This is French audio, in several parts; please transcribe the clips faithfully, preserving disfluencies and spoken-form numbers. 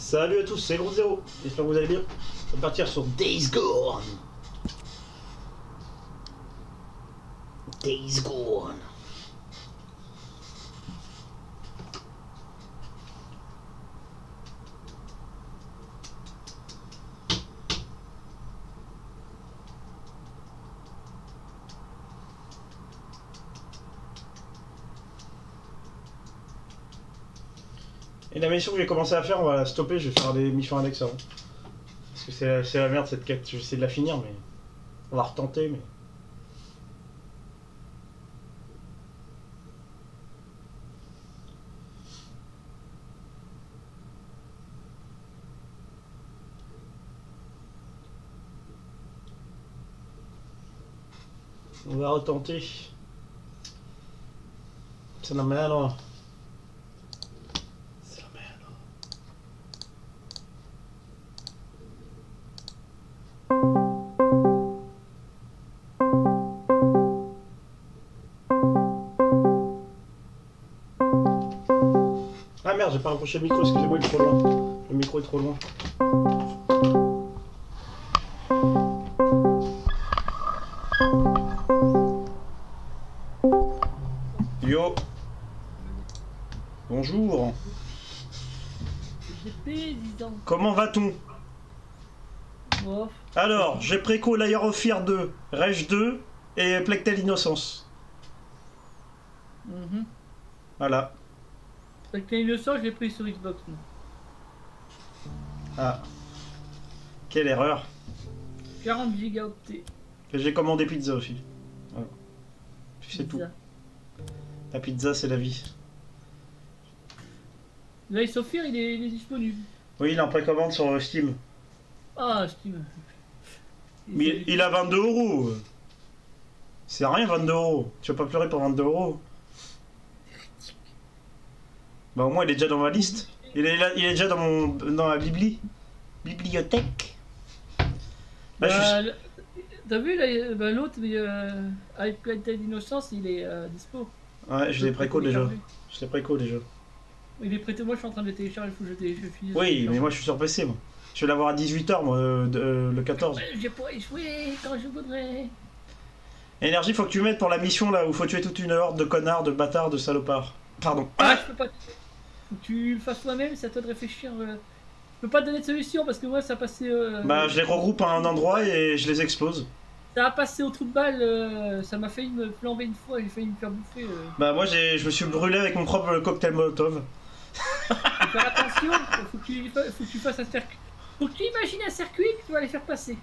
Salut à tous, c'est Gros Zéro. J'espère que vous allez bien. On va partir sur Days Gone. Days Gone. Et la mission que j'ai commencé à faire, on va la stopper, je vais faire des missions annexes avant. Parce que c'est la merde cette quête, je vais essayer de la finir, mais... On va retenter, mais... On va retenter. C'est la merde. C'est la merde. Ah merde, j'ai pas rapproché le micro, excusez-moi, il est trop loin. Le micro est trop loin. Yo. Bonjour. Comment va-t-on? Oh. Alors, j'ai préco Layer of Fear deux, Rage deux et Plectel Innocence. Mm-hmm. Voilà. Plectel Innocence, je l'ai pris sur Xbox. Moi. Ah. Quelle erreur. quarante gigaoctets. Et j'ai commandé pizza aussi. Voilà. C'est tout. La pizza, c'est la vie. Lies of Fear, il est, il est disponible. Oui, il est en précommande sur Steam. Ah, Steam. Mais il, il a vingt-deux euros. C'est rien, vingt-deux euros. Tu vas pas pleurer pour vingt-deux euros. Bah au moins, il est déjà dans ma liste. Il est, là, il est déjà dans mon dans la bibli. Bibliothèque. Là, Bah, je... T'as vu, là, bah, l'autre, euh, avec Plectel Innocence, il est euh, dispo. Ouais, je l'ai préco déjà. Je l'ai préco déjà. Il est prêté, moi je suis en train de le télécharger, il faut que je télécharge. Oui, mais moi je suis sur P C, moi. Je vais l'avoir à dix-huit heures, moi, euh, de, euh, le quatorze. Je pourrais jouer quand je voudrais. Énergie, faut que tu mettes pour la mission là où faut tuer toute une horde de connards, de bâtards, de salopards. Pardon. Ah, je peux pas. Faut que tu le fasses toi-même, c'est à toi de réfléchir. Euh... Je peux pas te donner de solution parce que moi ça a passé. Euh... Bah, je les regroupe à un endroit et je les explose. Ça a passé au trou de balle, euh... ça m'a failli me flamber une fois, j'ai failli me faire bouffer. Euh... Bah, moi je me suis brûlé avec mon propre cocktail Molotov. Faut faire attention, faut que, tu, faut que tu fasses un circuit. Faut que tu imagines un circuit que tu vas les faire passer.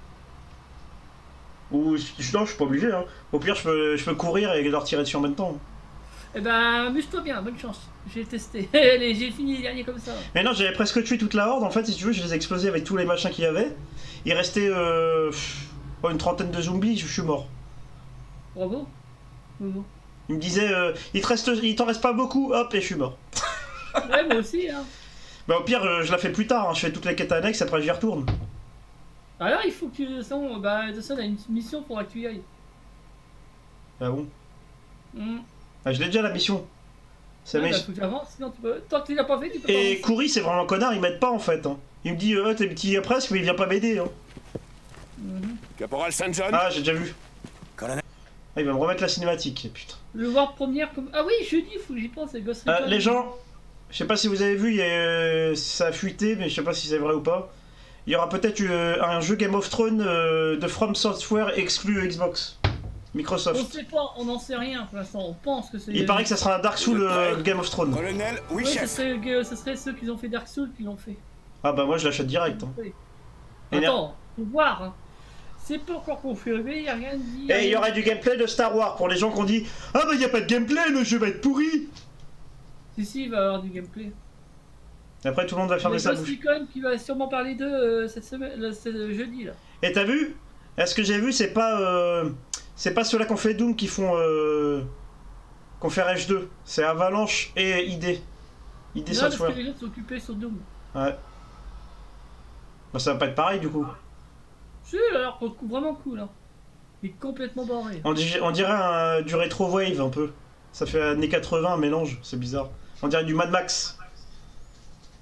Ou je, non, je suis pas obligé, hein. Au pire, je peux, je peux courir et leur tirer dessus en même temps. Eh ben, amuse-toi bien, bonne chance. J'ai testé. J'ai fini les derniers comme ça. Mais non, j'avais presque tué toute la horde. En fait, si tu veux, je les ai explosés avec tous les machins qu'il y avait. Il restait euh, oh, une trentaine de zombies, je suis mort. Bravo. Bravo. Il me disait, euh, il te reste, il t'en reste pas beaucoup, hop, et je suis mort. Ouais, moi aussi, hein. Bah, au pire, euh, je la fais plus tard, hein. Je fais toutes les quêtes annexes, après j'y retourne. Alors, il faut que tu. Sinon, bah, de ça, on a une mission pour que tu y ailles. Ah bon? Mmh. Ah, je l'ai déjà la mission. Ça ouais, met... bah, faut que tu avances, sinon tu peux. Tant que tu l'as pas fait, tu peux pas. Et avancer. Kouri, c'est vraiment un connard, il m'aide pas en fait. Hein. Il me dit, euh, t'es petit presque, mais il vient pas m'aider. Hein. Mmh. Caporal Saint John. Ah, j'ai déjà vu. Colonel. Ah, il va me remettre la cinématique, putain. Le voir première comme. Ah oui, jeudi, faut que j'y pense, c'est Ghost Recon. Euh, les gens, je sais pas si vous avez vu, il y a, euh, ça a fuité, mais je sais pas si c'est vrai ou pas. Il y aura peut-être euh, un jeu Game of Thrones euh, de From Software exclu Xbox. Microsoft. On sait pas, on n'en sait rien pour l'instant, on pense que c'est. Il paraît que ça sera un Dark Souls euh, Game of Thrones. Colonel, oui, Ouais, ce chef. serait, euh, ce serait ceux qui ont fait Dark Souls qui l'ont fait. Ah bah moi je l'achète direct. Hein. Oui. Éner- Attends, faut voir. Hein. C'est pas encore confirmé, y a rien dit. Et il y aurait du gameplay de Star Wars pour les gens qui ont dit ah bah y a pas de gameplay, le jeu va être pourri. Si, si, il va y avoir du gameplay. Et après tout le monde va fermer Il y sa a Ghost bouche. Recon qui va sûrement parler d'eux euh, cette semaine, là, ce jeudi là. Et t'as vu? Est-ce que j'ai vu, c'est pas euh, c'est pas ceux-là qu'on fait Doom qui font euh, qu'on fait Rage deux. C'est Avalanche et I D. I D Non, parce Software. que les gens sont occupés sur Doom. Ouais. Bah ça va pas être pareil du coup. Si, alors pour le coup, vraiment cool hein. Il est complètement barré. On, di- on dirait un, du rétro wave un peu. Ça fait années quatre-vingts un mélange, c'est bizarre. On dirait du Mad Max.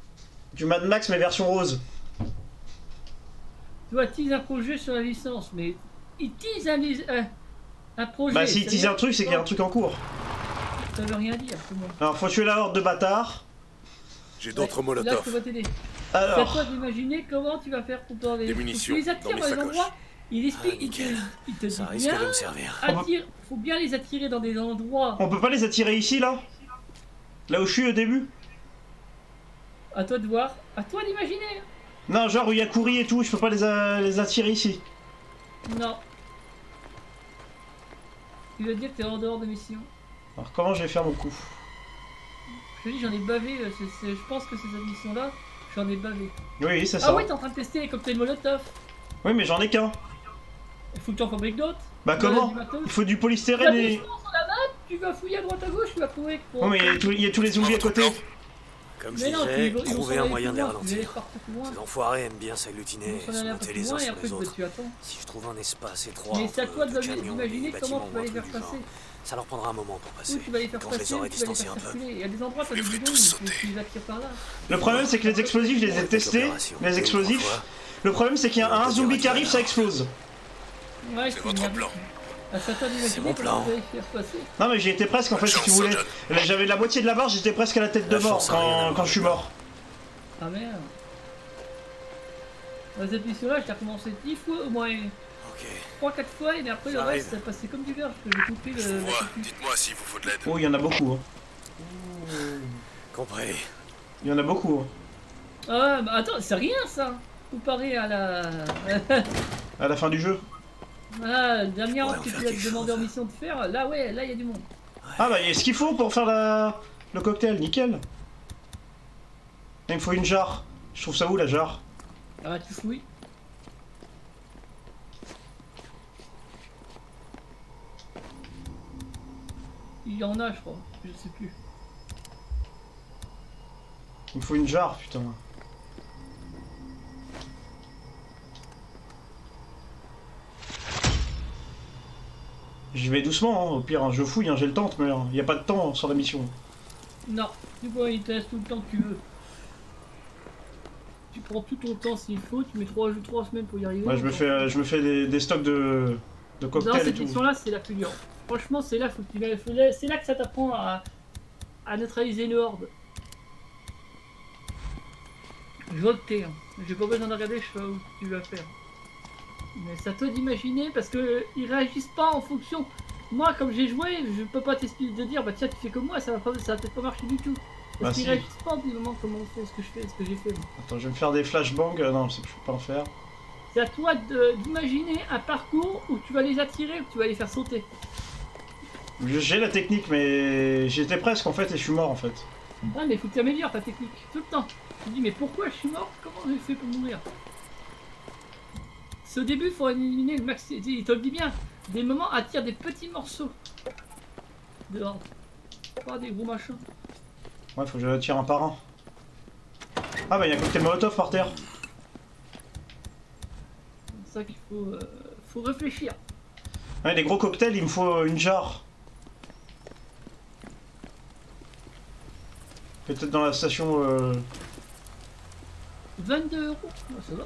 Du Mad Max mais version rose. Tu vois, tease un projet sur la licence, mais il tease un, un, un projet. Bah s'il tease un truc, c'est qu'il y a un truc en cours. Ça veut rien dire pour moi. Alors faut tuer la horde de bâtards. J'ai d'autres Ouais, molotovs. là, je peux t'aider. C'est à Alors, toi d'imaginer comment tu vas faire pour t'en les... Des munitions Tu les attires dans mes dans les sacoches. endroits, il explique, Ah, il te, nickel. il te Ça dit risque bien, de me servir. attire, faut bien les attirer dans des endroits. on peut pas les attirer ici là? Là où je suis au début? À toi de voir, à toi d'imaginer. Non, genre où il y a Kouri et tout, je peux pas les, a- les attirer ici. Non. Tu veux dire que t'es en dehors de mission. Alors comment je vais faire mon coup? Je te dis, j'en ai bavé, euh, c'est- c'est- je pense que c'est cette mission-là, j'en ai bavé. Oui, oui, c'est ça. Ah ouais, t'es en train de tester les cocktails Molotov. Oui, mais j'en ai qu'un. Il faut que tu en fabriques d'autres. Bah Tu vas comment? du matos. Il faut du Tu vas polystyrène et... doucement sur la map, tu vas fouiller à droite à gauche, tu vas trouver que pour... Oui, mais il y a tous- il y a tous les zombies à côté. Comme je Mais non, tu- disais, ils vont- ils vont trouver s'en un aller moyen plus de les loin, tu les laisses ralentir. partir plus loin. Ces enfoirés aiment bien Ils s'agglutiner vont et s'en se aller un peu monter plus les uns loin et sur après les tu autres. tu attends. Si je trouve un espace étroit Mais c'est à entre toi deux de- camions, d'imaginer des comment bâtiments tu vas ou un les faire truc du genre, passer. ça leur prendra un moment pour passer. Où tu vas les faire Quand je passer, les aurai où tu vas les distancés faire un peu. circuler. Il y a des endroits, t'as des ferai bidons, tous tu tu les attires par là. Le problème, c'est que les explosifs, je les ai testés. Les explosifs. Le problème, c'est qu'il y a un zombie qui arrive, ça explose. Ouais, C'est c'est votre bien. plan. Ah, c'est à toi d'imaginer mon comment plan. tu vas les faire passer. Non, mais j'y étais presque en fait, Bonne si tu chance, voulais. John. Là, j'avais la moitié de la barre, j'étais presque à la tête de La mort chance a rien à quand, voir quand je suis mort. Ah merde. Dans cette mission-là, je t'ai recommencé dix fois au moins. Ok. trois quatre fois et après le J'arrive. reste ça passait comme du beurre parce que j'ai compris Je le. vous la vois. sécu. Dites-moi s'il vous faut de l'aide. Oh, il y en a beaucoup. Hein. Compris. Il y en a beaucoup. Hein. Ah bah attends, c'est rien ça comparé à la. À la fin du jeu. Ah, la dernière Ouais, que on tu fait as quelque demandé en chose. mission de faire, là ouais, là il y a du monde. Ah, bah, il y a ce qu'il faut pour faire la... le cocktail, nickel. Il me faut une jarre. Je trouve ça où la jarre? Ah tu fouilles. Il y en a je crois, je sais plus. Il me faut une jarre, putain. J'y vais doucement, hein. Au pire, hein, je fouille, hein, j'ai le temps, mais il n'y a pas de temps sur la mission. Non, tu vois, il te laisse tout le temps que tu veux. Tu prends tout ton temps s'il faut, tu mets trois, trois semaines pour y arriver. Ouais, je me fais, euh, je me fais des, des stocks de, de Dans cocktails et cette tout. mission-là, c'est la plus dure. Franchement, c'est là, faut que tu la- faut la- c'est là que ça t'apprend à, à neutraliser une horde. Je vois que t'es, hein. J'ai pas besoin de regarder, je sais où tu vas faire. Mais c'est à toi d'imaginer parce que ils réagissent pas en fonction. Moi, comme j'ai joué, je peux pas t'expliquer de dire bah tiens tu fais comme moi, ça va pas, ça va peut-être pas marcher du tout. Bah, Parce qu'ils si. réagissent pas du moment comment on fait ce que je fais, ce que j'ai fait. moi. Attends, je vais me faire des flashbangs. Euh, non, c'est que je peux pas en faire. C'est à toi de- d'imaginer un parcours où tu vas les attirer, où tu vas les faire sauter. J'ai la technique, mais j'étais presque en fait et je suis mort en fait. Ah mais faut que tu améliores ta technique, tout le temps. Tu te dis mais pourquoi je suis mort? Comment j'ai fait pour mourir? C'est au début, il faut éliminer le max. Il te le dit bien, des moments attire des petits morceaux. Dehors. Pas des gros machins. Ouais, faut que je la tire un par un. Ah bah il y a un cocktail molotov par terre. C'est ça qu'il faut, euh, faut réfléchir. Ouais, les gros cocktails, il me faut une jarre. Peut-être dans la station... Euh... vingt-deux euros, ah, ça va.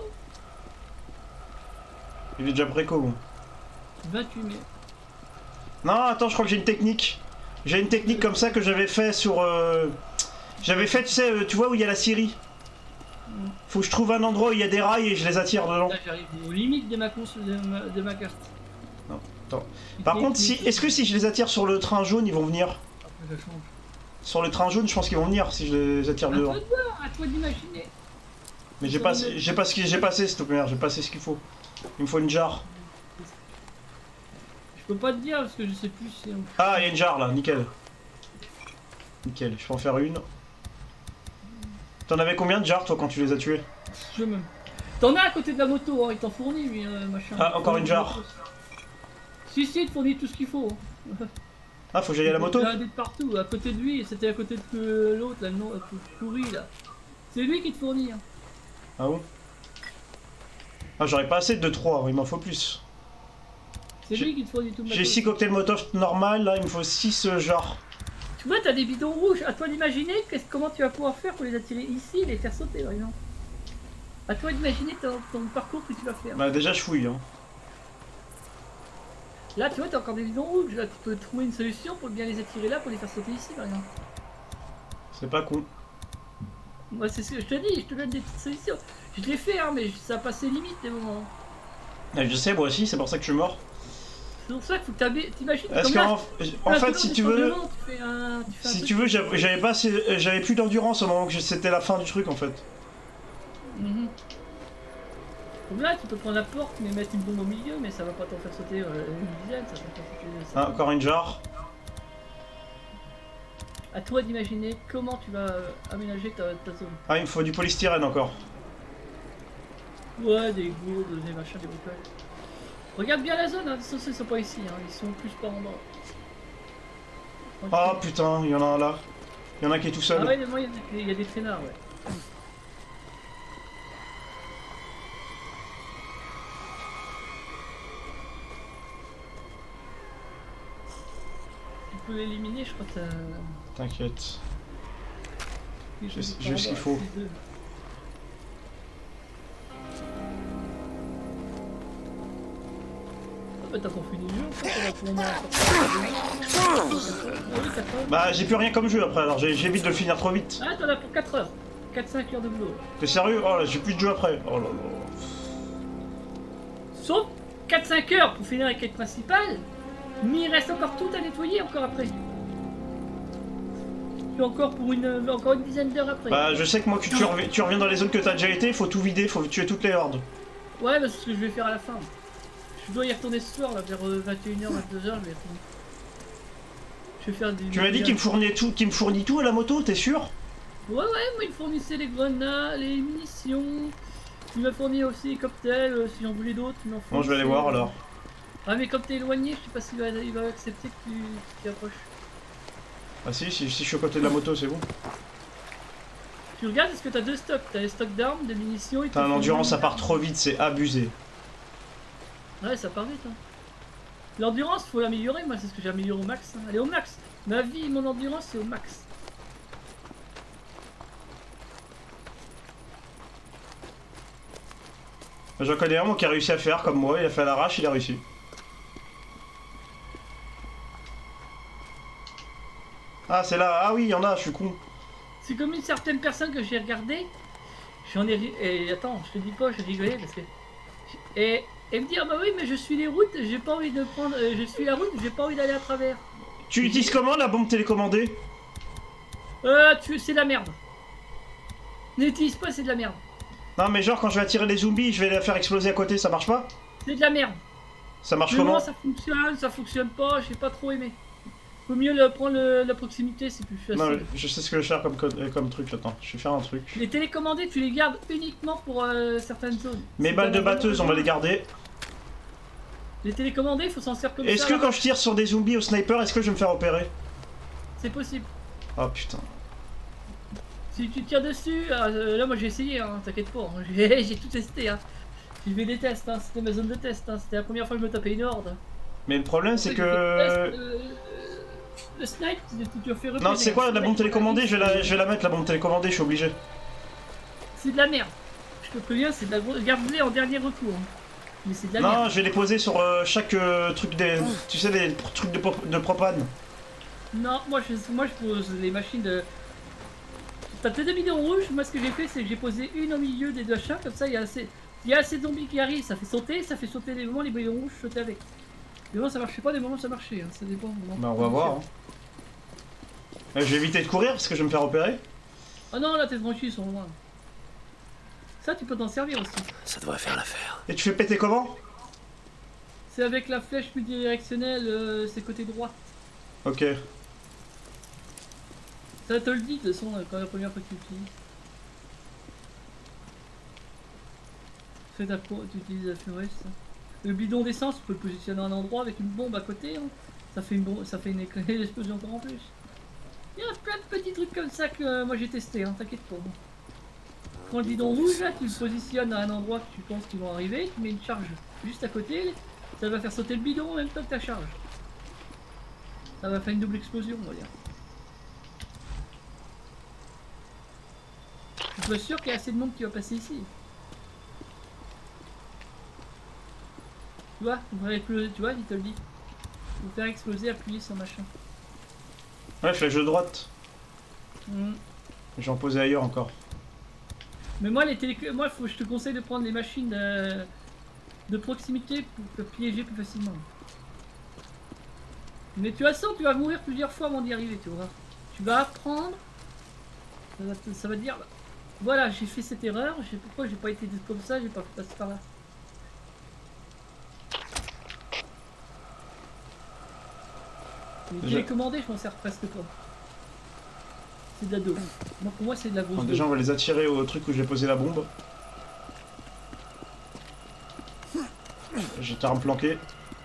Il est déjà préco. Bon. vingt-huit mai. Non, attends, je crois que j'ai une technique. J'ai une technique comme ça que j'avais fait sur... Euh... J'avais fait, tu sais, euh, tu vois où il y a la scierie. Faut que je trouve un endroit où il y a des rails et je les attire dedans. Là j'arrive aux limites de ma, cons de ma, de ma carte. Non, attends. Par contre, si, est-ce que si je les attire sur le train jaune, ils vont venir? Après, ça change. Sur le train jaune, je pense qu'ils vont venir si je les attire À dedans. toi de voir, à toi d'imaginer. Mais j'ai pas, j'ai pas ce qui, j'ai passé cette merde, j'ai passé ce qu'il faut. Il me faut une jarre. Je peux pas te dire parce que je sais plus si on... Ah, il y a une jarre là, nickel. Nickel, je peux en faire une. T'en avais combien de jarres toi quand tu les as tués? Je me... T'en as à côté de la moto, hein, il t'en fournit lui, euh, machin. Ah, encore une jarre. Si, si, il te fournit tout ce qu'il faut. Hein. Ah, faut que j'aille à la moto? Il y en a des de partout, à côté de lui, c'était à côté de euh, l'autre, là, non, pourri là. C'est lui qui te fournit. Hein. Ah bon? Ah, j'aurais pas assez de trois, il m'en faut plus. C'est J'ai- lui qui te fournit tout le J'ai matos. six cocktails molotov normal, là il me faut six euh, jarres. Tu vois, t'as des bidons rouges. À toi d'imaginer comment tu vas pouvoir faire pour les attirer ici et les faire sauter, par exemple. À toi d'imaginer ton, ton parcours que tu vas faire. Bah déjà je fouille. Hein. Là, tu vois, t'as encore des bidons rouges. Là, tu peux trouver une solution pour bien les attirer là, pour les faire sauter ici, par exemple. C'est pas con. Moi, c'est ce que je te dis. Je te donne des petites solutions. Je l'ai fait, hein, mais ça a passé limite des moments. Et je sais, moi aussi, c'est pour ça que je suis mort. C'est pour ça qu'il faut que tu t'imagines. Parce qu'en en fait, si tu veux, tu fais un, tu fais un si truc. tu veux, j'avais pas, j'avais plus d'endurance au moment que c'était la fin du truc en fait. Mm-hmm. Donc là, tu peux prendre la porte, mais mettre une bombe au milieu, mais ça va pas t'en faire sauter euh, une dizaine, ça va pas sauter. Ah, encore une jarre. À toi d'imaginer comment tu vas euh, aménager ta, ta zone. Ah, il me faut du polystyrène encore. Ouais, des gourdes, des machins, des bricoles. Regarde bien la zone, hein. Ceux ils sont pas ici, hein. Ils sont plus par endroit. Ah putain, il y en a un là. Il y en a un qui est tout seul. Ah ouais, moi il y, y a des traînards, ouais. Tu peux l'éliminer, je crois que t'as... T'inquiète. Oui, J'ai je j'ai ce qu'il faut. T'as pas fini le jeu en fait, Bah j'ai plus rien comme jeu après, alors j'évite de le finir trop vite. Ah t'en as pour quatre heures, quatre cinq heures de boulot. T'es sérieux? Oh là j'ai plus de jeu après. Oh là là. Sauf quatre cinq heures pour finir la quête principale, mais il reste encore tout à nettoyer encore après. Puis encore pour une, encore une dizaine d'heures après. Bah je sais que moi que tu, reviens, tu reviens dans les zones que t'as déjà été, faut tout vider, faut tuer toutes les hordes. Ouais bah c'est ce que je vais faire à la fin. Je dois y retourner ce soir, là, vers vingt et une heures, vingt-deux heures, je vais y retourner. Je vais faire des... Tu m'as dit qu'il me fournit tout, qu'il me fournit tout à la moto, t'es sûr? Ouais, ouais, moi il me fournissait les grenades, les munitions. Il m'a fourni aussi les cocktails, euh, si j'en voulais d'autres, il m'en fournissait. Bon, je vais aller voir alors. Ah, mais comme t'es éloigné, je sais pas s'il va, il va accepter que tu t'y approches. Ah si, si, si je suis aux côtés de la moto, c'est bon. Tu regardes, est-ce que t'as deux stocks? T'as les stocks d'armes, de munitions et... T'as l'endurance, ça part trop vite, c'est abusé. Ouais, ça part vite, hein. L'endurance, faut l'améliorer, moi c'est ce que j'ai amélioré au max. Hein. Elle est au max. Ma vie, mon endurance, c'est au max. J'en connais un moi qui a réussi à faire comme moi, il a fait à l'arrache, il a réussi. Ah c'est là, ah oui il y en a, je suis con. C'est comme une certaine personne que j'ai regardé. J'en ai... Et attends, je te dis pas, je rigolais parce que... Et... Et me dire, ah bah oui, mais je suis les routes, j'ai pas envie de prendre. Euh, je suis la route, j'ai pas envie d'aller à travers. Tu utilises comment la bombe télécommandée? Euh, tu... c'est de la merde. N'utilise pas, c'est de la merde. Non, mais genre quand je vais attirer les zombies, je vais la faire exploser à côté, ça marche pas? C'est de la merde. Ça marche mais comment? Non, ça fonctionne, ça fonctionne pas, j'ai pas trop aimé. Faut mieux le, prendre le, la proximité, c'est plus facile. Non, je sais ce que je vais faire comme, comme truc, attends, je vais faire un truc. Les télécommandés, tu les gardes uniquement pour euh, certaines zones. Mes balles de batteuse, on va les garder. Les télécommandés, il faut s'en servir comme ça. Est-ce que quand je tire sur des zombies au sniper, est-ce que je vais me faire opérer? C'est possible. Oh putain. Si tu tires dessus, euh, là moi j'ai essayé, hein, t'inquiète pas, hein, j'ai tout testé. Hein. J'ai fait des tests, hein, c'était ma zone de test, hein, c'était la première fois que je me tapais une horde. Mais le problème c'est que... Test, euh, le snipe, tu as fait repérer. Non, c'est quoi la bombe télécommandée? Je vais la, je vais la mettre la bombe télécommandée, je suis obligé. C'est de la merde. Je te préviens, c'est de la grosse. Garde-les en dernier recours. Mais c'est de la non, merde. Non, je vais les poser sur euh, chaque euh, truc des. Tu sais, les trucs de, de propane. Non, moi je, moi je pose les machines de. T'as tes deux bidons rouges, moi ce que j'ai fait c'est que j'ai posé une au milieu des deux chats, comme ça il y a assez. Il y a assez de zombies qui arrivent, ça fait sauter, ça fait sauter des moments, les bidons rouges sautaient avec. Des moments ça marchait pas, des moments ça marchait, hein. Ça dépend. Bah on va voir. Hein. Euh, je vais éviter de courir parce que je vais me faire opérer. Oh non, là tes branchies sont loin. Ça tu peux t'en servir aussi. Ça devrait faire l'affaire. Et tu fais péter comment? C'est avec la flèche multidirectionnelle, euh, c'est côté droit. Ok. Ça te le dit de toute façon quand la première fois que tu l'utilises. Fais ta pro, tu utilises la flèche. Le bidon d'essence, tu peux le positionner à un endroit avec une bombe à côté. Hein. Ça fait une bombe, ça fait une, une explosion encore en plus. Il y a plein de petits trucs comme ça que euh, moi j'ai testé, hein, t'inquiète pas. Prends le bidon rouge là, tu le positionnes à un endroit que tu penses qu'ils vont arriver, tu mets une charge juste à côté, ça va faire sauter le bidon en même temps que ta charge. Ça va faire une double explosion on va dire. Je suis sûr qu'il y a assez de monde qui va passer ici. Tu vois, vous verrez que, tu vois, il te le dit. Vous faire exploser, appuyer sur machin. Ouais, flèche de droite. Mm. J'ai en posé ailleurs encore. Mais moi, les télé... moi faut... je te conseille de prendre les machines de, de proximité pour te piéger plus facilement. Mais tu vas ça, tu vas mourir plusieurs fois avant d'y arriver, tu vois. Tu vas apprendre. Ça va, te... ça va te dire, voilà, j'ai fait cette erreur, je sais pourquoi j'ai pas été comme ça, j'ai pas fait passer par là. Les télécommandés, je m'en sers presque pas. C'est de la dos. Moi, pour moi, c'est de la grosse. Bon, déjà, on va les attirer au truc où j'ai posé la bombe. J'ai terme planqué.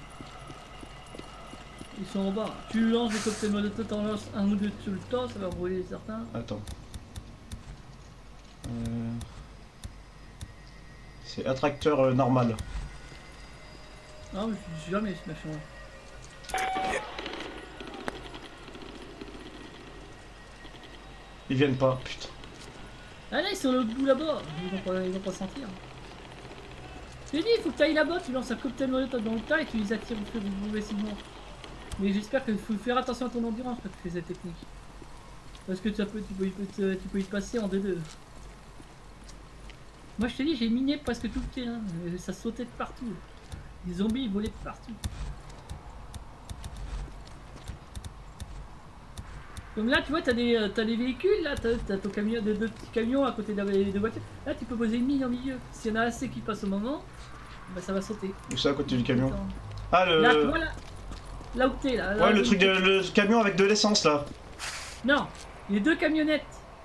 Ils sont en bas. Tu lances des cocktails molotov, t'en lances un ou deux sur le temps, ça va brûler certains. Attends. Euh... C'est attracteur euh, normal. Non, mais je suis jamais ce machin là. Ils viennent pas, putain. Ah là, ils sont au bout là-bas. Ils vont pas, ils vont pas sentir. Je t'ai dit, il faut que tu ailles là-bas, tu lances un cocktail molotov dans le tas et tu les attires progressivement. Mais j'espère qu'il faut faire attention à ton endurance quand tu fais cette technique. Parce que tu peux, tu peux, y, tu peux y passer en deux deux. Moi je t'ai dit, j'ai miné presque tout le terrain. Ça sautait de partout. Les zombies ils volaient de partout. Comme là, tu vois, t'as des, t'as des véhicules, là, t'as ton camion, deux, deux petits camions à côté des voitures. Là, tu peux poser une mine au milieu. S'il y en a assez qui passent au moment, bah ça va sauter. Où ça à côté du camion? Ah, le. Là, tu vois, là, là où t'es, là. là ouais, le truc, de, le camion avec de l'essence, là. Non, les deux camionnettes.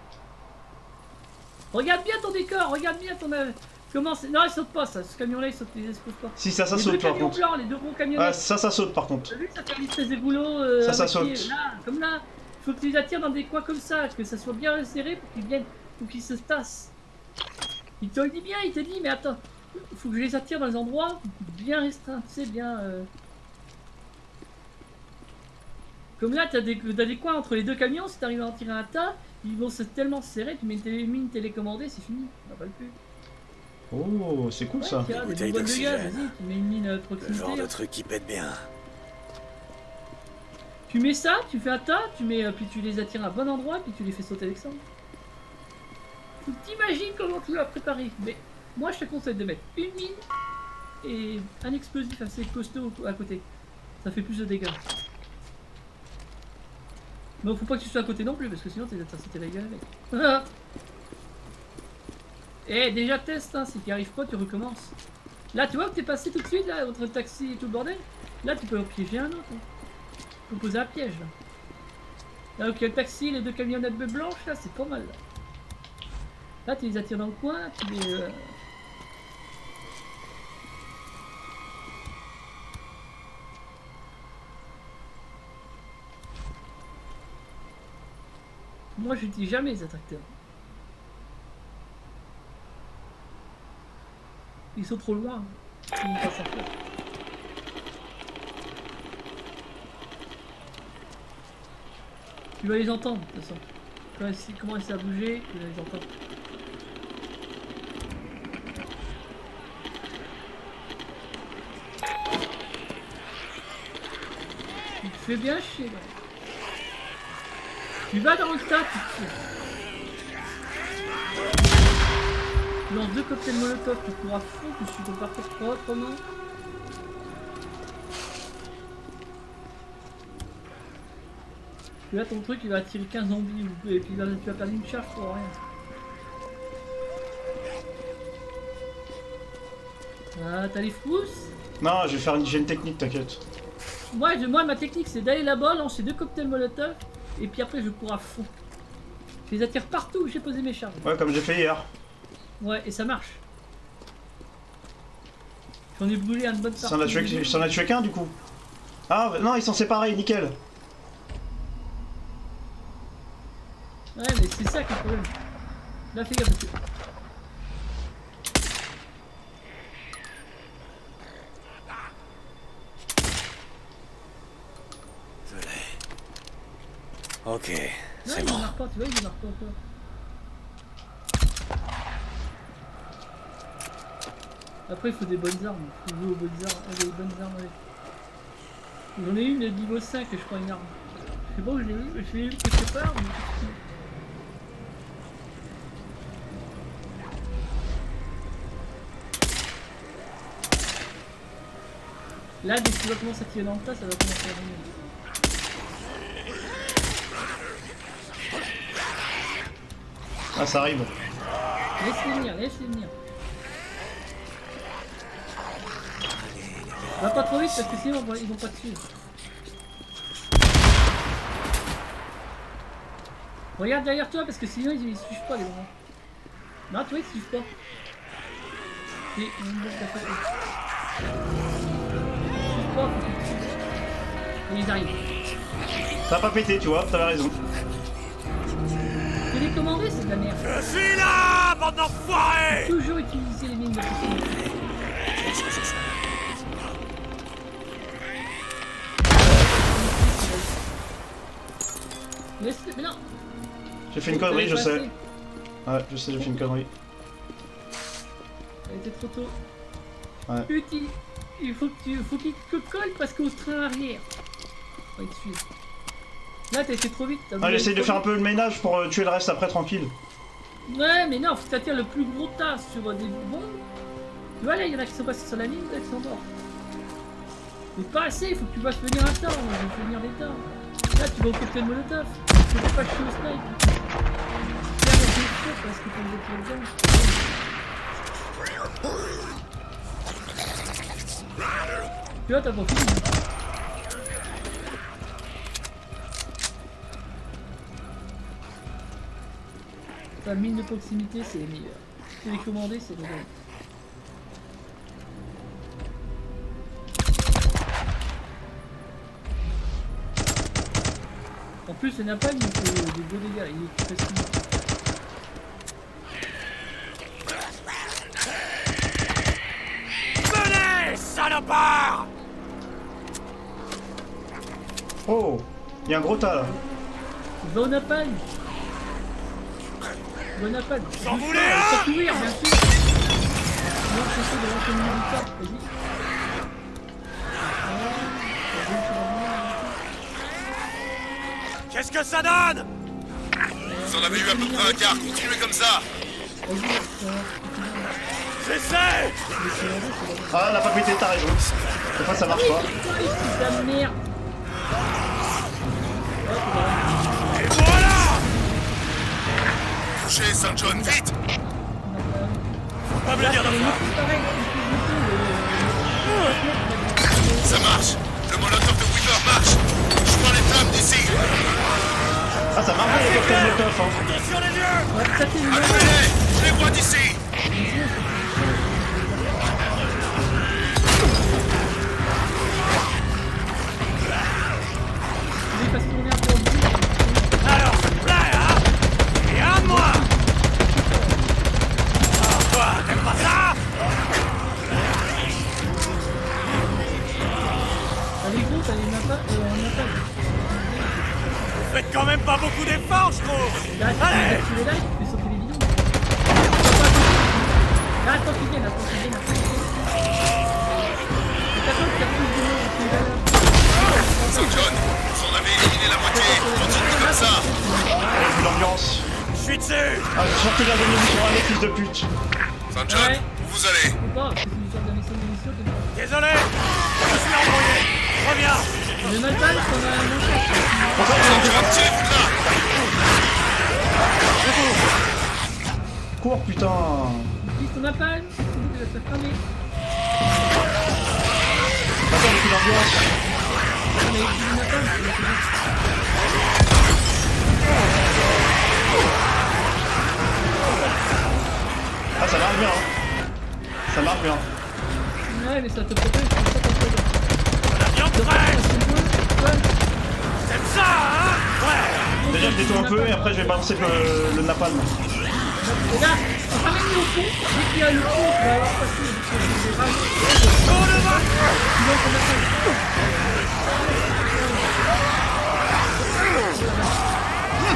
Regarde bien ton décor, regarde bien ton. Euh, comment c'est. Non, il saute pas, ça. Ce camion-là, il saute, il explose pas. Si, ça, ça les saute deux par camions contre. blancs, les deux gros camionnettes. Ah, ça, ça saute par contre. T'as vu que ça fait une espèce de boulot euh, Ça, ça maquillé, saute. Là, comme là. Faut que tu les attires dans des coins comme ça, que ça soit bien serré pour qu'ils viennent, pour qu'ils se tassent. Il te le dit bien, il te dit, mais attends, faut que je les attire dans des endroits bien restreints, tu sais, bien. Euh... Comme là, t'as des, t'as des coins entre les deux camions, si t'arrives à en tirer un tas, ils vont se tellement serrer, tu mets une télé, mine télécommandée, c'est fini, on n'a pas le plus. Oh, c'est cool Ouais, ça. tiens, des Bouteille bonbonnes de gaz, d'oxygène. vas-y, tu mets une mine euh, Le proximité. genre de truc qui pète bien. Tu mets ça, tu fais un tas, tu mets, euh, puis tu les attires à un bon endroit, puis tu les fais sauter avec ça. Tu t'imagines comment tu l'as préparé. Mais moi je te conseille de mettre une mine et un explosif assez costaud à côté. Ça fait plus de dégâts. Mais faut pas que tu sois à côté non plus, parce que sinon tu vas te sauter la gueule avec. Eh, déjà teste, hein, si tu n'y arrives pas, tu recommences. Là tu vois que t'es passé tout de suite, là, entre le taxi et tout le bordel. Là tu peux en piéger un autre. Hein. Tu peux poser un piège là. Là, ok, le taxi, les deux camionnettes bleues blanches, là, c'est pas mal. Là, là tu les attires dans le coin, tu les. Euh... Moi, je dis jamais les attracteurs. Ils sont trop loin. Ils vont pas s'en faire. Tu vas les entendre de toute façon. Quand ils commencent à bouger, tu vas les entendre. Tu te fais bien chier là. Tu vas dans le tas, tu te tires. Tu lances deux cocktails molotov, tu cours à fond, tu suis ton parcours proprement. Là ton truc il va attirer quinze zombies et puis là, tu vas perdre une charge pour rien. Ah t'as les frousses? Non, je vais faire une, j'ai une technique, t'inquiète. Moi, je, moi ma technique c'est d'aller là-bas, lancer deux cocktails molotov et puis après je cours à fond. Je les attire partout où j'ai posé mes charges. Ouais, comme j'ai fait hier. Ouais et ça marche. J'en ai brûlé une bonne partie. Ça en a tué, ça en a tué qu'un du coup. Ah non, ils sont séparés, nickel. Ouais mais c'est ça qui est le problème. Là fais gaffe parce que... Je l'ai. Ok, Non c'est il bon. démarre pas, tu vois il démarre pas encore. Après, il faut des bonnes armes. Il faut jouer aux bonnes armes. Des bonnes armes avec. J'en ai une de niveau cinq, je crois, une arme. Je sais pas où je l'ai eu. Je l'ai eu quelque part. Mais... Là, dès que tu vas commencer à tirer dans le tas, ça va commencer à revenir. Ah, ça arrive. Laisse-les venir, laisse-les venir. Va pas trop vite parce que sinon ils vont pas te suivre. Regarde derrière toi parce que sinon ils, ils suivent pas les moments. Non, toi ils suivent pas. Et on me laisse la photo. Ils suivent pas, faut qu'ils te suivent. Et ils arrivent. Ça a pas pété, tu vois, t'avais raison. Télécommander, c'est de la merde. Je suis là, bande d'enfoirés! Toujours utiliser les mines de sécurité. Laisse... Mais non! J'ai fait une connerie, je sais. Ouais, je sais, j'ai fait une connerie. Elle était trop tôt. Ouais. Uti... Il faut que tu... faut qu'il te colle parce qu'au train arrière. On va te suivre. Là, t'as été trop vite. Ah, j'essaye de faire un peu le ménage pour euh, tuer le reste après tranquille. Ouais, mais non, faut que t'attires le plus gros tas sur des bombes. Tu vois, là, il y en a qui sont passés sur la ligne, là, qui sont morts. Mais pas assez, il faut que tu fasses venir un tas, on va venir des tas. Là, tu vas au cocktail molotov. Tu peux pas chier au snipe. Là, on est sûr parce que t'as des tirs dedans. Tu vois, t'as pas fini. La mine de proximité, c'est les meilleurs. Télécommander, c'est les meilleurs. En plus, le napalm, il fait des beaux dégâts, il est très facile. Venez, salopard! Oh, il y a un gros tas là. Va au napalm. Va au napalm. J'en voulais un! un! Faut courir, bien sûr. Non, j'essaie de lancer une du tas, vas-y. Qu'est-ce que ça donne? Vous en avez eu à peu près un quart, continuez comme ça. J'essaie! Ah, elle a pas pété, t'as raison. Des fois ça marche pas. C'est de la merde. Et voilà! Touchez Saint John, vite. Faut pas me le dire deux fois. Ça marche. Le molotov de Weaver marche. Je vois les flammes d'ici. Ah, ça marche les cocktails molotov, hein. Attention les yeux! Ouais, ça fait une merde. Allumez-les. Je les vois d'ici. Il passe tourner un peu au bout. Alors, ça te plaît, hein? Et un de moi! Oh, quoi? T'aimes pas ça? Avec vous, t'as les napas, euh, on n'a pas. Vous faites quand même pas beaucoup d'efforts, je trouve! Là, tu Allez! peux activer là, tu peux sauter les bidons. Là, attends qu'il vienne, attends qu'il vienne, attends qu'il vienne. T'attends qu'il y a plus de monde, tu es là. Saint John, vous en avez éliminé la moitié. Continuez comme ça. Allez, vu l'ambiance. Je suis dessus! Ah, je sens que la demi sur un mec, fils de pute. Saint John, Ouais. où vous allez? Faut pas, parce que c'est une sorte de mission de mission. Désolé! Je suis embrouillé! Reviens! Le napalm, on a un manchette. Pourquoi Saint John, tirez-vous de là. Cours, putain. Utilise ton napalm, c'est bon que ça te fait cramer. Attends, depuis l'ambiance. On a utilisé le napalm, c'est bon. Ah, ça marche bien, hein. Ça marche bien. Ouais, mais ça te protège, c'est ça qu'on protège. La viande fraîche! Ouais. T'aimes ça, hein? Ouais! Déjà, je détourne un peu et après, je vais balancer le, le napalm. Et là, on va remettre au fond, dès qu'il y a le fond, on va avoir passé des rages. Chaud devant! Donc on a fait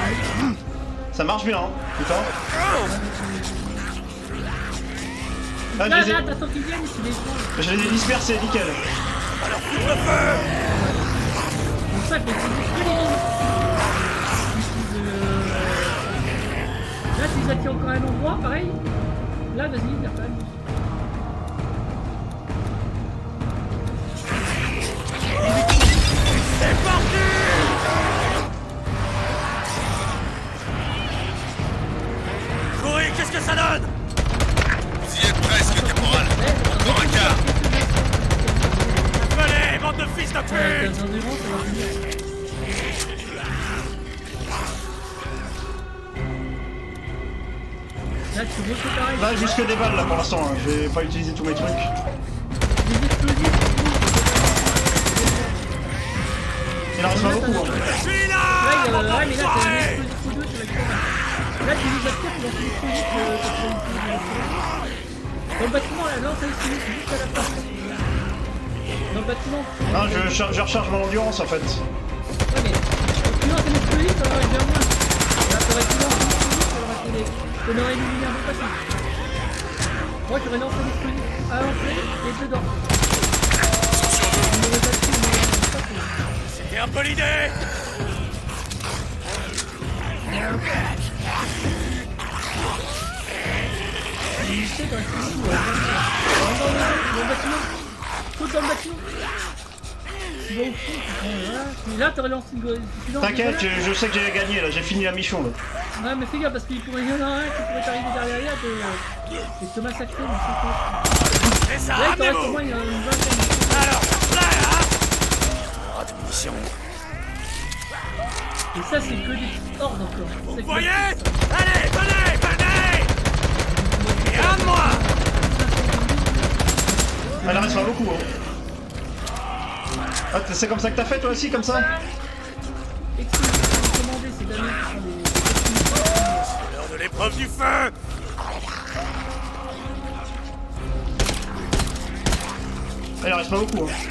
Ça marche bien, hein. Putain. le Ah, Là, je les ai- là, t'attends qu'ils viennent et tu les prends. Je les ai dispersés, nickel. Alors couvre-feu! Donc ça, il faut utiliser que les lignes. Euh... Là, tu les attires encore à un endroit, pareil. Là, vas-y, il y a pas de... C'est parti! Courez, qu'est-ce que ça donne? Vous y êtes presque, caporal. Encore un quart. Venez, bande de fils de Ouais, pute! dans un des rangs, ça va venir. Là, tu veux que pareil. Là, juste que des balles là pour l'instant, hein. Je vais pas utiliser tous mes trucs. Les explosifs. Il en reste pas beaucoup. Hein. Je suis Là, là! il y a, bande ouais, mais là, t'as d'enfoirés! un explosif ou deux sur la crème. Là, tu les attires, tu lances l'explosif. Euh, t'as fait une- Dans le bâtiment, là, lance l'explosif, c'est juste à la fin. Dans le bâtiment. Non, je, je, je recharge mon endurance en fait. Ouais, mais tu lances un explosif, ça aurait déjà moins. Là, t'aurais pu lancer un explosif, ça aurait fait des... Ça aurait éliminé un peu facile. Moi, j'aurais lancé l'explosif à l'entrée et dedans. On aurait pas pu, mais pas fait. C'était un peu l'idée! Il sait quand il est où, rentre dans le dans le bâtiment. Saute dans le bâtiment. Tu vas au fond, tu prends là. Mais là, t'aurais lancé une... tu lances T'inquiète, une je, je sais que j'ai gagné là, j'ai fini la mission là. Ouais, mais fais gaffe parce qu'il pourrait y en avoir un qui pourrait t'arriver derrière et te, et te massacrer. Mais c'est Et ça, quoi. Là, il t'en reste au ramenez-vous! moins une une vingtaine. Alors, prêt, hein? Oh, de munitions. Et ça, c'est que des petites hordes encore. Vous C'est que- voyez? Allez, venez, venez! Et un de moi! Ah, il en reste pas beaucoup. Hein. Ah, c'est comme ça que t'as fait toi aussi, comme ça? Explosif, commandé, c'est d'années qui sont des. C'est l'heure de l'épreuve du feu! Ah, il en reste pas beaucoup. Hein.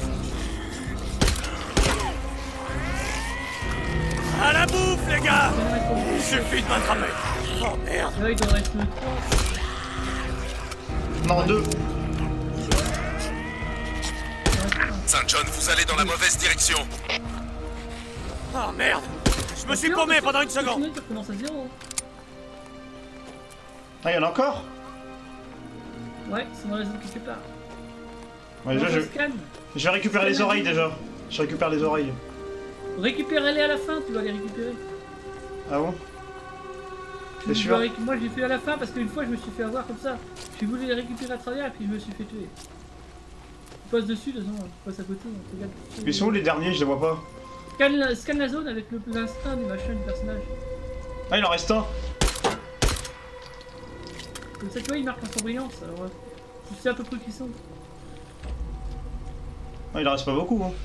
À la bouffe, les gars! Il en reste pas Il suffit de m'attraper! Oh merde! beaucoup. Là, il en reste que trois. Non, deux. Saint John, vous allez dans la mauvaise direction. Oh merde! Je me suis paumé pendant une seconde! Sinon, tu recommences à zéro. Ah, il y en a encore? Ouais, c'est dans la zone quelque part. Ouais, déjà, Non, je, ça se calme. je vais récupérer les oreilles déjà. Je récupère les oreilles. Récupère-les à la fin, tu vas les récupérer. Ah bon? Tu T'es dois sûr? récu- Moi, j'ai fait à la fin parce qu'une fois, je me suis fait avoir comme ça. J'ai voulu les récupérer à travers et puis je me suis fait tuer. Tu passes dessus, de toute façon, tu passes à côté. Donc, regarde. Ils sont où les derniers? Je les vois pas. Scanne la, scanne la zone avec le plus instinct du machin du personnage. Ah, il en reste un. Comme ça, tu vois, il marque en son brillance. Alors, euh, tu sais à peu près qui sont. Ah, il en reste pas beaucoup. Hein.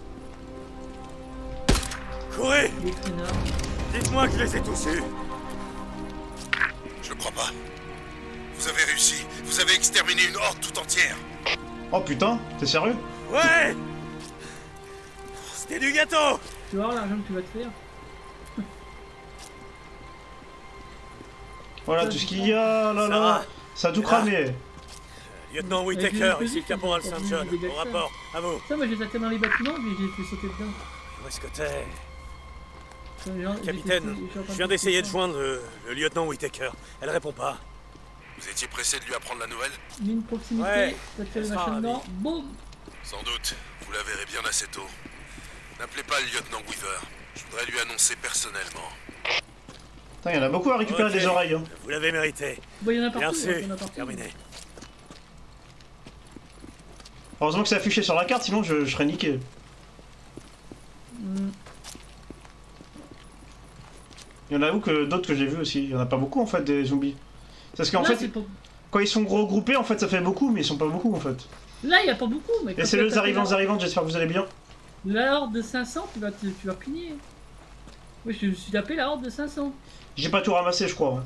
Courez! Les traînards. Dites-moi que je les ai tous eus! Je ne crois pas. Vous avez réussi. Vous avez exterminé une horde tout entière. Oh putain, t'es sérieux? Ouais! C'était du gâteau! Tu vas voir l'argent que tu vas te faire. Voilà tout ce qu'il y a, là Ça là. va. Ça a tout Là. cramé. Lieutenant Avec Whittaker, les ici le explosifs, caporal ils ont Saint mis John. des dégâts Au que ça. rapport, à vous. Ça, moi, je les atteins dans les bâtiments, mais je les fais sauter dedans. Où est-ce que t'es? Genre, j'ai fait- Capitaine, suis en train je viens d'essayer de faire joindre le, le lieutenant Whittaker. Elle répond pas. Vous étiez pressé de lui apprendre la nouvelle? Mine proximité, Ouais, ça te fait le elle sera machin dedans, ravie. boum. Sans doute. Vous la verrez bien assez tôt. N'appelez pas le lieutenant Weaver. Je voudrais lui annoncer personnellement. Putain, il y en a beaucoup à récupérer Ok. des oreilles. Hein. Vous l'avez mérité. Bon, il y en a Bien partout, sûr, il y en a partout. terminé. Heureusement que c'est affiché sur la carte, sinon je, je serais niqué. Hmm. Il y en a où que d'autres que j'ai vu aussi. Il y en a pas beaucoup en fait des zombies. Parce qu'en Là, fait, c'est pas- quand ils sont regroupés, en fait ça fait beaucoup, mais ils sont pas beaucoup en fait. Là, il n'y a pas beaucoup, mais quand Et c'est tu vas les taper arrivants la- arrivantes, j'espère que vous allez bien. La horde de cinq cents, tu vas, te- tu vas plier. Oui, je me suis tapé la horde de cinq cents. J'ai pas tout ramassé, je crois. hein.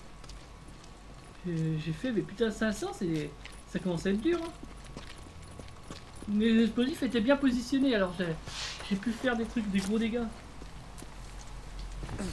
J'ai j'ai fait, mais putain, cinq cents, c'est... ça commence à être dur. Hein. Mais l'explosif était bien positionné, alors j'ai j'ai pu faire des trucs, des gros dégâts.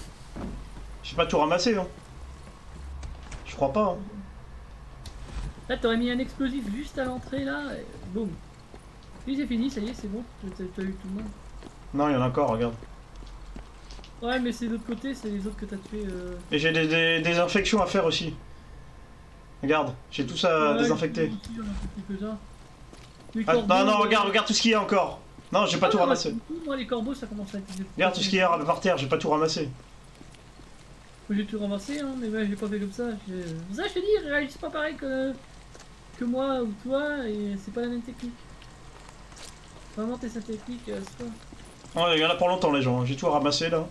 J'ai pas tout ramassé. Hein. Je crois pas. Hein. Là, t'aurais mis un explosif juste à l'entrée là, et boum. Puis c'est fini, ça y est, c'est bon, t'as t'as eu tout le monde. Non, il y en a encore, regarde. Ouais, mais c'est de l'autre côté, c'est les autres que t'as tués. Euh... Et j'ai des, des, des infections à faire aussi. Regarde, j'ai tout ça ouais, désinfecté. Aussi, on a fait quelques-uns. Les Ah, corbeaux, non, non, euh, regarde, regarde tout ce qu'il y a encore. Non, j'ai pas ah, tout non, ramassé. moi, moi, les corbeaux, ça commence à être. Regarde tout ce qu'il y a par terre, j'ai pas tout ramassé. J'ai tout ramassé, hein, mais ouais, j'ai pas fait comme ça. j'ai- Pour ça, je te dis, ils réagissent pas pareil que, que moi ou toi, et c'est pas la même technique. Vraiment, t'es sa technique, euh, c'est pas. Ouais, il y en a pour longtemps, les gens. J'ai tout ramassé là.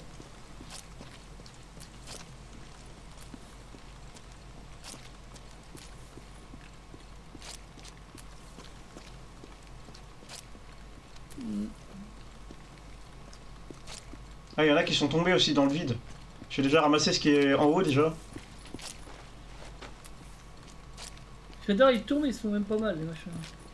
Ah, il y en a qui sont tombés aussi dans le vide. J'ai déjà ramassé ce qui est en haut déjà. J'adore, ils tombent, ils sont même pas mal, les machins.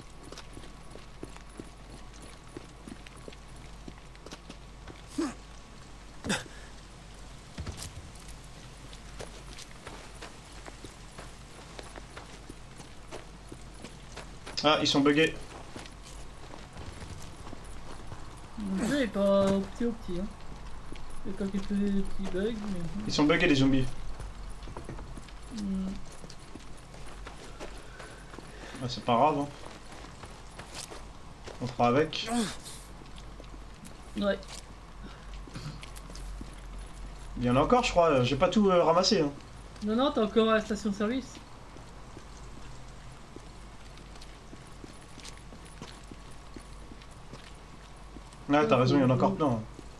Ah, ils sont buggés. Le jeu est pas au petit au petit, hein. Il y a quelques petits bugs, mais. Ils sont buggés les zombies. Hmm. Ah, c'est pas grave, hein. On fera avec. Ouais. Il y en a encore, je crois. J'ai pas tout euh, ramassé. Hein. Non, non, t'es encore à la station service. Ah, t'as raison, il y en a encore plein.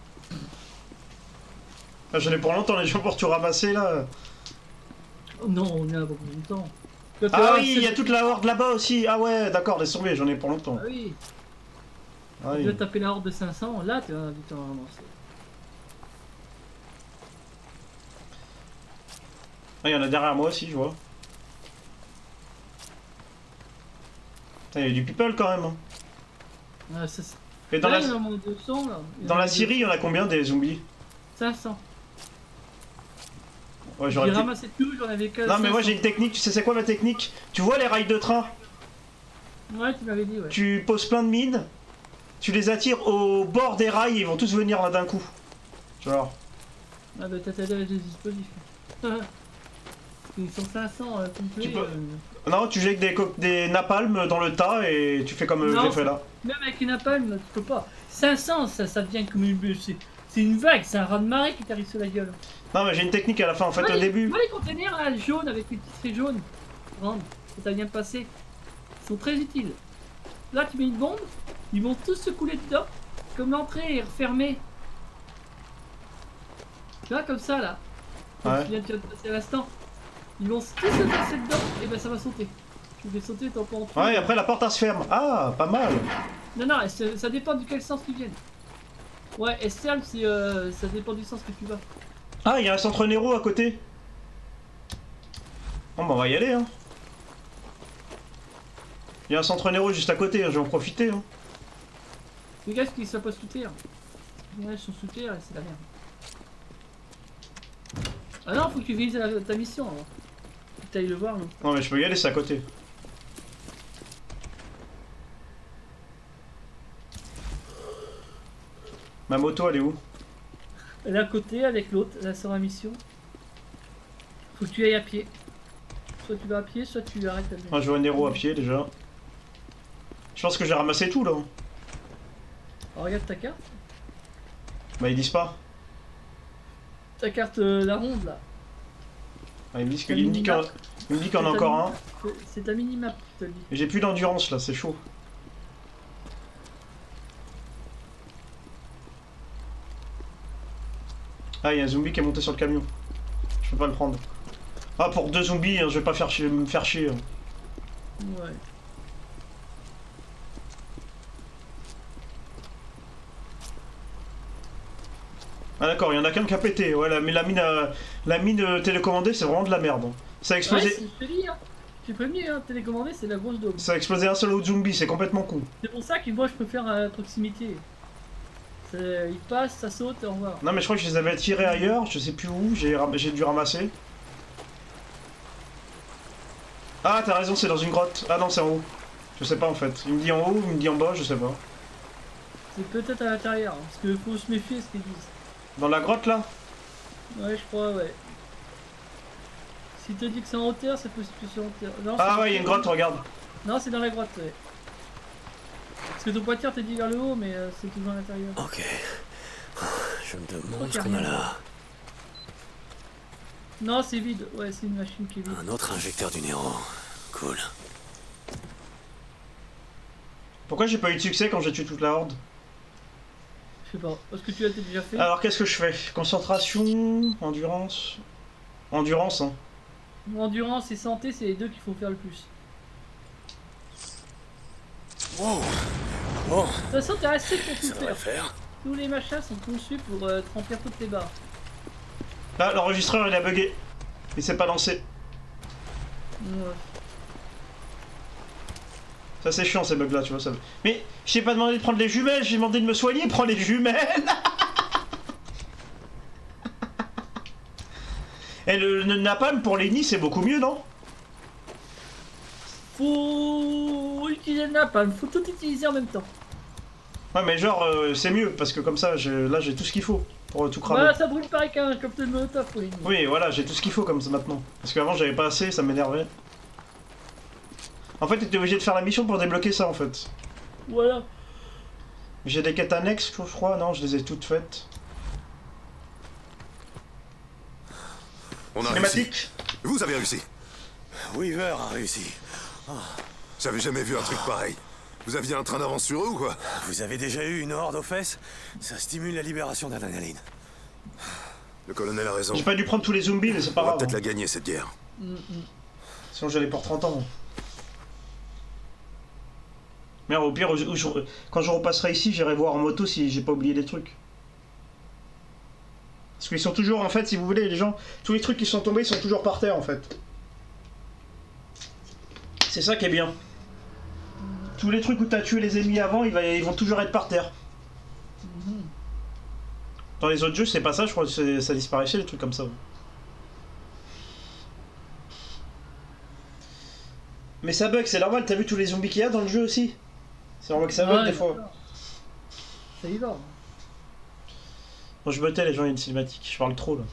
Ah, j'en ai pour longtemps, les gens, pour tout ramasser là. Oh non, on est à beaucoup de temps. Quand Ah t'as- oui, il y a toute la horde là-bas aussi. Ah ouais, d'accord, laisse tomber, j'en ai pour longtemps. Ah oui. Ah Tu oui. vas taper la horde de cinq cents, là tu vas du temps à ramasser. Ah, il y en a derrière moi aussi, je vois. Putain, il y a du people quand même. Hein. Ah, ça, c'est- Et dans là, la, il y en a moins de deux cents là. Il y en dans a la deux- Syrie, il y en a combien des zombies? cinq cents. Ouais, J'ai j'aurais peut-être- ramassé tout, j'en avais que Non, mais moi j'ai une cinq technique, tu sais c'est quoi ma technique? Tu vois les rails de train? cents. Ouais, tu m'avais dit, ouais. Tu poses plein de mines, tu les attires au bord des rails et ils vont tous venir là d'un coup. Genre. Ah bah t'as t'as des dispositifs. Ils sont cinq cents euh, complets. Tu peux- euh, Non, tu jettes des, co- des napalms dans le tas et tu fais comme euh, Non, j'ai fait là. Même avec une napalm, tu peux pas. cinq cents, ça, ça devient comme une. C'est c'est une vague, c'est un raz-de-marée qui t'arrive sur la gueule. Non, mais j'ai une technique à la fin en fait Ouais, au les- début. ouais, les containers là, jaunes avec les petites traits jaunes, grandes, que ça vient de passer, ils sont très utiles. Là, tu mets une bombe, ils vont tous se couler dedans, comme l'entrée est refermée. Tu vois, comme ça là. Comme Ouais. tu viens de passer à l'instant. Ils vont tous se passer dedans, et ben ça va sauter. Tu vais sauter, t'en prends en Ouais, et après la porte elle se ferme. Ah, pas mal. Non, non, ça, ça dépend de quel sens tu viens. Ouais, et ferme, c'est, euh, ça dépend du sens que tu vas. Ah, il y a un centre Nero à côté. Bon, bah on va y aller, hein. Il y a un centre Nero juste à côté, hein, je vais en profiter. Hein. Fais gaffe qu'ils soient pas sous terre. Ouais, ils sont sous terre et c'est la merde. Ah non, faut que tu vises la- ta mission alors. Faut que t'ailles le voir, non. Non, mais je peux y aller, c'est à côté. Ma moto, elle est où? Elle est à côté avec l'autre, elle sera en mission. Faut que tu ailles à pied. Soit tu vas à pied, soit tu arrêtes la Ah, je vois Nero à pied déjà. Je pense que j'ai ramassé tout là. Alors, regarde ta carte. Bah, ils disent pas. Ta carte, euh, la ronde là. Ah, ils me disent Ta qu'il il me dit qu'il y en- mini-map. il me dit qu'il y en a C'est ta encore un. mini- c'est- C'est ta mini-map qui te le dit. Et j'ai plus d'endurance là, c'est chaud. Ah, il y a un zombie qui est monté sur le camion. Je peux pas le prendre. Ah, pour deux zombies, hein, je vais pas faire chier- me faire chier. hein. Ouais. Ah d'accord, il y en a qu'un qui a pété. Ouais, la, mais la mine, euh, la mine euh, télécommandée, c'est vraiment de la merde. hein. Ça a Ouais, explosé. c'est- je te dis, hein. J'ai prévenu, hein, télécommandé, c'est la grosse daube. Ça a explosé un seul autre zombie, c'est complètement con. C'est pour ça que moi je préfère à proximité. C'est- Il passe, ça saute, au revoir. Non mais je crois que je les avais tirés ailleurs, je sais plus où, j'ai ram- j'ai dû ramasser. Ah, t'as raison, c'est dans une grotte. Ah non, c'est en haut. Je sais pas en fait. Il me dit en haut, il me dit en bas, je sais pas. C'est peut-être à l'intérieur, hein, parce qu'il faut se méfier ce qu'ils disent. Dans la grotte là? Ouais, je crois, ouais. Si te dit que c'est en hauteur, c'est possible que c'est en hauteur. Non, Ah c'est- ouais, il y a une grotte, regarde. Non, c'est dans la grotte, ouais. Parce que ton pointeur te dit vers le haut, mais euh, c'est toujours à l'intérieur. Ok. Je me demande Ok, ce qu'on a rien. là. Non, c'est vide. Ouais, c'est une machine qui est vide. Un autre injecteur du Néo. Cool. Pourquoi j'ai pas eu de succès quand j'ai tué toute la horde? Je sais pas. Est-ce que tu l'as déjà fait? Alors qu'est-ce que je fais? Concentration, endurance. Endurance, hein. Endurance et santé, c'est les deux qu'il faut faire le plus. Wow. Bon, De toute façon, t'es resté pour tout ça devrait faire. faire. Tous les machins sont conçus pour euh, te remplir toutes les barres. Là, l'enregistreur il a bugué. Il s'est pas lancé. Ouais. Ça c'est chiant ces bugs là, tu vois ça. Mais je t'ai pas demandé de prendre les jumelles, j'ai demandé de me soigner, prends les jumelles. Et le, le napalm pour les nids c'est beaucoup mieux, non? Faut utiliser le napalm, faut tout utiliser en même temps. Ouais mais genre euh, c'est mieux parce que comme ça je- là j'ai tout ce qu'il faut pour euh, tout cramer. Voilà, ça brûle pareil qu'un cocktail molotov pour les nuits. Oui voilà, j'ai tout ce qu'il faut comme ça maintenant. Parce qu'avant j'avais pas assez, ça m'énervait. En fait t'étais obligé de faire la mission pour débloquer ça en fait. Voilà. J'ai des quêtes annexes je crois, non je les ai toutes faites. On a réussi. Cinématique. Vous avez réussi. Weaver a réussi. J'avais jamais vu un truc pareil. Vous aviez un train d'avance sur eux ou quoi? Vous avez déjà eu une horde aux fesses? Ça stimule la libération d'adrénaline. Le colonel a raison. J'ai pas dû prendre tous les zombies mais c'est On pas va grave. peut-être hein. la gagner cette guerre. Mm, mm. Sinon j'allais pour trente ans. Mais au pire, je- je- quand je repasserai ici, j'irai voir en moto si j'ai pas oublié des trucs. Parce qu'ils sont toujours, en fait, si vous voulez, les gens, tous les trucs qui sont tombés, ils sont toujours par terre, en fait. C'est ça qui est bien. Tous les trucs où t'as tué les ennemis avant, ils, va- ils vont toujours être par terre. Mhm. Dans les autres jeux, c'est pas ça, je crois que c'est- ça disparaissait, les trucs comme ça. Mais ça bug, c'est normal, t'as vu tous les zombies qu'il y a dans le jeu aussi? C'est normal que ça bug Ouais, des fois. d'accord. Ça y va. Bon, je me tais, les gens, il y a une cinématique, je parle trop là.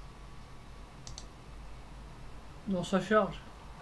Non, ça charge.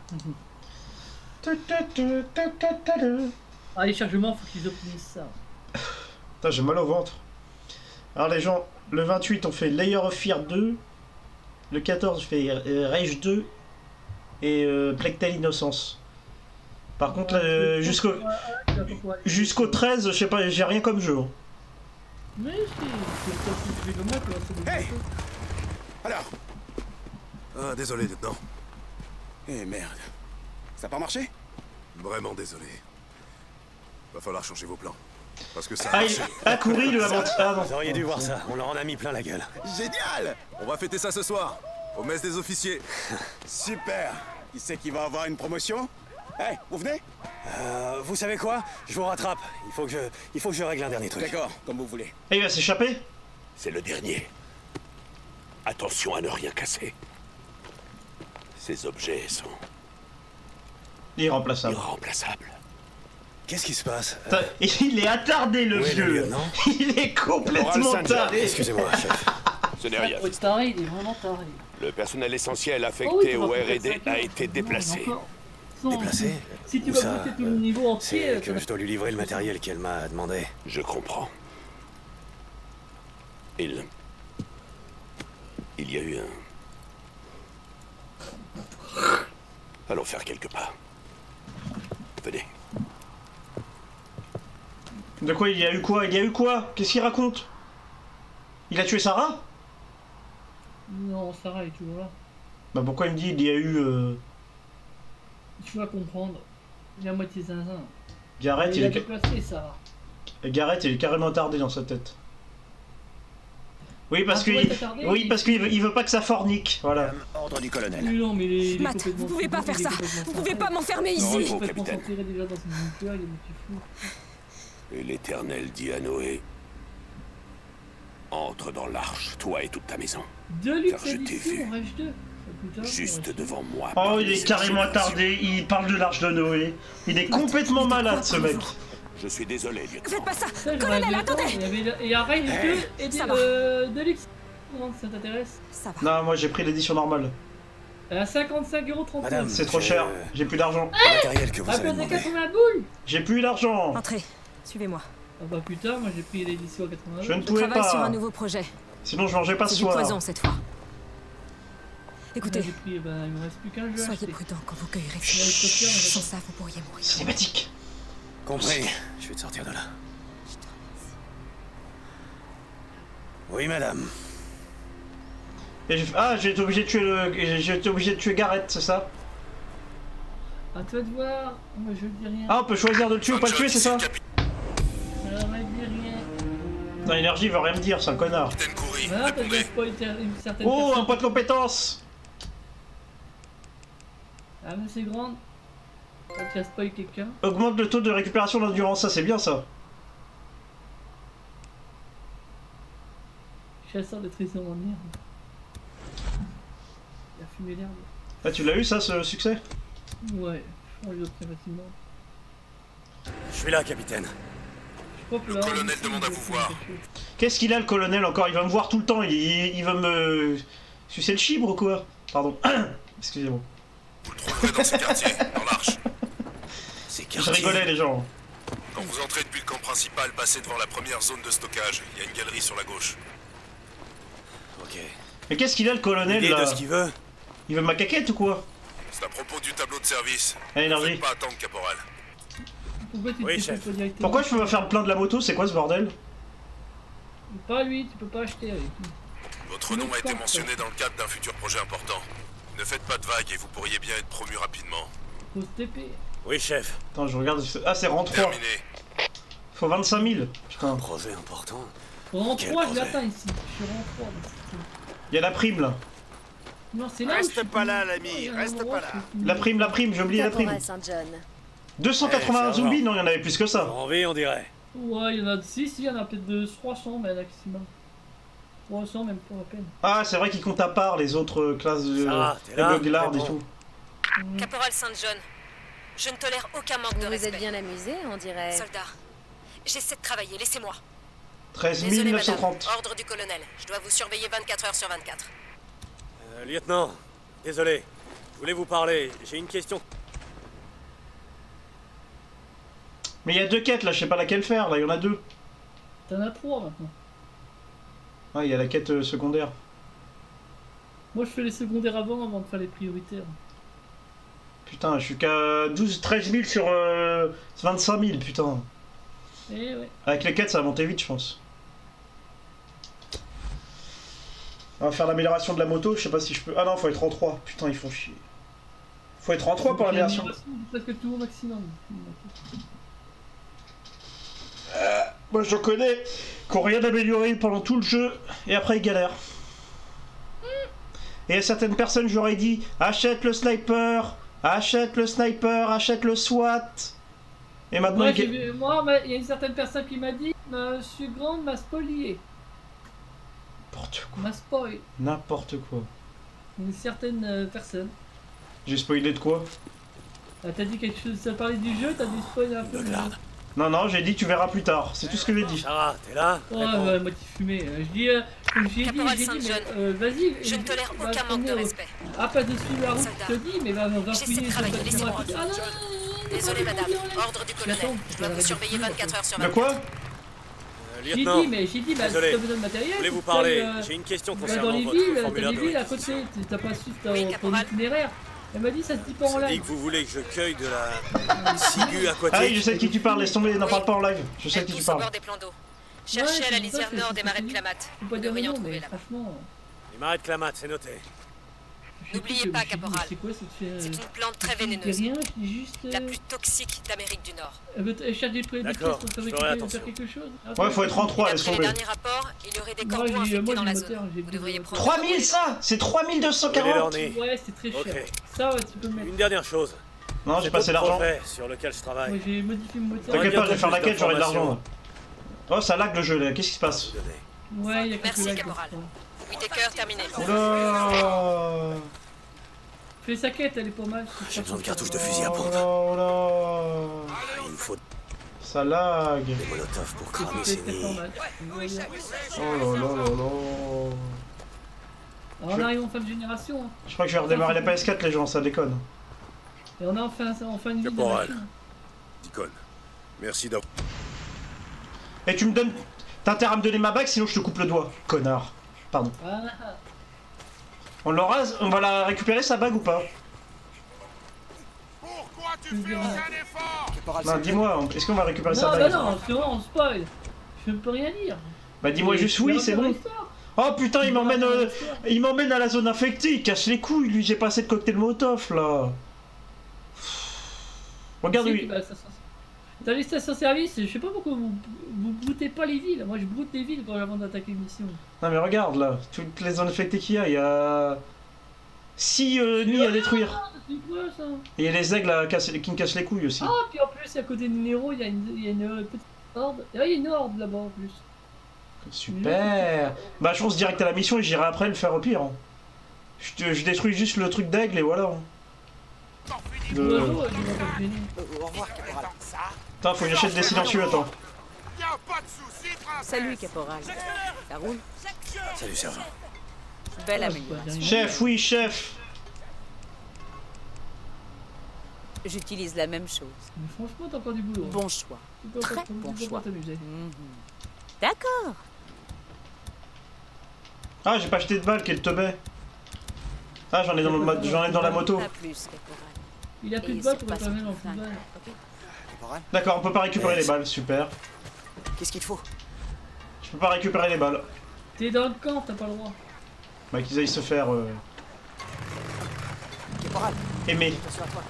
Ah, les chargements, faut qu'ils optimisent ça. Putain, j'ai mal au ventre. Alors les gens, le vingt-huit on fait Layer of Fear deux, le quatorze je fais euh, Rage deux et euh, Plectel Innocence. Par contre, euh, jusqu'au jusqu'au treize, je sais pas, j'ai rien comme jeu. hein. Mais si, c'est ça que tu fais comme moi, quoi. C'est des Hey choses. Alors Ah, désolé, lieutenant. Eh merde. Ça n'a pas marché? Vraiment désolé. Va falloir changer vos plans. Parce que ça a Ah, il marché. a couru le avant. Ah, non. Vous auriez dû voir ça, on leur en a mis plein la gueule. Génial! On va fêter ça ce soir, au mess des officiers. Super. Qui c'est qui va avoir une promotion? Eh, vous venez? Euh, vous savez quoi? Je vous rattrape. Il faut que je, il faut que je règle un dernier truc. D'accord, comme vous voulez. Et il va s'échapper. C'est le dernier. Attention à ne rien casser. Ces objets sont Il est irremplaçable. irremplaçables. Qu'est-ce qui se passe? Euh, Putain, Il est attardé le Où est le vieux. lieutenant? Il est complètement Moral Saint-Jean, taré. Excusez-moi, chef. Ce n'est Ah, rien. faut être taré, il est vraiment taré. Le personnel essentiel Oh oui, affecté tu vas au faire R et D cinq heures. a été Non, déplacé. mais encore. Sans- Déplacé? Si tu Où vas ça? goûter tout le Euh, niveau entier, C'est ça que va- je dois lui livrer le matériel qu'elle m'a demandé. Je comprends. Il... Il y a eu un... Allons faire quelques pas. Venez. De quoi il y a eu quoi? Il y a eu quoi? Qu'est-ce qu'il raconte? Il a tué Sarah? Non, Sarah est toujours là. Bah pourquoi il me dit il y a eu euh... Tu vas comprendre. Il est à moitié zinzin. Garrett, il il a est... déplacé Sarah. Garrett, il est carrément tardé dans sa tête. Oui, parce Ah, que pour il... être attardé, oui, il- parce qu'il veut, il veut pas que ça fornique, voilà. Ordre du colonel. Oui, non, mais il est, il est Matt, complètement vous pouvez pas fou, faire il est ça. complètement Vous pouvez centré. pas m'enfermer Non, ici. il Il est faut, complètement capitaine. centré déjà dans son bunker, il est moitié fou. Et l'Éternel dit à Noé... Entre dans l'arche, toi et toute ta maison. Deux luttes Car je t'ai d'addition vu. en Rage deux. Putain, Juste ouais. devant moi. Oh, par il les est carrément exhumations. attardé, il parle de l'Arche de Noé. Il est complètement mais de malade quoi ce mec. parlez-vous? Je suis désolé, lieutenant. Faites pas ça. Ça, j'aurais Colonel, bien attendez. compris. Il y avait, il y a Range deux et des, Ça va. euh, Deluxe. Non, ça t'intéresse? Ça va. Non, moi j'ai pris l'édition normale. À cinquante-cinq euros trente. Madame. C'est trop Je- cher, j'ai plus d'argent. Le matériel que vous Ah, avez t'as demandé. quatre-vingts boules. J'ai plus d'argent. Entrez. Suivez-moi. Ah bah putain, moi j'ai pris l'édition à quatre-vingts. Je ne Je pouvais travaille sur un pas. nouveau projet. Sinon je mangeais pas C'est ce du soir. poison cette fois. Écoutez, J'ai pris, bah, il me reste plus qu'un jeu à soyez acheter. prudents quand vous cueillerez. Il y a les copieurs, mais Sans ça, vous pourriez mourir. Cinématique. Compris. Je vais te sortir de là. Oui, madame. Et j'ai- Ah, j'ai été obligé de tuer le. J'ai été obligé de tuer Garrett, c'est ça? À toi de voir. Moi je dis rien. Ah, on peut choisir de le tuer ou pas le tuer, c'est ça? Alors, moi je dis rien. Non, énergie il veut rien me dire, c'est un connard. Capitaine Coury, Voilà, t'as déjà répondez. spoilé une certaine Oh, un personne. point de compétence. Ah mais c'est grande. T'as déjà spoilé quelqu'un. Augmente le taux de récupération d'endurance, ça c'est bien ça. Chasseur de trésors en herbe. Il a fumé l'herbe. Ah, tu l'as eu ça, ce succès? Ouais, je prends les autres très facilement. Je suis là, capitaine. Je crois que Le là, colonel ici, demande à il vous doit voir. faire quelque chose. Qu'est-ce qu'il a le colonel encore? Il va me voir tout le temps, il, il, il va me... sucer le chibre ou quoi? Pardon. Excusez-moi. Vous le trouverez dans ces quartiers, dans l'arche. C'est Je quartier. rigolais les gens. Quand vous entrez depuis le camp principal, passez devant la première zone de stockage. Il y a une galerie sur la gauche. Ok. Mais qu'est-ce qu'il a le colonel Idée là? de ce qu'il veut. Il veut ma caquette ou quoi? C'est à propos du tableau de service. Ah, énergie. Faites pas attendre, caporal. Pourquoi tu Oui, te fais chef. pas directement? Pourquoi je peux pas faire le plein de la moto? C'est quoi ce bordel? Pas lui, tu peux pas acheter avec lui. Votre nom a été mentionné dans le cadre d'un futur projet important. Ne faites pas de vagues et vous pourriez bien être promu rapidement. Faut se T P. Oui, chef. Attends, je regarde. Ah, c'est rang trois. Terminé. Faut vingt-cinq mille. Putain. Projet important. Rang Quel trois, je projet. l'atteins ici. Je suis rang trois. dans cette team. Il y a la prime là. Non, c'est là où Reste je suis pas là, plus- l'ami, il y a un reste endroit pas où là. je suis La plus- prime, la prime, j'ai oublié la prime. Caporal Saint-John. deux cent quatre-vingts Eh, zombies? sergent. Non, il y en avait plus que ça. Envie, on dirait. Ouais, il y en a. Si, si, il y en a peut-être de trois cents, mais maximum. trois cents, même pas à peine. Ah, c'est vrai qu'ils comptent à part les autres euh, classes de. Sarah, t'es les là? Buglards et Réponds. tout. Caporal Saint-John, je ne tolère aucun manque de Vous respect. êtes bien amusé, on dirait. Soldat, j'essaie de travailler, laissez-moi. treize mille Désolé, neuf cent madame. trente. Ordre du colonel. Je dois vous surveiller vingt-quatre heures sur vingt-quatre. Euh, lieutenant, désolé. Je voulais vous parler. J'ai une question. Mais il y a deux quêtes là, je sais pas laquelle faire. Là, il y en a deux. T'en as trois maintenant. Ah, il y a la quête euh, secondaire. Moi, je fais les secondaires avant, avant de faire les prioritaires. Putain, je suis qu'à douze, treize mille sur euh, vingt-cinq mille, putain. Eh ouais. Avec les quêtes, ça va monter vite, je pense. On va faire l'amélioration de la moto, je sais pas si je peux. Ah non, faut être en trois. Putain, ils font chier. Faut être en trois pour l'amélioration. Presque tout au maximum. Moi, je connais qui ont rien amélioré pendant tout le jeu et après ils galèrent. Et à certaines personnes, j'aurais dit achète le sniper, achète le sniper, achète le SWAT. Et maintenant, Moi, ils j'ai ga- vu- moi, ma- il y a une certaine personne qui m'a dit Monsieur Grand m'a spolié. N'importe quoi. M'a spoil. N'importe quoi. Une certaine euh, personne. J'ai spoilé de quoi? Ah, t'as dit quelque chose, ça parlait du jeu, t'as dit spoil un peu. Buglar. Non, non, j'ai dit tu verras plus tard. C'est tout ce que j'ai dit. Sarah, t'es là? Ouais, Réponds. ouais, moi qui fumais. Euh, Je dis, euh, comme j'ai dit, Caporal j'ai dit, mais Saint-John, euh, vas-y. Je ne euh, tolère va aucun manque de tourner au- respect. Ah, pas dessus la route, Soldat. je te dis, mais va, va J'essaie fouiller de sur travailler, le bâtiment à laissez-moi. côté. Ah non, non, non, Désolé, non, madame. non, non. Ordre du colonel. J'attends, Je dois ça vous va surveiller être vingt-quatre heures sur De vingt-quatre. quoi? Euh, J'ai dit, lieutenant, mais j'ai dit, bah, si désolé. t'as besoin de matériel. je voulais vous faut que t'ailles, parler. euh, J'ai une question bah, concernant dans les votre villes, t'as formulaire des de villes à réquisition. côté, t'as pas su ton, Oui, ton caporal. itinéraire. Elle m'a dit, ça se dit pas en Ça dit live. que vous voulez que je cueille de la ciguë aquatique. Ah oui, je sais de qui tu parles, laisse tomber, n'en Oui. parle pas en live. Je sais Elle de qui tu pousse au parles. bord des plans d'eau. Ouais, Cherchez c'est à la pour ça lisière que nord c'est des ce marais que de je Clamat. Faut Vous pas dire devriez non, en trouver mais là-bas. franchement. Les marais de Clamat, c'est noté. je sais N'oubliez plus pas, que je dis, caporal. C'est quoi cette fait, C'est euh, une plante très je dis vénéneuse. rien, je dis juste. La euh, plus toxique d'Amérique du Nord. Elle veut elle cherche des trucs des D'accord, pièces pour je faire ferai faire attention. quelque chose. Ouais, faut être en trois, laisse D'après les tomber. derniers rapports, il y aurait des Moi, corbeaux j'ai- infectés moi, dans j'ai la le moteur, zone. j'ai Vous vu devriez le- prendre. trois mille ça? C'est trois mille deux cent Brûlez leur quarante. nez. Ouais, c'est très cher. Ok. Ça, ouais, tu peux le mettre. Une dernière chose. Non, j'ai Cet passé autre l'argent. projet sur lequel je travaille. Moi, j'ai modifié mon moteur. T'inquiète pas, je vais faire la Plus quête, j'aurai de l'argent. d'informations. Oh, ça lag le jeu là, qu'est-ce qui se passe? Donnez. Ouais, il y a quelques Merci, lags, caporal. je crois. Whitaker terminé. Oula! fais sa quête, elle est pas mal. J'ai besoin de cartouches de fusil à pompe. Oh là là. Il me faut Ça lag. des molotovs pour cramer ces C'était pas nids. mal. Oh là là là là. Alors, on arrive en fin de génération. Hein. Je crois que je vais redémarrer la P S quatre les gens, ça déconne. Et on a enfin, enfin une vie de Caporal. machine. Deacon, merci d'avoir... Et tu me donnes... T'as intérêt à me donner ma bague, sinon je te coupe le doigt. Connard. Pardon. Voilà. On l'aura... On va la récupérer sa bague ou pas? Pourquoi tu fais aucun effort? Caporal, Non, c'est dis-moi, est-ce qu'on va récupérer sa Non, bah bague? non, c'est bon, on spoil. Je ne peux rien dire. Bah dis-moi juste oui, c'est bon. Oh putain, il m'emmène euh, il m'emmène à la zone infectée, il casse les couilles, lui, j'ai pas assez de cocktail Molotov là. Regarde lui. Bah, t'as les stations-service, je sais pas pourquoi vous, vous broutez pas les villes. Moi je broute les villes pour avant d'attaquer une mission. Non mais regarde là, toutes les zones infectées qu'il y a, il y a six euh, nids à détruire. Ah, c'est quoi ça? Et il y a les aigles à casser- qui me cassent les couilles aussi. Ah, puis en plus, à côté de Nero, il y a une, il y a une euh, petite horde. Et là, il y a une horde là-bas en plus. Super. Bah je pense direct à la mission et j'irai après le faire au pire. hein. Je, te- je détruis juste le truc d'aigle et voilà. De... L'oiseau, il va pas te gêner. Euh, au revoir, caporal. Attends, faut que j'achète des silencieux, attends. Y a pas de soucis, princesse. Salut, caporal. Ça roule? Salut, sergent. Belle Ah, amélioration. Chef, oui, chef. J'utilise la même chose. Mais franchement, t'as encore du boulot. hein. Bon choix. Tu peux encore- très tu peux bon encore choix. t'amuser. Mhm. D'accord. Ah, j'ai pas acheté de balle, quel teubé. Ah, j'en ai dans, le mo- j'en ai dans la moto. Pas plus, caporal. Il a plus Et de balles sur pour pas pas même son en plus de flingue, balles. ok? Caporal, D'accord, on peut pas récupérer les balles, super. qu'est-ce qu'il te faut? Je peux pas récupérer les balles. T'es dans le camp, t'as pas le droit. Bah qu'ils aillent se faire euh, Caporal, aimer. attention à toi.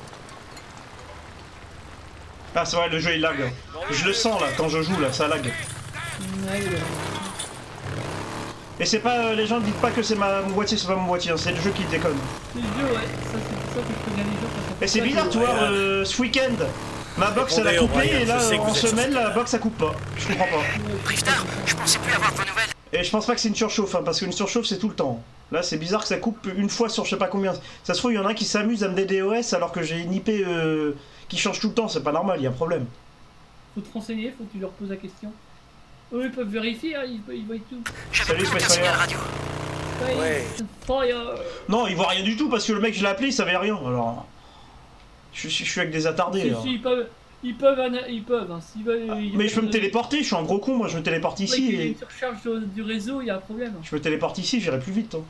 Ah c'est vrai, le jeu il lag. Je le sens là, quand je joue là, ça lag. Ouais, il est- Et c'est pas, euh, les gens dites pas que c'est ma mon boîtier, c'est pas mon boîtier, hein, c'est le jeu qui déconne. C'est le jeu, ouais. Ça, c'est pour ça que je préviens les gens. parce que Et c'est ça, bizarre, que- tu vois, euh, ce week-end, ma box elle a Répondez, coupé O'Brien, et là je sais que en vous êtes sur semaine ce la canal. box ça coupe pas. Je comprends pas. Drifter, je pensais plus avoir de vos nouvelles. Et je pense pas que c'est une surchauffe, hein, parce qu'une surchauffe c'est tout le temps. Là c'est bizarre que ça coupe une fois sur je sais pas combien. Ça se trouve il y en a un qui s'amuse à me D O S alors que j'ai une I P euh, qui change tout le temps, c'est pas normal, il y a un problème. Faut te renseigner, faut que tu leur poses la question. Eux, ils peuvent vérifier, hein, ils, ils voient tout. J'avais Salut, plus aucun Space signal Fire. radio. Ouais. Fire. Non, il voit rien du tout parce que le mec je l'ai appelé, il savait rien. Alors je, suis- je suis avec des attardés. Si, là. si, ils peuvent, ils peuvent, ana- ils peuvent. Hein, s'ils veulent, Ah, ils- mais je peux me euh, téléporter, je suis un gros con, moi je me téléporte ouais, ici qu'il y ait et une surcharge du, du réseau, il y a un problème. je me téléporte ici, j'irai plus vite. Hein.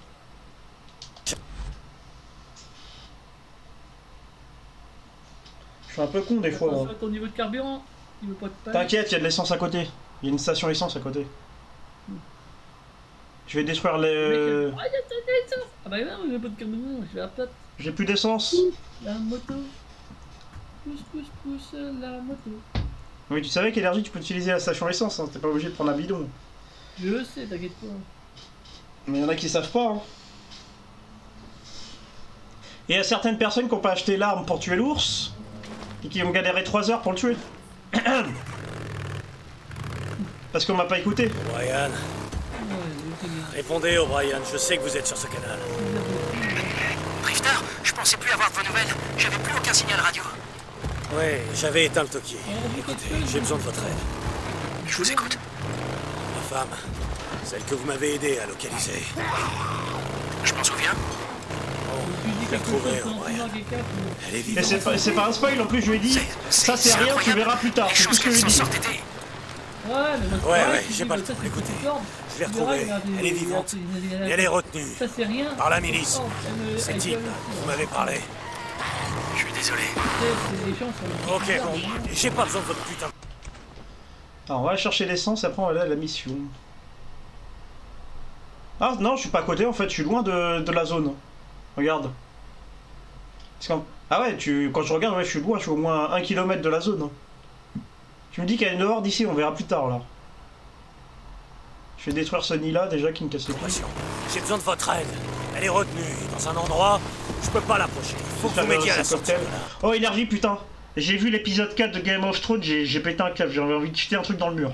Je suis un peu con des fois. Attention hein. à ton niveau de carburant, il veut pas te panne. T'inquiète, il y a de l'essence à côté. Il y a une station essence à côté. Je vais détruire Le mec, les. il- Ah, il y a ta essence. Ah bah non, il veut pas de carburant, je vais à plate. J'ai plus d'essence. La moto. Pousse, pousse, pousse, la moto. Oui, tu savais qu'énergie tu peux utiliser la station essence, hein. T'es pas obligé de prendre un bidon. Je le sais, t'inquiète pas. Mais il y en a qui savent pas. Hein. Et il y a certaines personnes qui n'ont pas acheté l'arme pour tuer l'ours et qui ont galéré trois heures pour le tuer. Parce qu'on m'a pas écouté. O'Brien, Ouais, je sais bien. répondez, O'Brien, je sais que vous êtes sur ce canal. Drifter, je pensais plus avoir de vos nouvelles. J'avais plus aucun signal radio. Ouais, j'avais éteint le toquier. Écoutez, j'ai besoin de votre aide. Je vous écoute. Ma femme, celle que vous m'avez aidé à localiser. Je m'en souviens. Tu dis Je l'ai quelque retrouvée, chose, t'en O'Brien. entends quelqu'un qui- Elle est Et vivante. c'est pas, c'est pas un spoil en plus, je lui ai dit. Ça c'est rien, tu incroyable. verras plus tard. Les C'est tout choses ce que je qu'elle lui s'en ai dit. sortait. Ouais, mais moi, c'est Ouais, pareil, ouais, tu j'ai dis, pas bah, le ça, temps, c'est écoutez. une corde. Je l'ai Tu verras, retrouvée. il y a des- Elle est il y a- vivante. il y a- il y a- Et elle est retenue. Ça, c'est rien. Par la milice. Oh, elle me- Ces elle types, gueule. vous m'avez parlé. Je suis désolé. Tu sais, c'est- les gens sont- Ok, bon, j'ai pas besoin de votre putain. Alors on va aller chercher l'essence et après on va aller à la mission. Ah non, je suis pas à côté en fait, je suis loin de, de la zone. Regarde. Parce qu'en- ah ouais, tu, quand je regarde, ouais, je suis loin, je suis au moins un kilomètre de la zone. hein. Tu me dis qu'il y a une horde d'ici, on verra plus tard là. Je vais détruire ce nid là déjà qui me casse les couilles. Attention, j'ai besoin de votre aide. Elle est retenue dans un endroit où je peux pas l'approcher. Faut que vous J'avais m'aidiez à la ce sortir cocktail. de là. Oh énergie putain. J'ai vu l'épisode quatre de Game of Thrones, j'ai j'ai pété un câble, j'avais envie de jeter un truc dans le mur.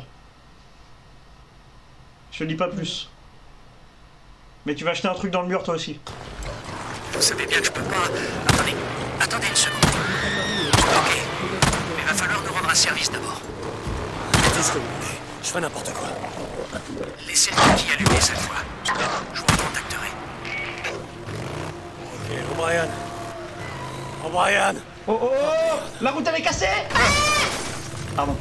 Je te dis pas plus. Mais tu vas acheter un truc dans le mur toi aussi. Vous savez bien que je peux pas... Attendez, attendez une seconde. Ok, mais va falloir nous rendre un service d'abord. Tout ce que vous voulez. Je fais n'importe quoi. Laissez le kaki allumé cette fois. Je vous recontacterai. Ok, O'Brien. O'Brien. Oh oh oh, la route elle est cassée. Ah pardon.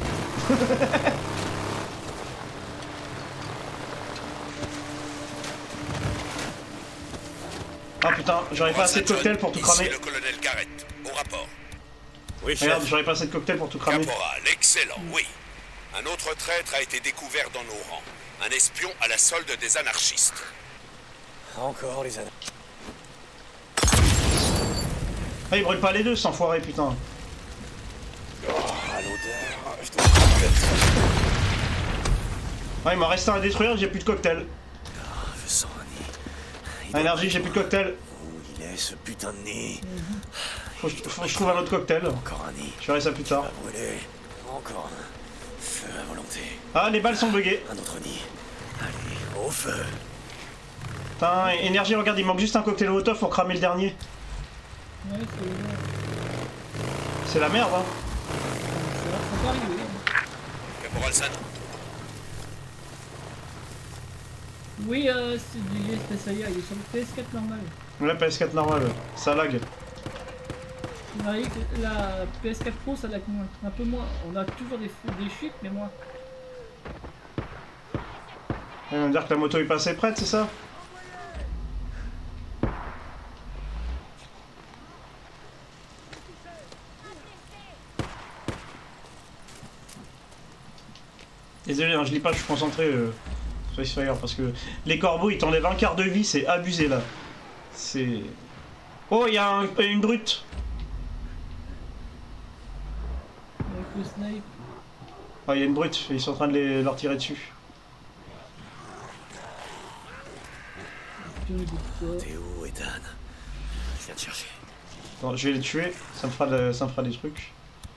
Ah putain, j'aurais pas assez de cocktails pour tout cramer. Ici le colonel Garrett, au rapport. Oui, chef. Regarde, j'aurais pas assez de cocktails pour tout cramer. Caporal, excellent, oui. Un autre traître a été découvert dans nos rangs. Un espion à la solde des anarchistes. Encore les années. Ah, il brûle pas les deux, cet enfoiré, putain. Oh, à l'odeur. Je dois... Ah, il m'en reste un à détruire, j'ai plus de cocktails. Oh, je sens un nid. Il À doit- énergie, j'ai plus de cocktails. Où il est, ce putain de nid? Faut, que je- faut que je trouve un autre cocktail. Encore un nid. Je ferai ça plus tard. Va brûler. Encore un. Feu à volonté. Ah, les balles sont buggées. Un autre nid. Allez, au feu. Putain, énergie, regarde, il manque juste un cocktail Molotov pour cramer le dernier. Ouais, c'est bon. C'est la merde, hein. Ça va, ça peut arriver. Caporal San, Oui, euh, c'est du G S P, ça y est, il est sur le P S quatre normal. La P S quatre normale, ça lag. Ouais, la P S quatre Pro, ça lag moins. Un peu moins. On a toujours des, des chutes, mais moins. Il va me dire que la moto est pas assez prête, c'est ça? Désolé, hein, je lis pas, je suis concentré euh, sur X-Fire parce que les corbeaux ils t'enlèvent un quart de vie, c'est abusé là. C'est. Oh, il y a un- une brute! Avec le snipe. Ah, il y a une brute, ils sont en train de les, leur tirer dessus. Puis on est beaucoup de ça. T'es où, Ethan? Je viens te chercher. Attends, je vais les tuer, ça me fera, de- ça me fera des trucs.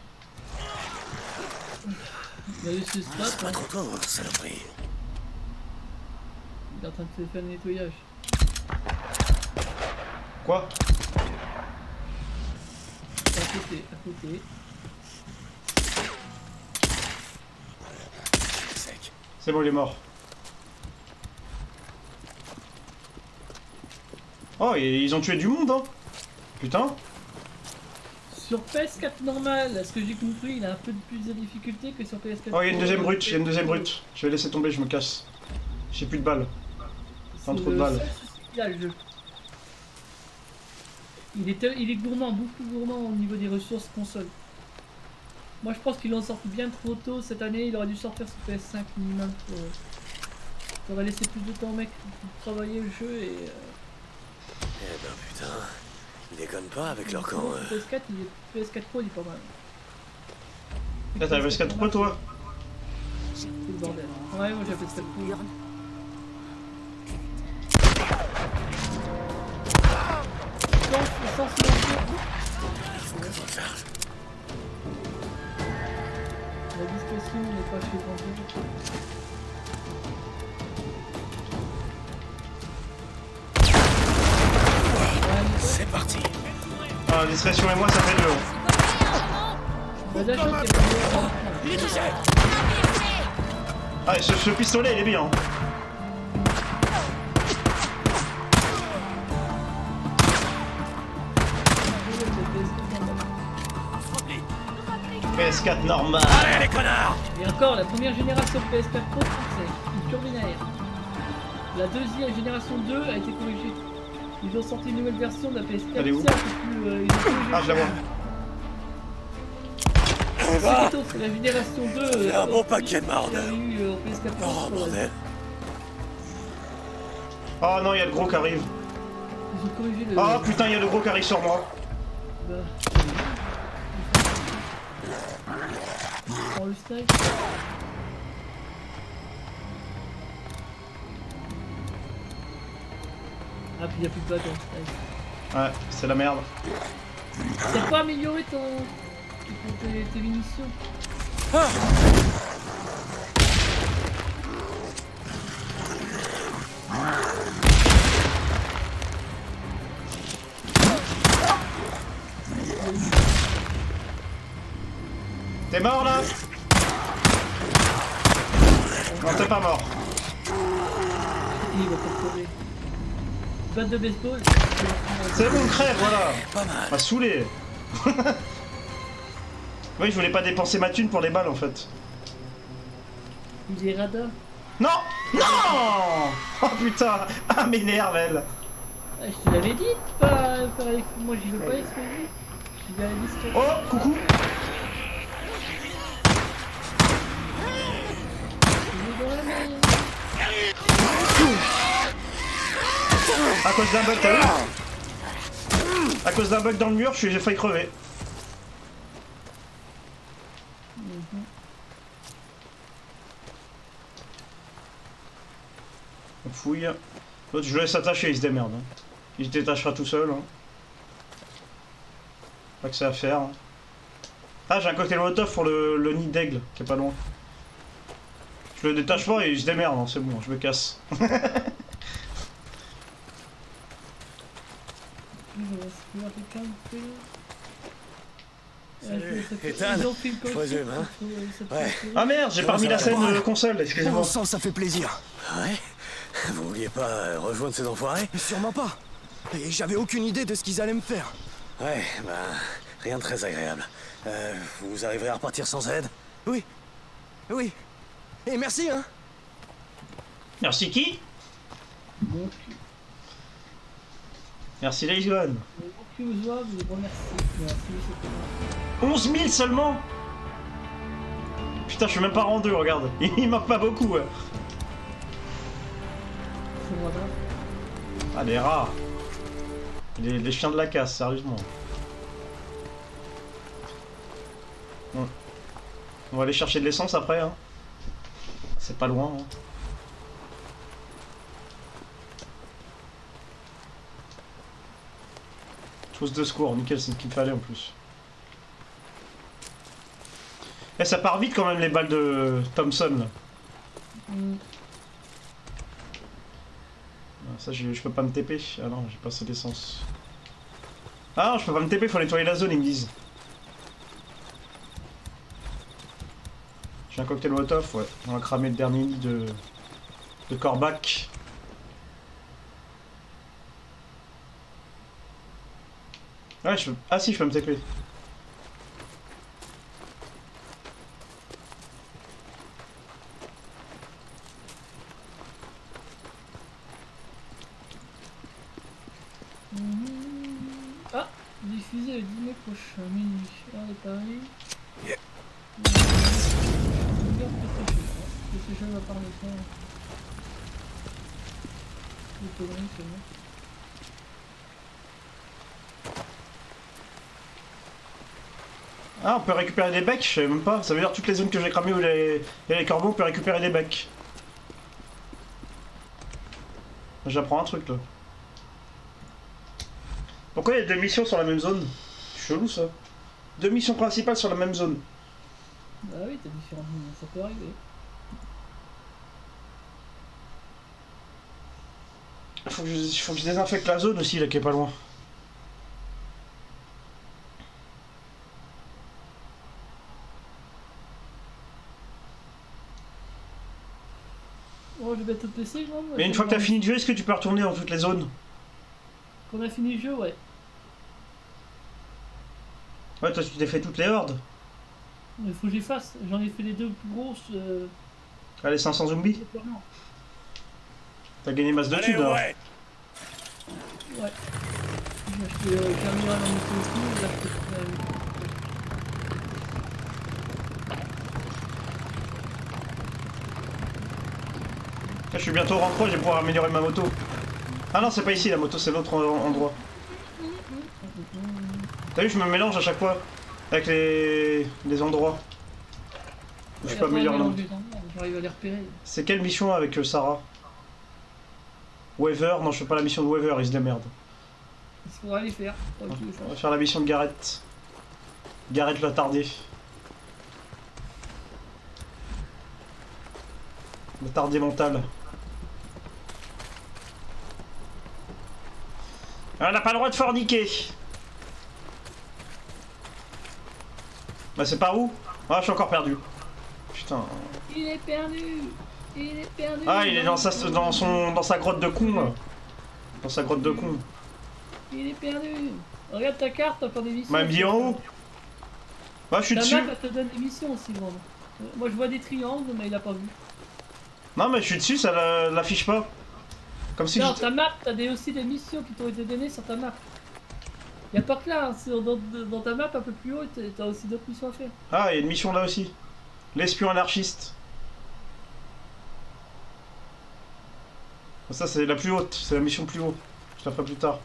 Il a laissé ce C'est pas là, trop tôt, saloperie. il est en train de se faire le nettoyage. Quoi? À côté, à côté. Sec. C'est bon, il est mort. Oh, et ils ont tué du monde, hein! Putain! Sur P S quatre normal, à ce que j'ai compris, il a un peu de plus de difficulté que sur P S quatre. Oh, il y a une deuxième brute, il y a une deuxième brute. Je vais laisser tomber, je me casse. J'ai plus de balles. Enfin, trop de balles. Il a le jeu. Il est, il est gourmand, beaucoup gourmand au niveau des ressources console. Moi je pense qu'ils l'ont sorti bien trop tôt cette année, il aurait dû sortir sur P S cinq minimum. Pour... Ça aurait laissé plus de temps au mec pour travailler le jeu et... Euh... Eh ben putain, ils déconnent pas avec leur camp. euh. P S quatre, il est... P S quatre Pro il est pas mal. Là, t'as la P S quatre Pro, toi? C'est le bordel. Ouais, moi j'ai la P S quatre Pro. Sans, sans silencieux. Il faut que je recharge. La discrétion n'est pas chez Vendée. C'est parti. Ah, discrétion et moi, ça fait deux. Bah, déjà, je crois qu'il y a Il est touché. Ah, ce, ce pistolet, il est bien. P S quatre normal. Allez les connards. Et encore, la première génération de P S quatre Pro, c'est une turbine à air. La deuxième génération deux a été corrigée. Ils ont sorti une nouvelle version de la P S quatre. Elle est où? C'est un peu plus, euh, ils ont corrigé Ah, je la vois. C'est plutôt c'est la génération deux. C'est un bon paquet de marde. Il y a eu euh, en P S quatre Pro. Oh bordel. Oh non, il y a le gros qui arrive. Ils ont corrigé le... Oh putain, il y a le gros qui arrive sur moi. Bah... Je prends le snipe. Ah, puis il n'y a plus de bague en snipe. Ouais, c'est la merde. T'as pas amélioré ton... tes, tes munitions. T'es mort là? Non, t'es pas mort. Il va pas crever. Batte de baseball. C'est bon, crève, voilà. M'a saoulé. Oui, je voulais pas dépenser ma thune pour les balles en fait. Il est radin. Non! Non! Oh putain! Ah, m'énerve elle! Ah, je te l'avais dit, pas, pas avec... moi j'y veux pas exploser. Je vais aller discuter. Oh, coucou! À cause d'un bug, t'as vu? À cause d'un bug dans le mur, j'ai failli crever. Mm-hmm. On fouille. L'autre, je le laisse attacher, il se démerde. Hein. Il se détachera tout seul. Hein. Pas que ça à faire. Hein. Ah, j'ai un cocktail molotov pour le, le nid d'aigle, qui est pas loin. Je le détache pas et il se démerde, hein. C'est bon, je me casse. Ethan, présume, hein? Ouais. Ah merde, j'ai pas remis la scène de console, excusez-moi. Bon sang, ça fait plaisir. Ouais? Vous vouliez pas euh, rejoindre ces enfoirés? Sûrement pas. Et j'avais aucune idée de ce qu'ils allaient me faire. Ouais, bah, rien de très agréable. Euh, vous arriverez à repartir sans aide? Oui. Oui. Et merci, hein? Merci qui? Bon, merci Days Gone. je vous remercie. onze mille seulement? Putain, je suis même pas rendu, regarde. Il manque pas beaucoup. Ouais. Ah, les rats. Les, les chiens de la casse, sérieusement. Bon. On va aller chercher de l'essence après. Hein. C'est pas loin. Hein. Trousse de secours, nickel, c'est ce qu'il fallait en plus. Eh, ça part vite quand même les balles de Thompson là. Mm. Ça, je, je peux pas me T P. Ah non, j'ai pas assez d'essence. Ah non, je peux pas me T P, faut nettoyer la zone, ils me disent. J'ai un cocktail Molotov, ouais. On va cramer le dernier nid de, de Corbac. Ouais, je peux... Ah si, je peux me T P. Ah, diffusé le dîner prochain, minuit. Ah, et Paris. Yeah. Regarde P C G va parler ça. Les conneries, c'est bon. Ah, on peut récupérer des becs, je savais même pas. Ça veut dire toutes les zones que j'ai cramées où les, il y a les corbeaux, on peut récupérer des becs. J'apprends un truc là. Pourquoi il y a deux missions sur la même zone? Chelou ça. Deux missions principales sur la même zone. Bah oui, t'as différentes missions, ça peut arriver. Faut que, je, faut que je désinfecte la zone aussi là qui est pas loin. Oh, je vais mettre au P C, non? Mais une fois que t'as fini de jouer, est-ce que tu peux retourner dans toutes les zones? Quand on a fini le jeu, ouais. Ouais, toi tu t'es fait toutes les hordes. Il faut que j'y fasse. J'en ai fait les deux plus grosses. Euh... Ah, les cinq cents zombies? T'as gagné masse de thunes alors. Ouais. Ouais. J'ai acheté le caméra dans mon téléphone, j'ai acheté euh... Je suis bientôt au rang trois, je vais pouvoir améliorer ma moto. Ah non, c'est pas ici la moto, c'est l'autre endroit. T'as vu, je me mélange à chaque fois avec les, les endroits où je peux améliorer la moto. J'arrive à les repérer. C'est quelle mission avec euh, Sarah? Weaver? Non, je fais pas la mission de Weaver, il se démerde. Il faudra les faire. On va faire la mission de Garrett. Garrett l'a tardé. Le tardé mental. On n'a pas le droit de forniquer. Bah c'est par où? Ah, je suis encore perdu. Putain. Il est perdu. Il est perdu. Ah, il est dans sa, dans son, dans sa grotte de con. Là. Dans sa grotte de con. Il est perdu. Regarde ta carte, t'as encore des missions. Bah, il me dit en haut. Bah, je suis ta dessus. map, elle te donne des missions aussi, vraiment. Euh, Moi, je vois des triangles, mais il a pas vu. Non, mais je suis dessus, ça la- l'affiche pas. Comme si non, j'étais- ta map, t'as des, aussi des missions qui t'ont été données sur ta map. Y'a pas que là, hein, sur- dans, dans ta map un peu plus haut, t'as- t'as aussi d'autres missions à faire. Ah, il y a une mission là aussi. L'espion anarchiste. Ça, c'est la plus haute. C'est la mission plus haut. Je la ferai plus tard.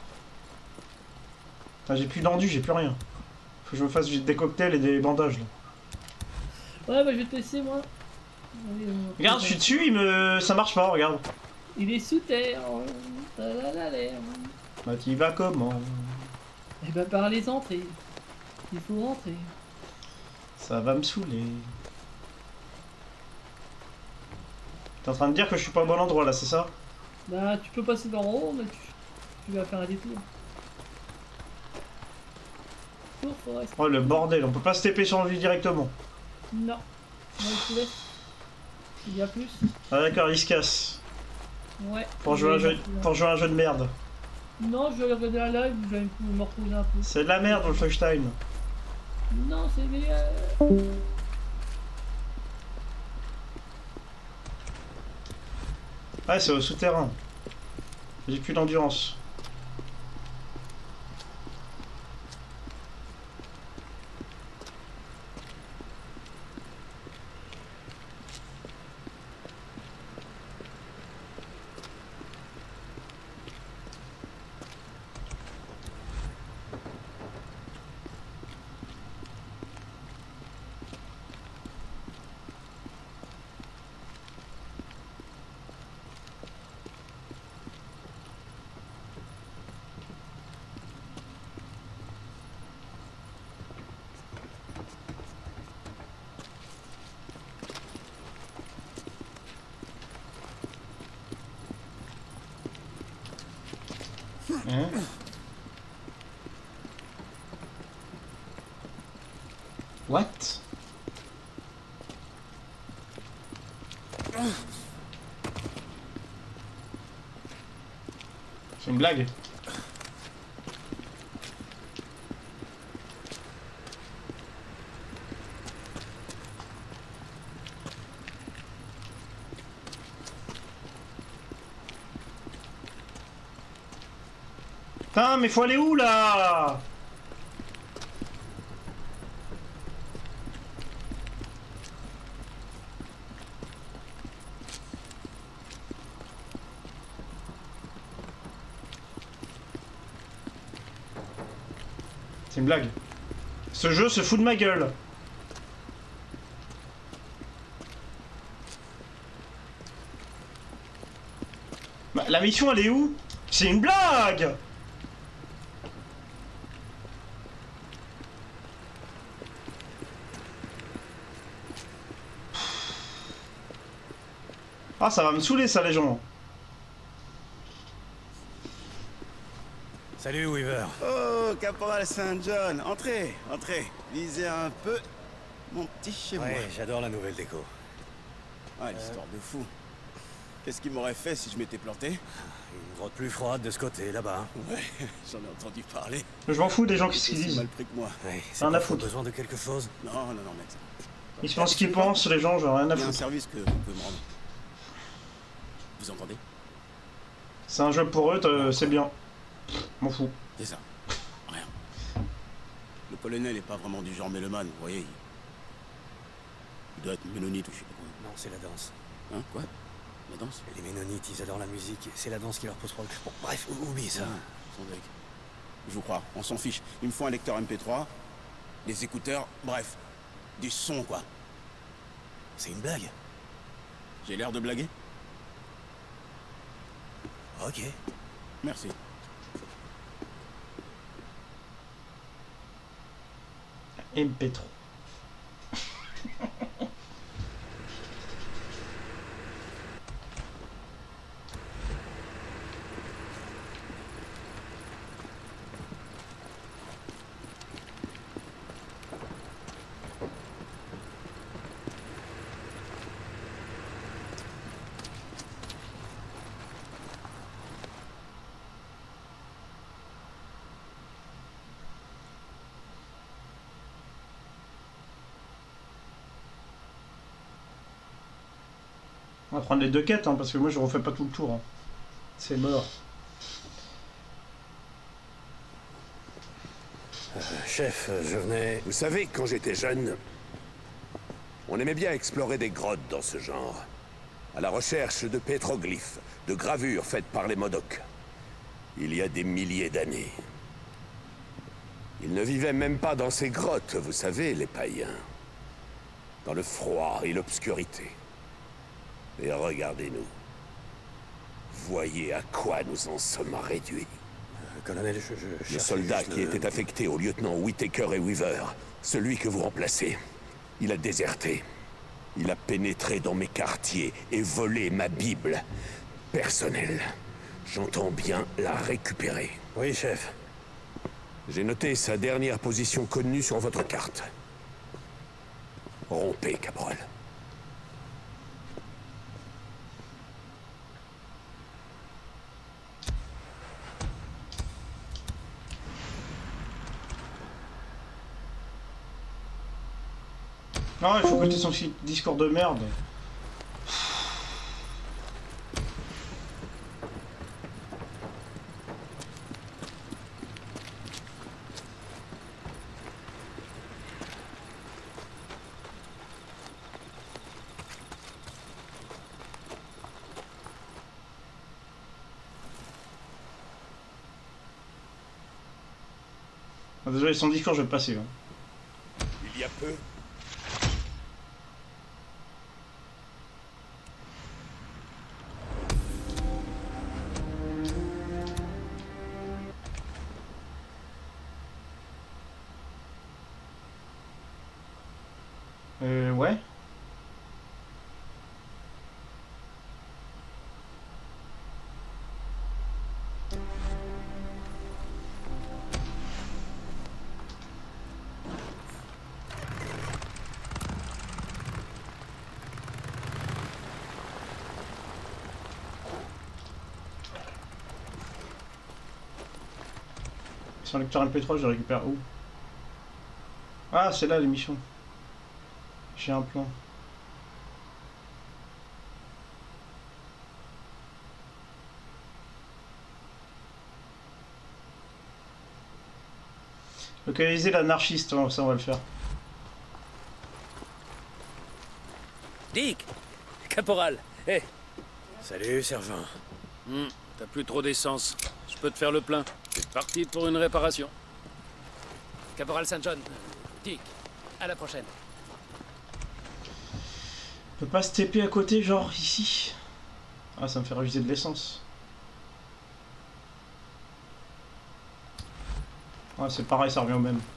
Ah, j'ai plus d'enduit, j'ai plus rien. Faut que je me fasse des cocktails et des bandages là. Ouais, bah je vais te laisser, moi. Allez, on- Regarde, je suis dessus, il me... ça marche pas, regarde. Il est sous terre. Talalala. Bah, t'y vas comment? Et bah par les entrées. Il faut rentrer. Ça va me saouler. T'es en train de dire que je suis pas au bon endroit là, c'est ça? Bah tu peux passer par en haut, mais tu, tu vas faire un détour. Tour Forest. Oh le bordel, on peut pas se taper sur le vide directement. Non. Moi je te laisse. Il y a plus. Ah d'accord, il se casse. Ouais. Pour jouer, un jeu... pour jouer un jeu de merde. Non, je vais regarder un live, je vais me reposer un peu. C'est de la merde Wolfenstein. Non, c'est meilleur. Ah, c'est au souterrain. J'ai plus d'endurance. Hein? What? C'est une blague. Putain, mais faut aller où là? C'est une blague. Ce jeu se fout de ma gueule. Bah, la mission elle est où? C'est une blague! Ah, ça va me saouler ça les gens. Salut Weaver. Oh, Caporal Saint John, entrez, entrez. Lisez un peu mon petit chez moi. Ouais, j'adore la nouvelle déco. Ah, l'histoire de fou. Qu'est-ce qu'il m'aurait fait si je m'étais planté? Une grotte plus froide de ce côté, là-bas. Ouais, j'en ai entendu parler. Je m'en fous des gens qui se C'est aussi disent. mal pris que moi. Ouais, Rien à pas foutre. besoin de quelque chose. Non, non, non, mec. Ils se pensent ce qu'ils pensent, les gens, j'ai rien à Il y a un foutre. service que vous pouvez me rendre. Vous entendez? C'est un jeu pour eux, t'as- c'est bien. M'en fous. C'est ça. Rien. Le colonel est pas vraiment du genre mélomane, vous voyez. Il, il doit être mélonite ou je sais pas quoi. Non, c'est la danse. Hein? Quoi? La danse? Les Ménonites, ils adorent la musique. C'est la danse qui leur pose problème. Bon, bref, oublie ça. Ah, son deck. Je vous crois, on s'en fiche. Il me faut un lecteur M P trois, des écouteurs, bref. Du son, quoi. C'est une blague. J'ai l'air de blaguer? Ok. Merci. M P trois. On va prendre les deux quêtes, hein, parce que moi je refais pas tout le tour. Hein. C'est mort. Euh, chef, je venais... Vous savez, quand j'étais jeune, on aimait bien explorer des grottes dans ce genre. À la recherche de pétroglyphes, de gravures faites par les Modocs. Il y a des milliers d'années. Ils ne vivaient même pas dans ces grottes, vous savez, les païens. Dans le froid et l'obscurité. Et regardez-nous. Voyez à quoi nous en sommes réduits. Euh, colonel, je... je le soldat qui le... était affecté au lieutenant Whittaker et Weaver, celui que vous remplacez, il a déserté. Il a pénétré dans mes quartiers et volé ma Bible personnelle. J'entends bien la récupérer. Oui, chef. J'ai noté sa dernière position connue sur votre carte. Rompez, caporal. Non, il faut côté son discours de merde. Ah, désolé, son discours, je vais le passer. Hein. Il y a peu, Euh, ouais. Sur le lecteur M P trois, je récupère où? Ah, c'est là l'émission. J'ai un plan. Localiser l'anarchiste, oh, ça on va le faire. Dick, caporal, hé. Hey. Salut, sergent. Hmm, T'as plus trop d'essence. Je peux te faire le plein. C'est parti pour une réparation. Caporal Saint John. Dick, à la prochaine. On peut pas se T P à côté, genre ici? Ah, ça me fait réviser de l'essence. Ah, c'est pareil, ça revient au même.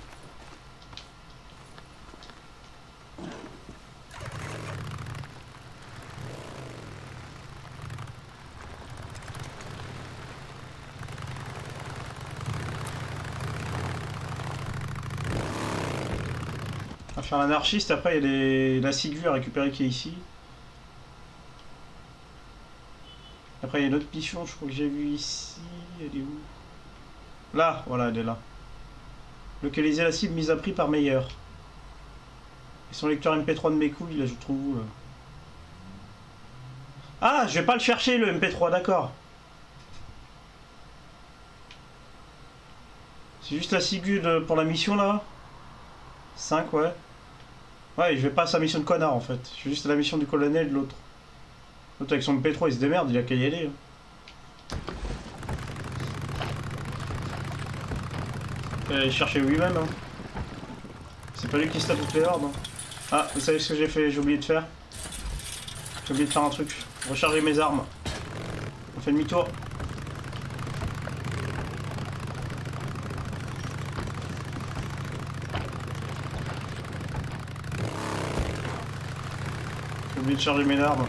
On va faire l'anarchiste, après il y a les... la ciguë à récupérer qui est ici. Après il y a une autre mission, je crois que j'ai vu ici. Elle est où? Là, voilà, elle est là. Localiser la cible mise à prix par Meyer. Et son lecteur M P trois de mes couilles, là je trouve où là? Ah, je vais pas le chercher le M P trois, d'accord. C'est juste la ciguë de... pour la mission là. cinq, ouais. Ouais, je vais pas à sa mission de connard en fait. Je vais juste à la mission du colonel de l'autre. L'autre avec son M P trois, il se démerde, il a qu'à y aller. Hein. Il va aller chercher lui-même. Hein. C'est pas lui qui stat toutes les hordes. Hein. Ah, vous savez ce que j'ai fait? J'ai oublié de faire. J'ai oublié de faire un truc. Recharger mes armes. On fait demi-tour. J'ai oublié de charger mes armes.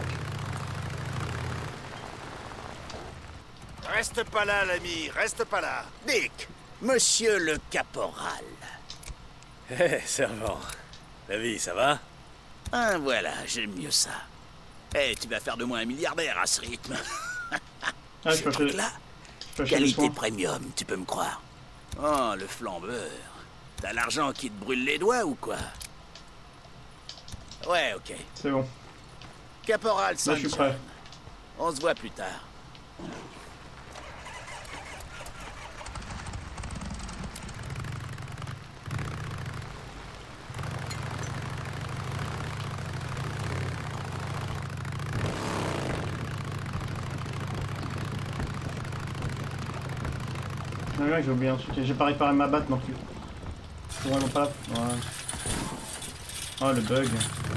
Reste pas là, l'ami, reste pas là. Dick, monsieur le caporal. Hé, hey, sergent. La vie, ça va? Ah, voilà, j'aime mieux ça. Eh, hey, tu vas faire de moi un milliardaire à ce rythme. Ah, ce truc-là, qualité premium, tu peux me croire. Oh, le flambeur. T'as l'argent qui te brûle les doigts ou quoi? Ouais, ok. C'est bon. Caporal Là, je suis Saint-John. prêt. On se voit plus tard. Ah ouais, j'ai oublié un truc. J'ai pas réparé ma batte non plus. C'est vraiment pas là. Ouais. Oh le bug.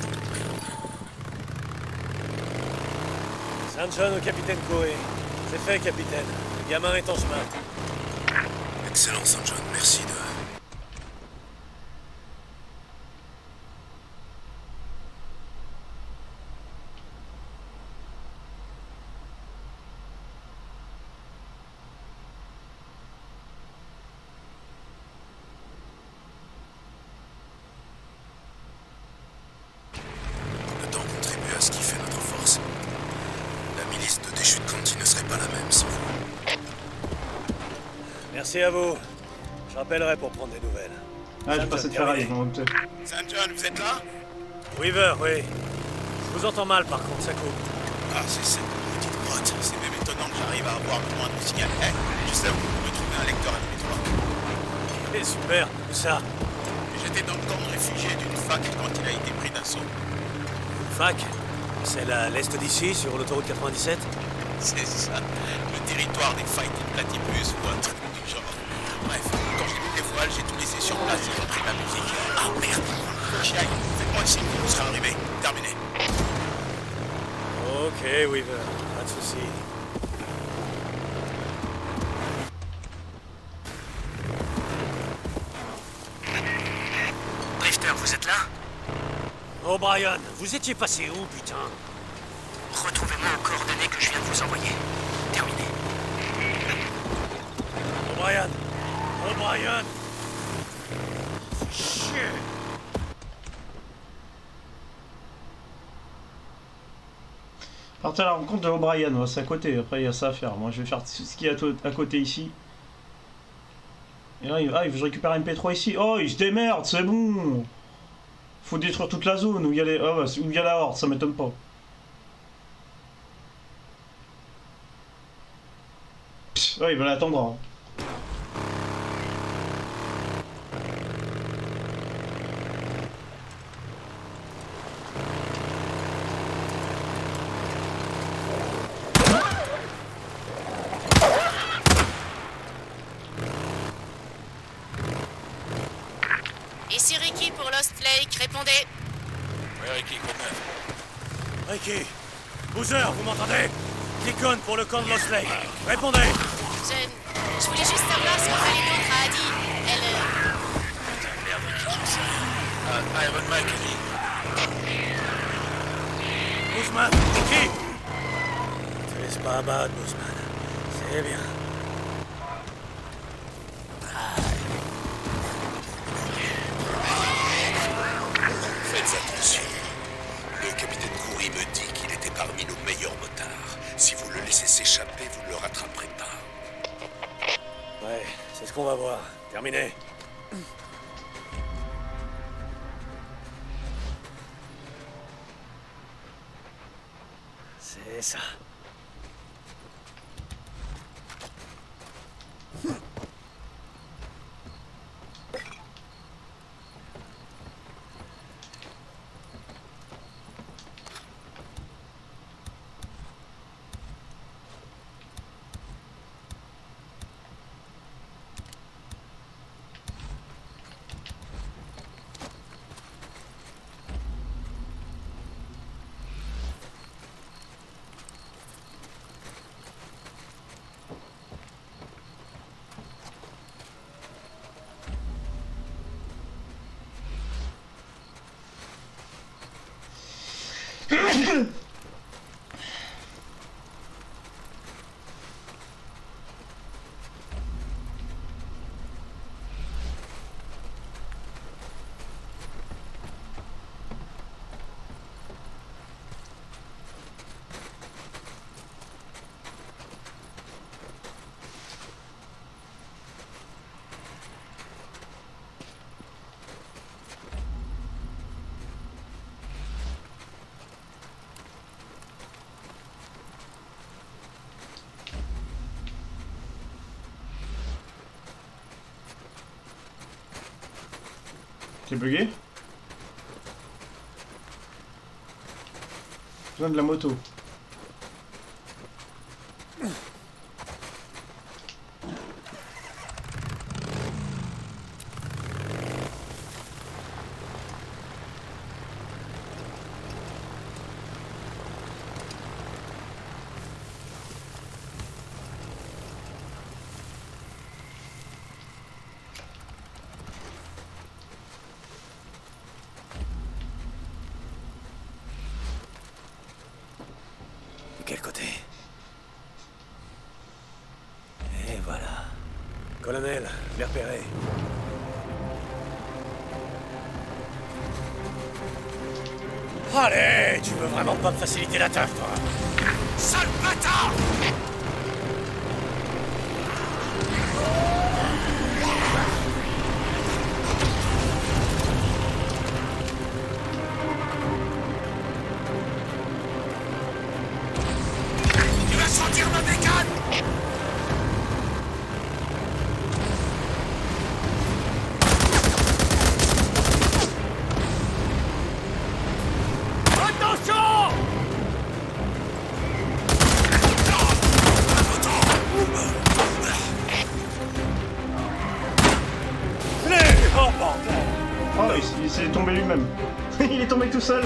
Saint John au capitaine Coé. C'est fait, capitaine. Le gamin est en chemin. Excellent, Saint John. Merci de... Le temps contribue à ce qui fait notre force. La milice de déchus de Conti ne serait pas la même sans vous. Merci à vous. Je rappellerai pour prendre des nouvelles. Ah, j'ai passé de ferraille, ils vont monter. Saint John, vous êtes là? Weaver, oui. Je vous entends mal par contre, ça coupe. Ah, c'est cette petite grotte. C'est même étonnant que j'arrive à avoir le moindre signal. Eh, juste là, vous pouvez trouver un lecteur à numéro trois. Eh, super. Où ça? J'étais dans le camp de réfugiés d'une fac quand il a été pris d'assaut. Fac? C'est à l'est d'ici, sur l'autoroute quatre-vingt-dix-sept? C'est ça. Le territoire des fighting platypus ou un truc du genre. Bref, quand j'ai mis les voiles, j'ai tout laissé sur place et repris ma musique. Ah merde! Faut que j'y aille. Faites-moi signe quand vous serez arrivé. Terminé. Ok, Weaver. Pas de soucis. Drifter, vous êtes là? Oh, Brian, vous étiez passé où, putain? Retrouvez-moi aux coordonnées que je viens de vous envoyer. Terminé. Oh, Brian! Oh, Brian! Chier! Partez à la rencontre de O'Brien, ouais, c'est à côté, après il y a ça à faire. Moi je vais faire ce qu'il y a à côté ici. Et là, il, ah, il veut que je récupère un M P trois ici. Oh, il se démerde, c'est bon. Faut détruire toute la zone où il y a, les... ah, bah, où il y a la horde, ça m'étonne pas. Psst, ouais, il va l'attendre. Hein. Ici Ricky pour Lost Lake, répondez. Oui, Ricky, quoi de neuf? Ricky! Boozer, vous m'entendez? Deacon pour le camp de Lost Lake. Répondez! Je... Je voulais juste savoir ce qu'on fallait d'autre à Adi. Elle... Putain, merde, Ricky, j'en sais rien. Euh, Iron Mike, Ricky. Boozman! Ricky! Ne te laisse pas abattre, Boozman. C'est bien. Faites attention. Le capitaine Coury me dit qu'il était parmi nos meilleurs motards. Si vous le laissez s'échapper, vous ne le rattraperez pas. Ouais, c'est ce qu'on va voir. Terminé. C'est ça. T'es bugué? Besoin de la moto. De quel côté? Et voilà. Colonel, je l'ai repéré. Allez, tu veux vraiment pas me faciliter la tâche, toi? Sale bâtard! Tu vas sentir ma bécane! Attention! Oh bordel! Oh, il, il s'est tombé lui-même. Il est tombé tout seul.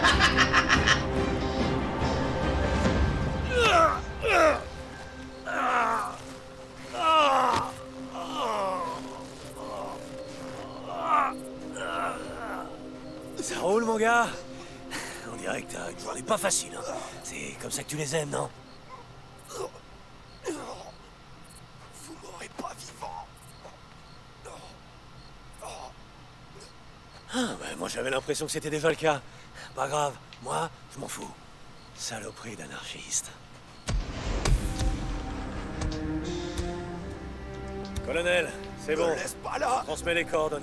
Ça roule, mon gars? On dirait que t'as une journée pas facile, hein. C'est comme ça que tu les aimes, non? Vous m'aurez pas vivant. Ah, ben moi j'avais l'impression que c'était déjà le cas. Pas grave, moi, je m'en fous. Saloperie d'anarchiste. Colonel, c'est bon. Me laisse pas là. Transmets les coordonnées.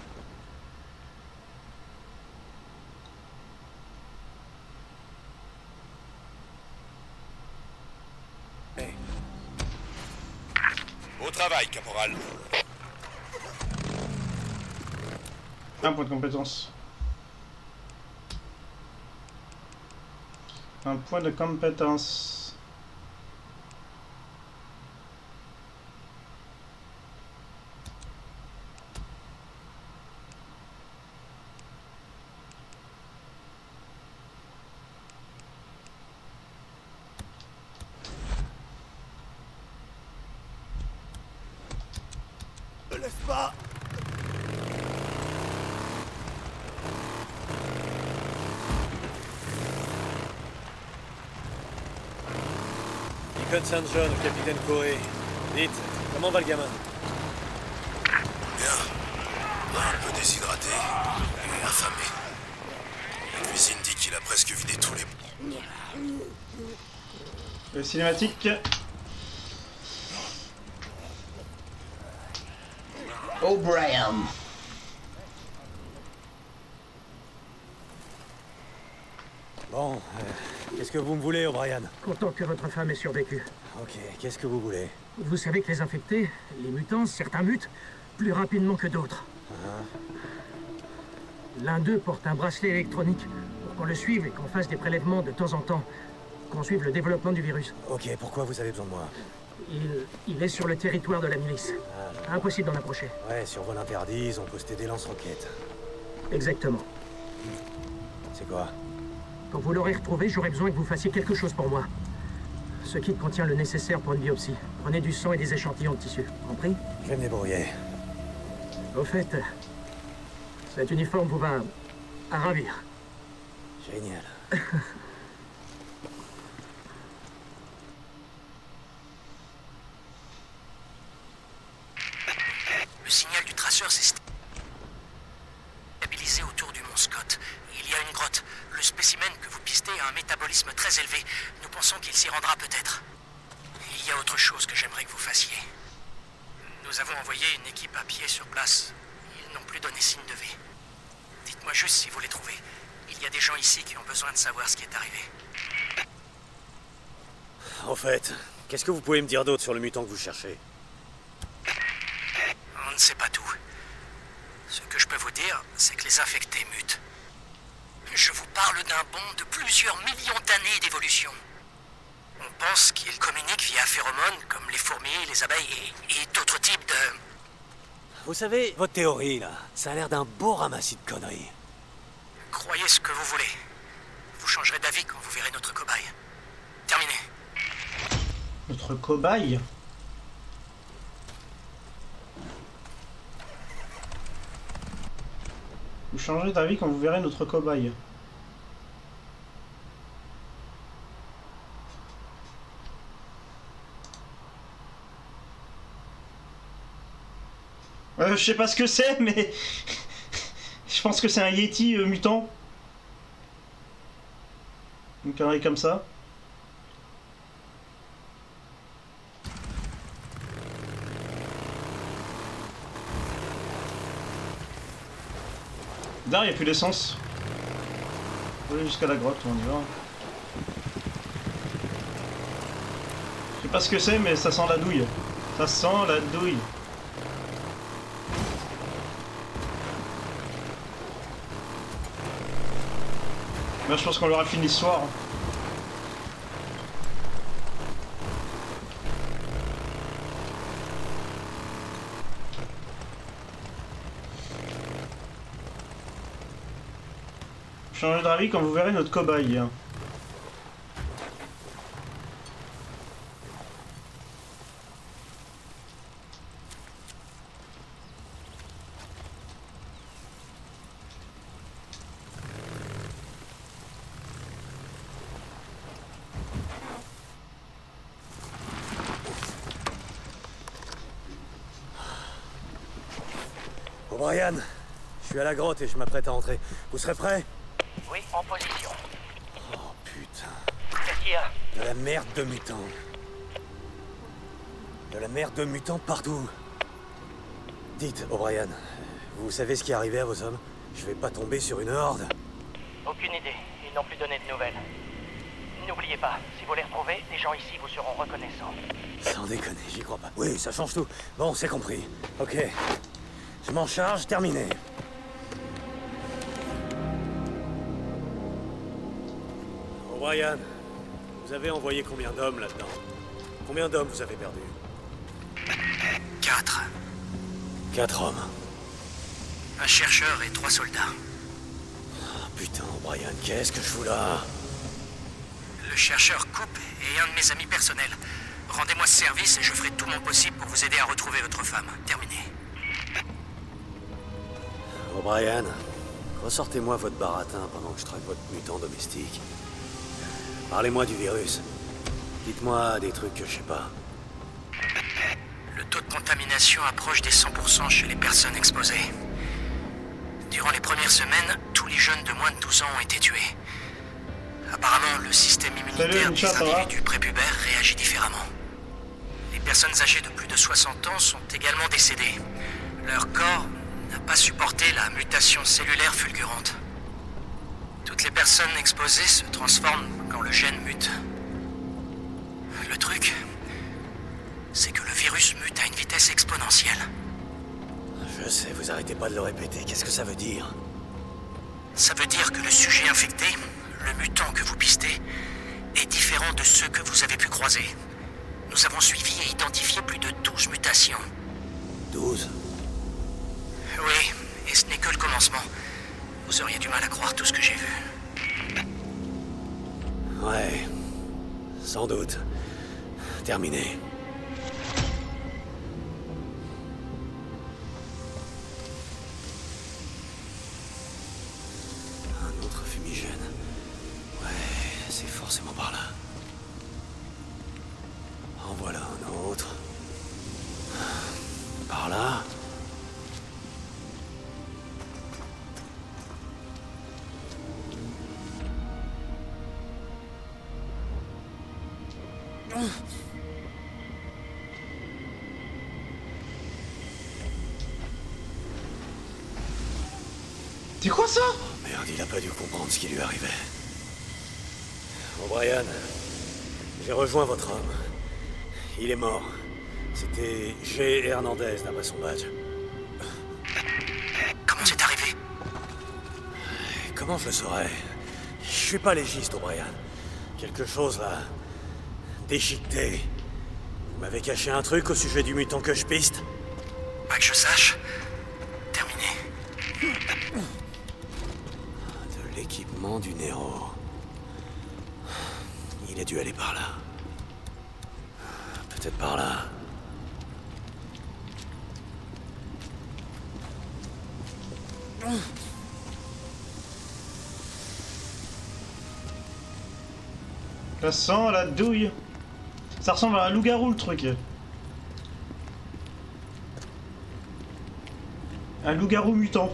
Beau travail, caporal. Un point de compétence. Un point de compétence. Me laisse pas. Deacon Saint John, capitaine Corée. Vite, comment va le gamin? Bien. Un peu déshydraté et affamé. La cuisine dit qu'il a presque vidé tous les... Le cinématique. O'Brien. Bon, euh, qu'est-ce que vous me voulez, O'Brien? Content que votre femme ait survécu. Ok, qu'est-ce que vous voulez? Vous savez que les infectés, les mutants, certains mutent plus rapidement que d'autres. Uh-huh. L'un d'eux porte un bracelet électronique pour qu'on le suive et qu'on fasse des prélèvements de temps en temps, qu'on suive le développement du virus. Ok, pourquoi vous avez besoin de moi? Il, il est sur le territoire de la milice. Ah, Impossible d'en approcher. ouais, survol interdit, ils ont posté des lance-roquettes. Exactement. C'est quoi? Quand vous l'aurez retrouvé, j'aurai besoin que vous fassiez quelque chose pour moi. Ce kit contient le nécessaire pour une biopsie. Prenez du sang et des échantillons de tissu. Compris? Je vais me débrouiller. Au fait, cet uniforme vous va à ravir. Génial. Le signal du traceur s'est stabilisé autour du mont Scott. Il y a une grotte. Le spécimen que vous pistez a un métabolisme très élevé. Nous pensons qu'il s'y rendra peut-être. Il y a autre chose que j'aimerais que vous fassiez. Nous avons envoyé une équipe à pied sur place. Ils n'ont plus donné signe de vie. Dites-moi juste si vous les trouvez. Il y a des gens ici qui ont besoin de savoir ce qui est arrivé. En fait, qu'est-ce que vous pouvez me dire d'autre sur le mutant que vous cherchez? On ne sait pas tout. Ce que je peux vous dire, c'est que les infectés mutent. Je vous parle d'un bond de plusieurs millions d'années d'évolution. On pense qu'ils communiquent via phéromones comme les fourmis, les abeilles et, et d'autres types de... Vous savez, votre théorie, là, ça a l'air d'un beau ramassis de conneries. Croyez ce que vous voulez. Vous changerez d'avis quand vous verrez notre cobaye. Terminé. Notre cobaye? Vous changerez d'avis quand vous verrez notre cobaye. Euh, je sais pas ce que c'est, mais je pense que c'est un Yeti euh, mutant. Une connerie comme ça. Là, il n'y a plus d'essence. On va aller jusqu'à la grotte, on y va. Je sais pas ce que c'est, mais ça sent la douille. Ça sent la douille. Là, je pense qu'on l'aura fini ce soir. Changez d'avis quand vous verrez notre cobaye. O'Brien, je suis à la grotte et je m'apprête à entrer. Vous serez prêts? Oui, en position. Oh putain. Qu'est-ce qu'il y a? De la merde de mutants. De la merde de mutants partout. Dites, O'Brien, vous savez ce qui est arrivé à vos hommes? Je vais pas tomber sur une horde? Aucune idée. Ils n'ont plus donné de nouvelles. N'oubliez pas, si vous les retrouvez, les gens ici vous seront reconnaissants. Sans déconner, j'y crois pas. Oui, ça change tout. Bon, c'est compris. Ok. Je m'en charge, terminé. O'Brien, vous avez envoyé combien d'hommes là-dedans? Combien d'hommes vous avez perdu? Quatre. Quatre hommes. Un chercheur et trois soldats. Oh, putain, O'Brien, qu'est-ce que je fous là? Le chercheur Coupe est un de mes amis personnels. Rendez-moi ce service et je ferai tout mon possible pour vous aider à retrouver votre femme. Terminé. O'Brien, ressortez-moi votre baratin pendant que je traque votre mutant domestique. Parlez-moi du virus. Dites-moi des trucs que je sais pas. Le taux de contamination approche des cent pour cent chez les personnes exposées. Durant les premières semaines, tous les jeunes de moins de douze ans ont été tués. Apparemment, le système immunitaire des individus prépubères réagit différemment. Les personnes âgées de plus de soixante ans sont également décédées. Leur corps n'a pas supporté la mutation cellulaire fulgurante. Toutes les personnes exposées se transforment quand le gène mute. Le truc, c'est que le virus mute à une vitesse exponentielle. Je sais, vous arrêtez pas de le répéter. Qu'est-ce que ça veut dire? Ça veut dire que le sujet infecté, le mutant que vous pistez, est différent de ceux que vous avez pu croiser. Nous avons suivi et identifié plus de douze mutations. douze? Oui, et ce n'est que le commencement. Vous auriez du mal à croire tout ce que j'ai vu. Ouais, sans doute. Terminé. Un autre fumigène. Ouais, c'est forcément par là. En voilà un autre. Par là. C'est quoi ça? Oh merde, il a pas dû comprendre ce qui lui arrivait. O'Brien, j'ai rejoint votre homme. Il est mort. C'était G. Hernandez d'après son badge. Comment Comment je le saurais? Je suis pas légiste, O'Brien. Quelque chose là... déchiqueté. Vous m'avez caché un truc au sujet du mutant que je piste? Pas que je sache. Terminé. De l'équipement du Nero. Il a dû aller par là. Peut-être par là. Ça sent la douille. Ça ressemble à un loup-garou le truc. Un loup-garou mutant.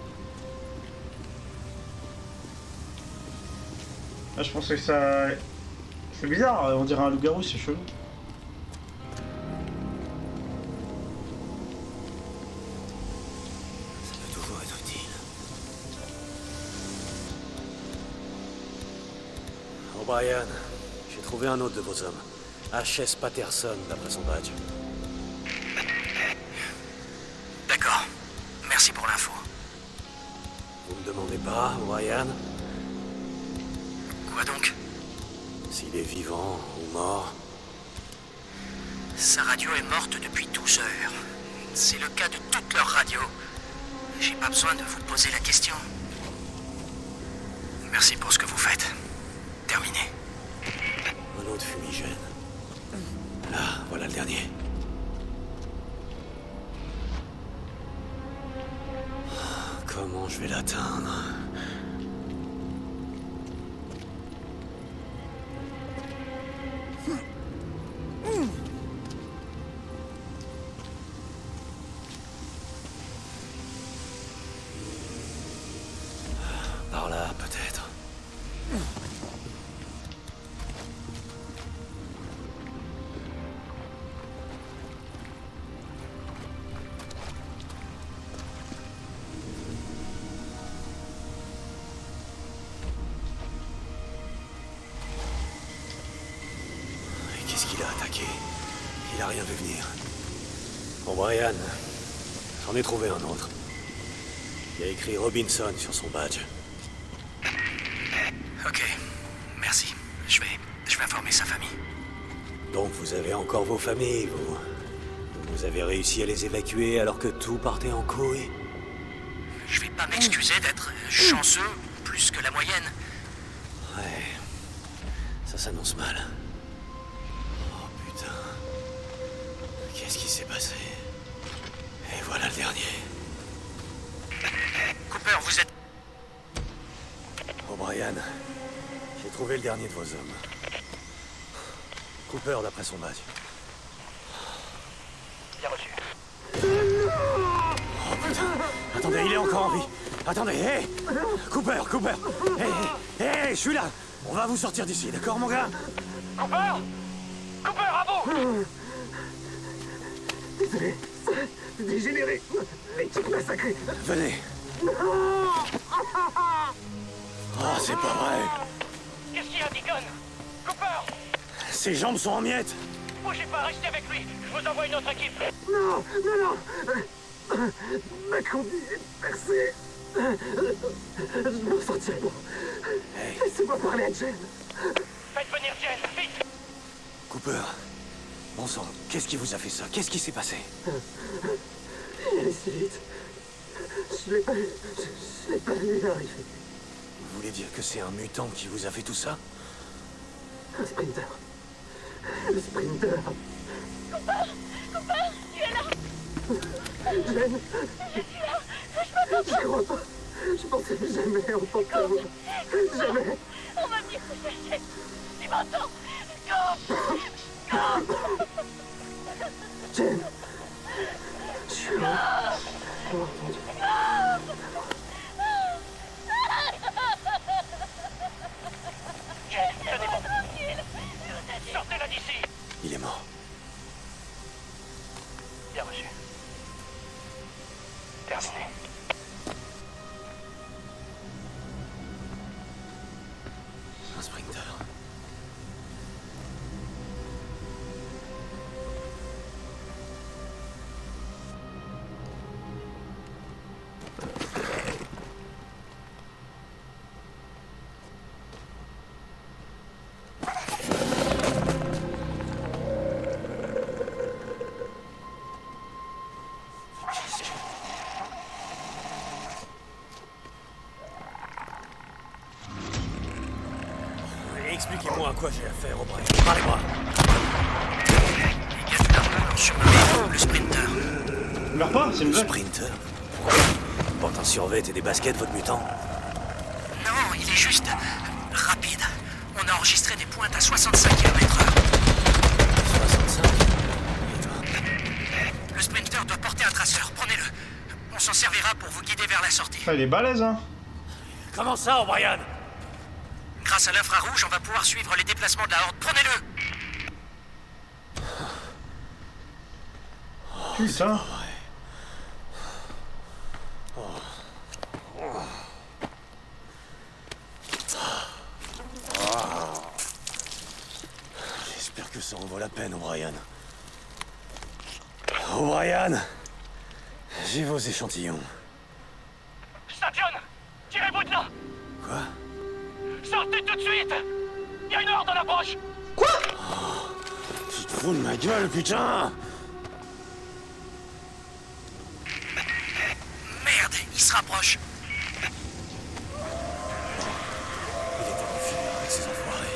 Ah, je pense que ça... C'est bizarre, on dirait un loup-garou, c'est chelou. Ça peut toujours être utile. O'Brien, j'ai trouvé un autre de vos hommes. H S Patterson, d'après son badge. D'accord. Merci pour l'info. Vous me demandez pas, O'Brien? Quoi donc? S'il est vivant ou mort? Sa radio est morte depuis douze heures. C'est le cas de toutes leurs radios. J'ai pas besoin de vous poser la question. Merci pour ce que vous faites. Terminé. Un autre fumigène. Là, voilà le dernier. Comment je vais l'atteindre? Par là, peut-être. Et qu'est-ce qu'il a attaqué? Il a rien vu venir. Bon, Brian, j'en ai trouvé un autre. Il y a écrit Robinson sur son badge. Ok, merci. Je vais, je vais informer sa famille. Donc vous avez encore vos familles, vous. Vous avez réussi à les évacuer alors que tout partait en couille. Je vais pas m'excuser d'être chanceux plus que la moyenne. Ouais, ça s'annonce mal. Oh putain. Qu'est-ce qui s'est passé? Et voilà le dernier. Cooper, vous êtes... O'Brien, j'ai trouvé le dernier de vos hommes. Cooper d'après son badge. Bien reçu. Oh putain. Attendez, il est encore en vie. Attendez, hé Cooper, Cooper. Hé, hé, je suis là. On va vous sortir d'ici, d'accord mon gars? Cooper Cooper, à vous! Désolé, ça a dégénéré. L'équipe massacrée. Venez. Oh, c'est pas vrai. Qu'est-ce qu'il y a, Deacon? Cooper! Ses jambes sont en miettes. Bougez pas, restez avec lui. Je vous envoie une autre équipe. Non, non, non. Ma combi est percée. Je me sentir bon. Hey. Laissez-moi parler à Jen. Faites venir Jen, vite! Cooper, bon sang, qu'est-ce qui vous a fait ça? Qu'est-ce qui s'est passé? Il allait si vite. Je l'ai pas vu. Je, je l'ai pas vu arriver. Vous voulez dire que c'est un mutant qui vous a fait tout ça? Un sprinter. Le sprinter. Cooper! Cooper! Tu es là! Jen. Je suis là! Je m'attends! Je crois pas. Je pensais jamais entendre ta voix. Jamais. On va venir te chercher! Tu m'entends? Go! Go! Jen. Je suis là. Je m'ai entendu. Jen, tenez bon. Sortez-la d'ici. Il est mort. Bien reçu. Terminé. Un sprinter. Expliquez-moi à quoi j'ai affaire, O'Brien. Parlez-moi. Les gars du Larpin l'ont surnommé le Sprinter. Il meurt pas, c'est une blague. Sprinter? Il porte un survêt et des baskets, votre mutant? Non, il est juste rapide. On a enregistré des pointes à soixante-cinq kilomètres heure. soixante-cinq? Le Sprinter doit porter un traceur. Prenez-le. On s'en servira pour vous guider vers la sortie. Ah, il est balèze, hein. Comment ça, O'Brien? Grâce à l'infrarouge, on va pouvoir suivre les déplacements de la Horde. Prenez-le! Putain. J'espère que ça en vaut la peine, O'Brien. O'Brien, j'ai vos échantillons. Saint John, tirez-vous de là! Quoi? Sortez tout de suite! Il y a une horde en approche! Quoi? Oh, tu te fous de ma gueule, putain! Merde, il se rapproche. Il était en finir avec ces enfoirés.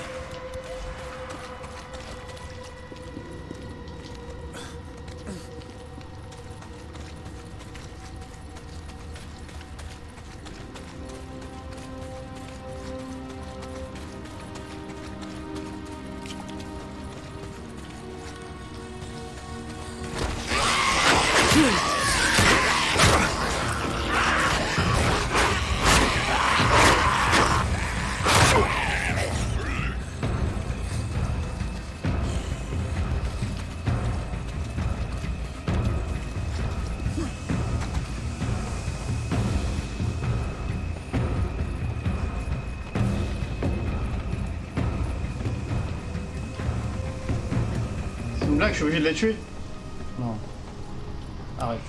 C'est une blague, je suis obligé de les tuer. Non. Arrête.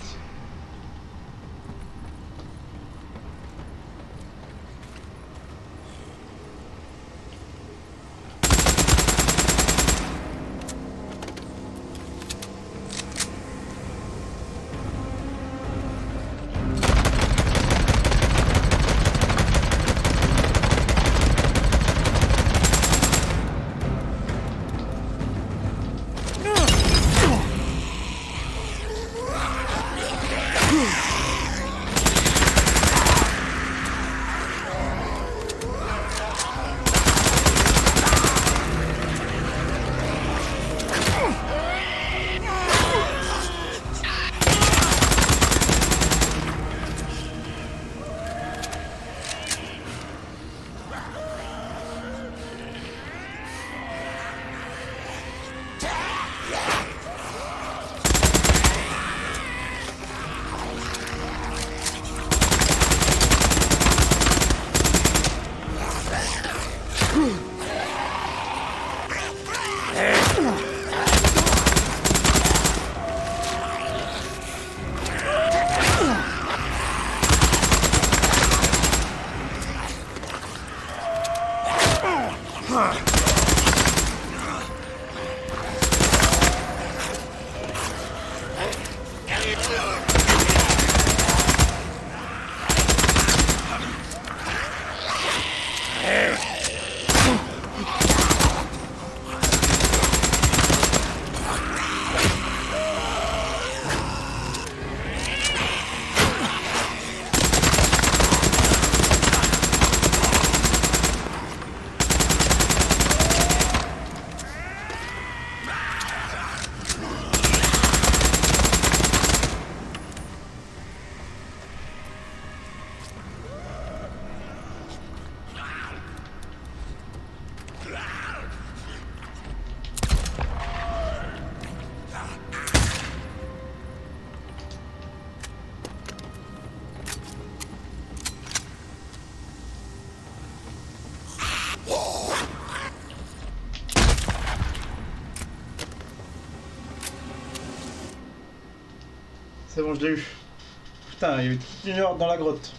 C'est bon, je l'ai eu. Putain, il y a eu toute une heure dans la grotte.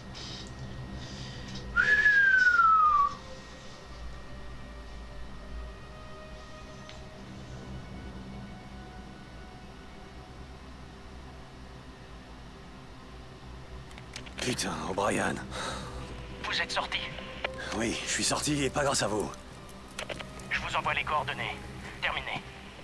Putain, O'Brien. Vous êtes sorti? Oui, je suis sorti et pas grâce à vous. vous envoie les coordonnées. Terminé.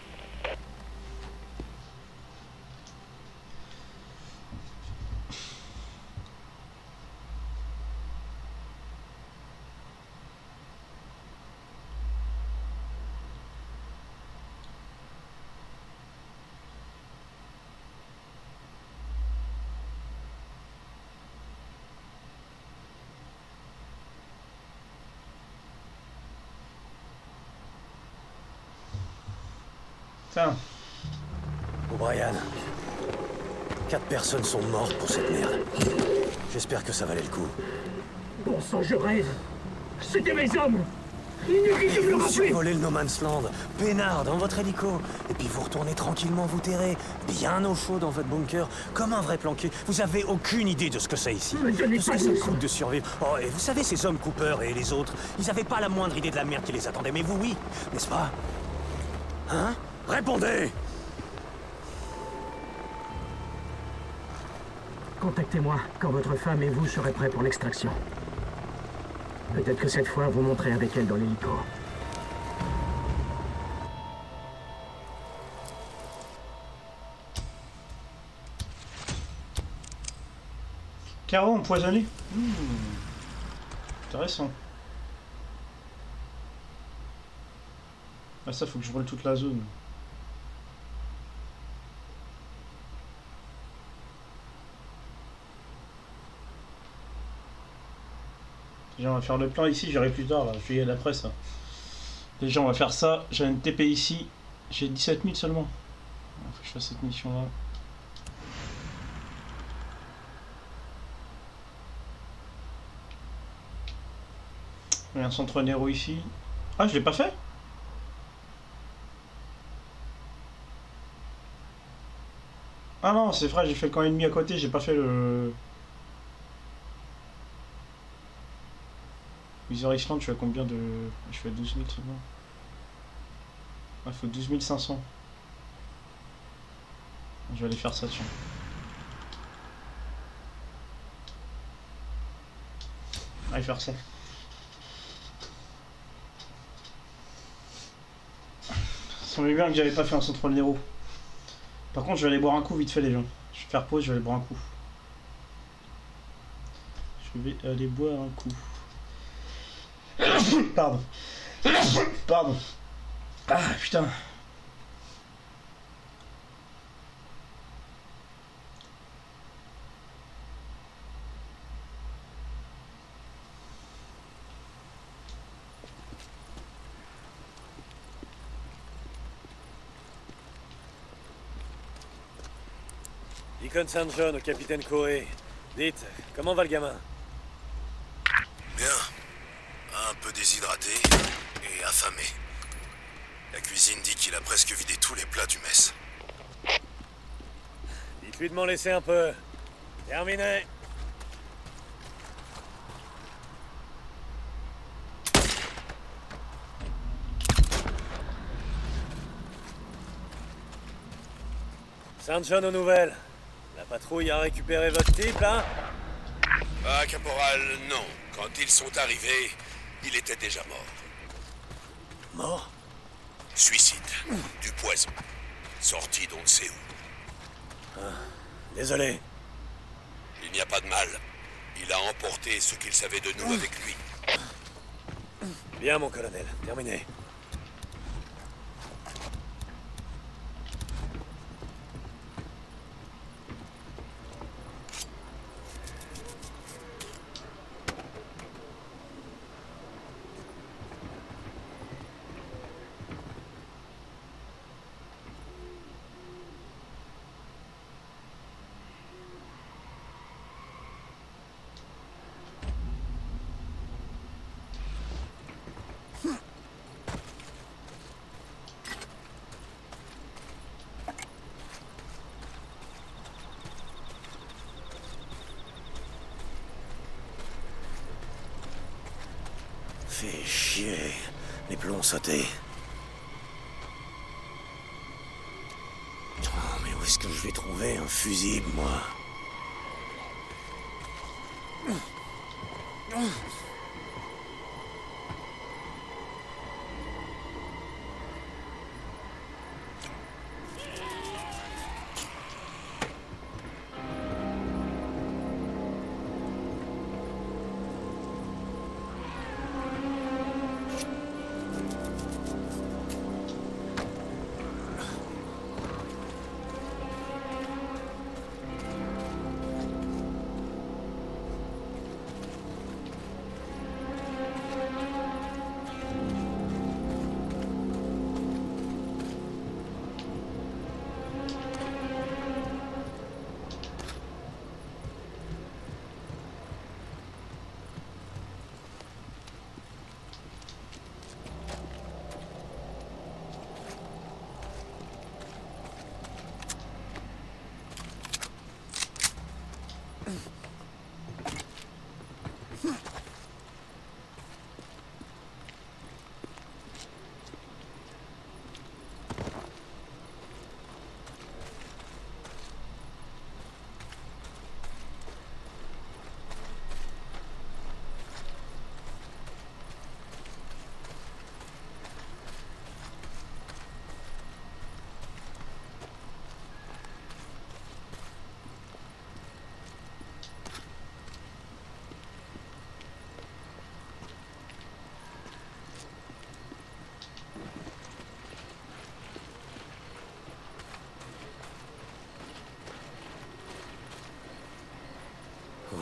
O'Brien, quatre personnes sont mortes pour cette merde. J'espère que ça valait le coup. Bon sang, je rêve. C'était mes hommes. Inutile de me Vous rappeler. survolez le No Man's Land, peinard dans votre hélico, et puis vous retournez tranquillement vous terrer, bien au chaud dans votre bunker, comme un vrai planqué. Vous avez aucune idée de ce que c'est ici. Me donnez de ce pas que ça de coûte de survivre. Oh, et vous savez, ces hommes Cooper et les autres, ils avaient pas la moindre idée de la merde qui les attendait, mais vous, oui, n'est-ce pas? Hein? Répondez! Contactez-moi quand votre femme et vous serez prêts pour l'extraction. Peut-être que cette fois, vous monterez avec elle dans l'hélico. Carreau empoisonné. Mmh. Intéressant. Ah ça, faut que je vole toute la zone. Déjà, on va faire le plan ici, j'irai plus tard, là. Je vais y aller après ça. Déjà, on va faire ça. J'ai un T P ici. J'ai dix-sept mille seulement. Il faut que je fasse cette mission-là. Il y a un centre Nero ici. Ah, je l'ai pas fait? Ah non, c'est vrai, j'ai fait le camp ennemi à côté, j'ai pas fait le... Wither Island, je suis à combien de... Je suis à douze mille seulement. Il faut douze mille cinq cents. Je vais aller faire ça, tiens. Allez faire ça. Ça semblait bien que j'avais pas fait un centre Nero. Par contre, je vais aller boire un coup vite fait, les gens. Je vais faire pause, je vais aller boire un coup. Je vais aller boire un coup. Pardon. Pardon. Ah putain. Deacon Saint John au capitaine Coé. Dites, comment va le gamin? Bien. Un peu déshydraté et affamé. La cuisine dit qu'il a presque vidé tous les plats du mess. Dites-lui de m'en laisser un peu. Terminé. Saint John aux nouvelles. La patrouille a récupéré votre type, là? Ah, caporal, non. Quand ils sont arrivés, il était déjà mort. Mort? Suicide. Du poison. Sorti d'on ne sait où. Ah, désolé. Il n'y a pas de mal. Il a emporté ce qu'il savait de nous avec lui. Bien, mon colonel. Terminé. Fait chier. Les plombs sautés. Oh, mais où est-ce que je vais trouver un fusible, moi?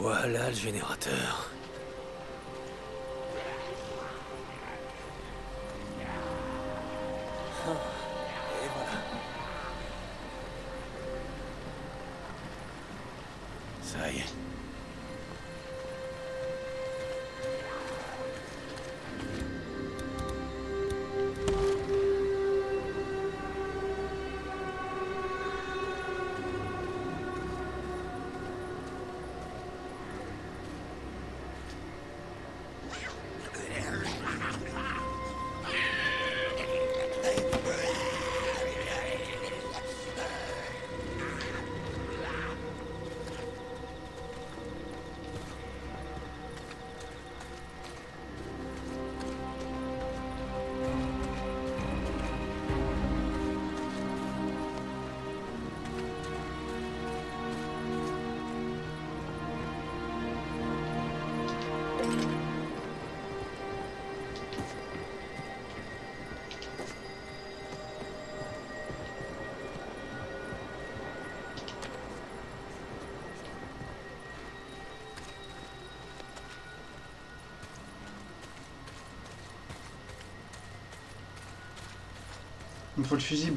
Voilà le générateur. Et voilà. Ça y est. Il me faut le fusible.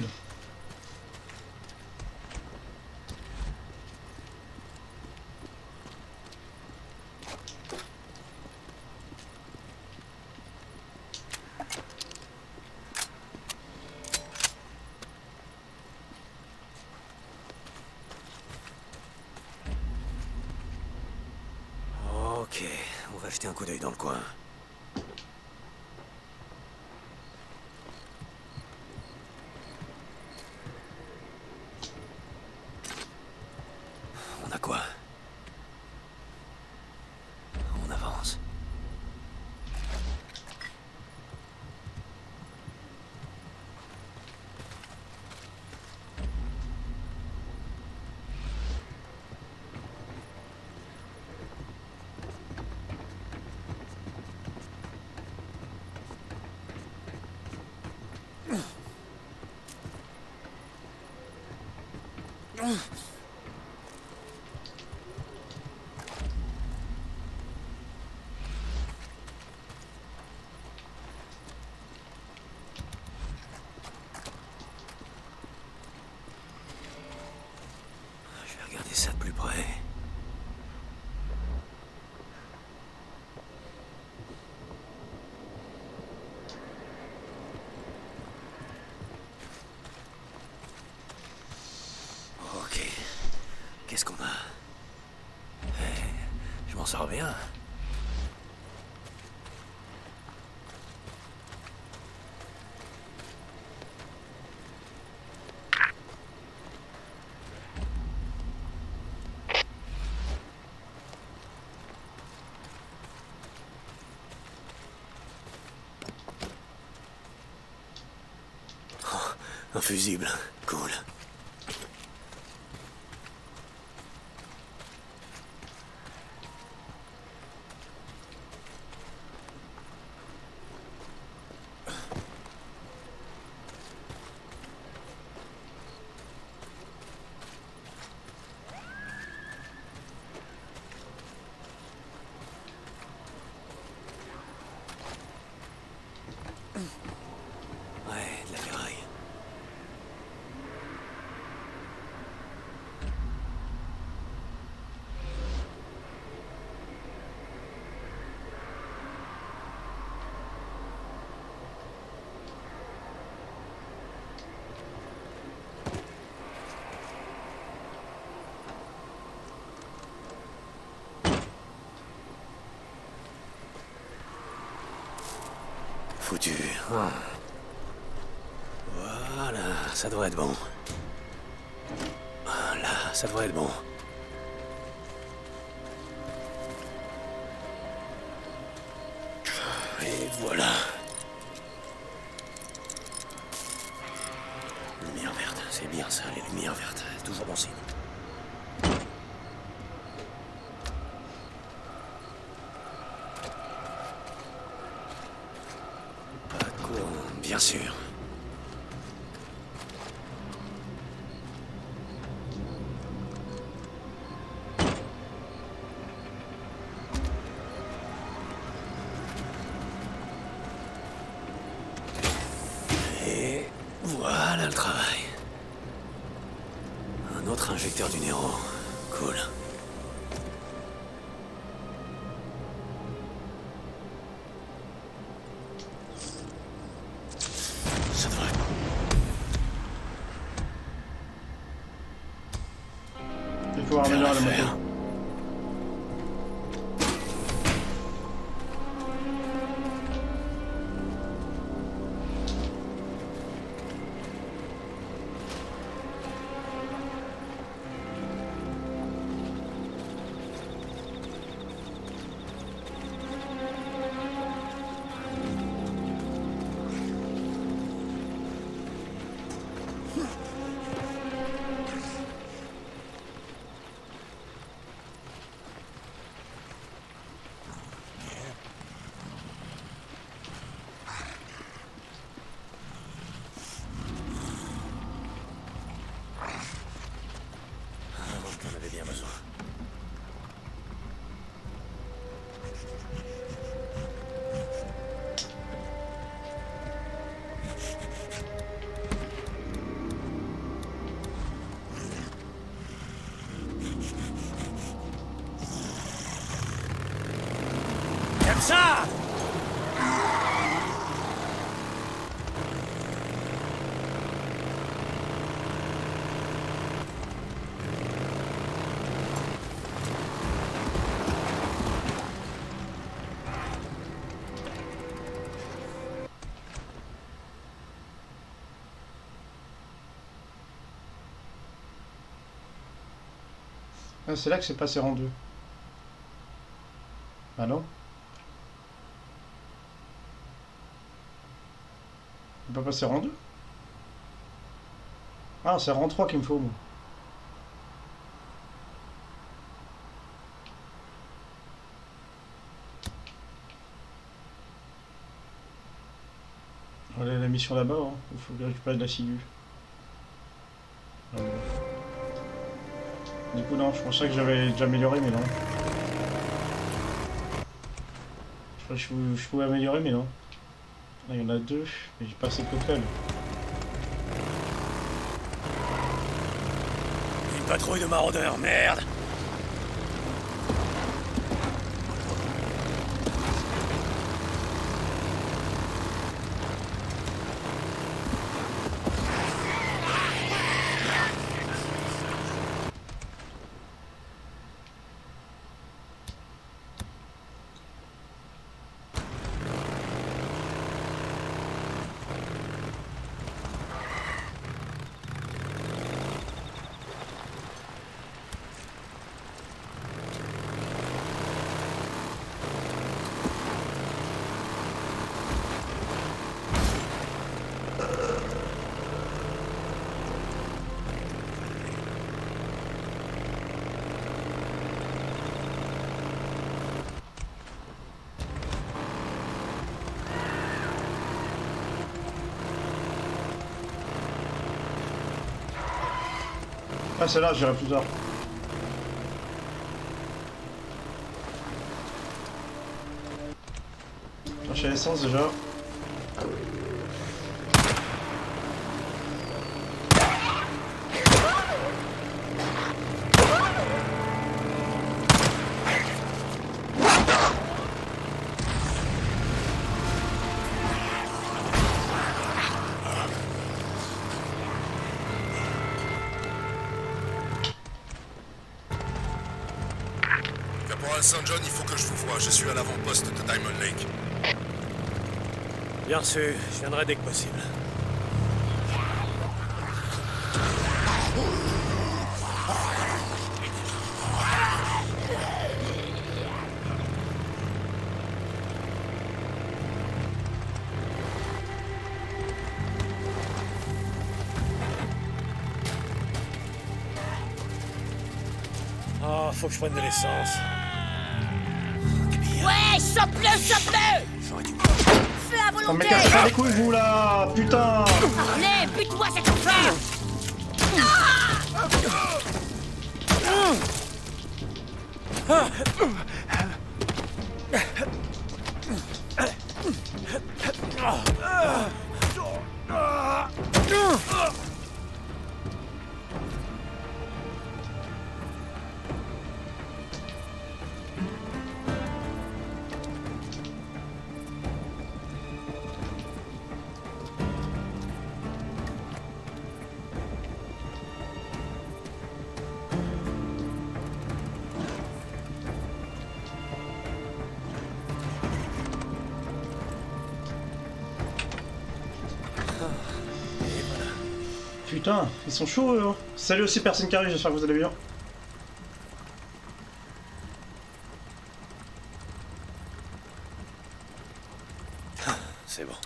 Ok, on va jeter un coup d'œil dans le coin. On a quoi? On avance. Je vais regarder ça de plus près. Ok. Qu'est-ce qu'on a? Eh, je m'en sors bien. Oh, un fusible. Cool. Ouais, de la ferraille. Foutu. Ah. Voilà, ça devrait être bon. Voilà, ça devrait être bon. Et voilà. Lumière verte, c'est bien ça, les lumières vertes. Toujours bon signe. Pas de courant, bien sûr. Voilà le travail. Un autre injecteur du Nero. Cool. Ça devrait... Il faut améliorer la moto. Comme ça! Ah, c'est là que c'est passé en deux. Ah non? Il peut pas passer en deux? Ah, c'est rang trois qu'il me faut, moi. Voilà la mission là-bas, hein. Il faut que je récupère de la ciguë. Ah, bon. Du coup, non, je pensais que j'avais déjà amélioré, mais non. Je crois que je, je pouvais améliorer, mais non. Là, il y en a deux, mais j'ai pas assez de cocktails. Une patrouille de maraudeurs, merde! Ah, c'est là, j'irai plus tard. Chercher l'essence déjà. Saint John, il faut que je vous voie. Je suis à l'avant-poste de Diamond Lake. Bien reçu. Je viendrai dès que possible. Oh, faut que je prenne de l'essence. Ouais, chope-le, chope-le! Fais à Oh, volonté! mais cassez pas les couilles, vous là! Putain! Allez, bute-moi cette affaire! Putain, ils sont chauds eux. Hein. Salut aussi personne qui arrive, j'espère que vous allez bien. C'est bon.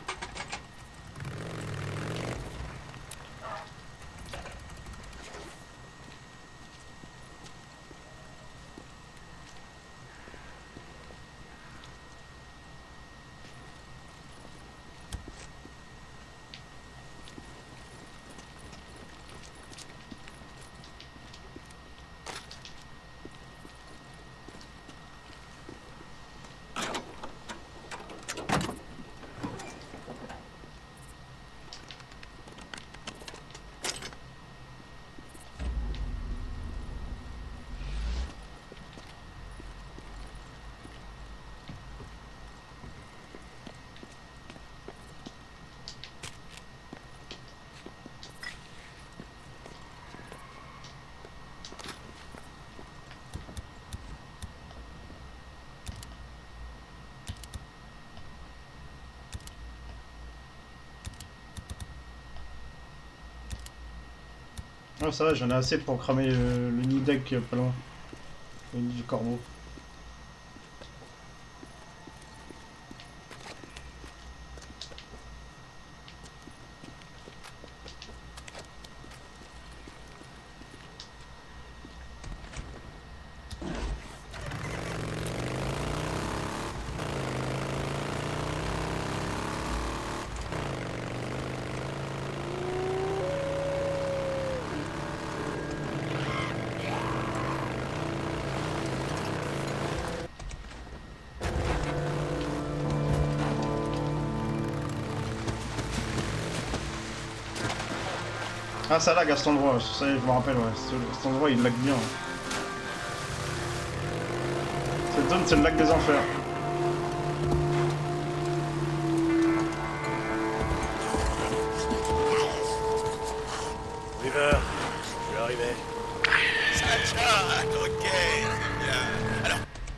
Oh ça va, j'en ai assez pour cramer le, le nid deck pas loin. Le nid du corbeau. Ah ça lag à cet endroit, ça je me rappelle, ouais, cet endroit il lag bien. Cette zone c'est le lac des enfers. River, je vais arriver. Sacha, ok, c'est bien. Alors,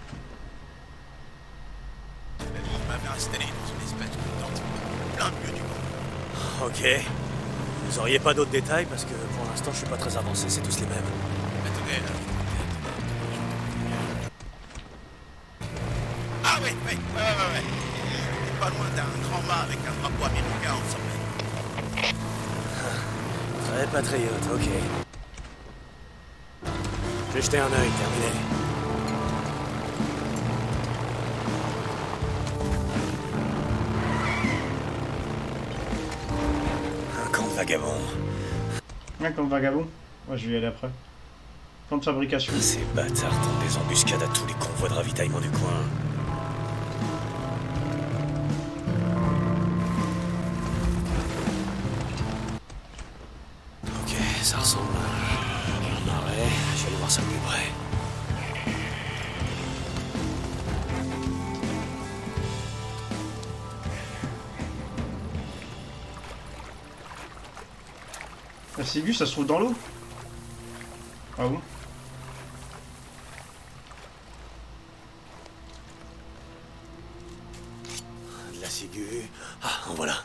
il m'avait installé dans une espèce de tente, plein milieu du monde. Ok. Vous auriez pas d'autres détails parce que pour l'instant je suis pas très avancé, c'est tous les mêmes. Attendez, là. Ah oui, oui, ouais, ouais, ouais, ouais. T'es pas loin d'un grand mât avec un drapeau américain en sommet. Très patriote, ok. Je vais jeter un œil, terminé. Un camp de vagabonds. Un camp de vagabonds. Ouais, je vais y aller après. Camp de fabrication. Ces bâtards tentent des embuscades à tous les convois de ravitaillement du coin. Ok, ça ressemble à un marais. Je vais aller voir ça de plus près. La ciguë, ça se trouve dans l'eau? Ah bon? De la ciguë. Ah, en voilà.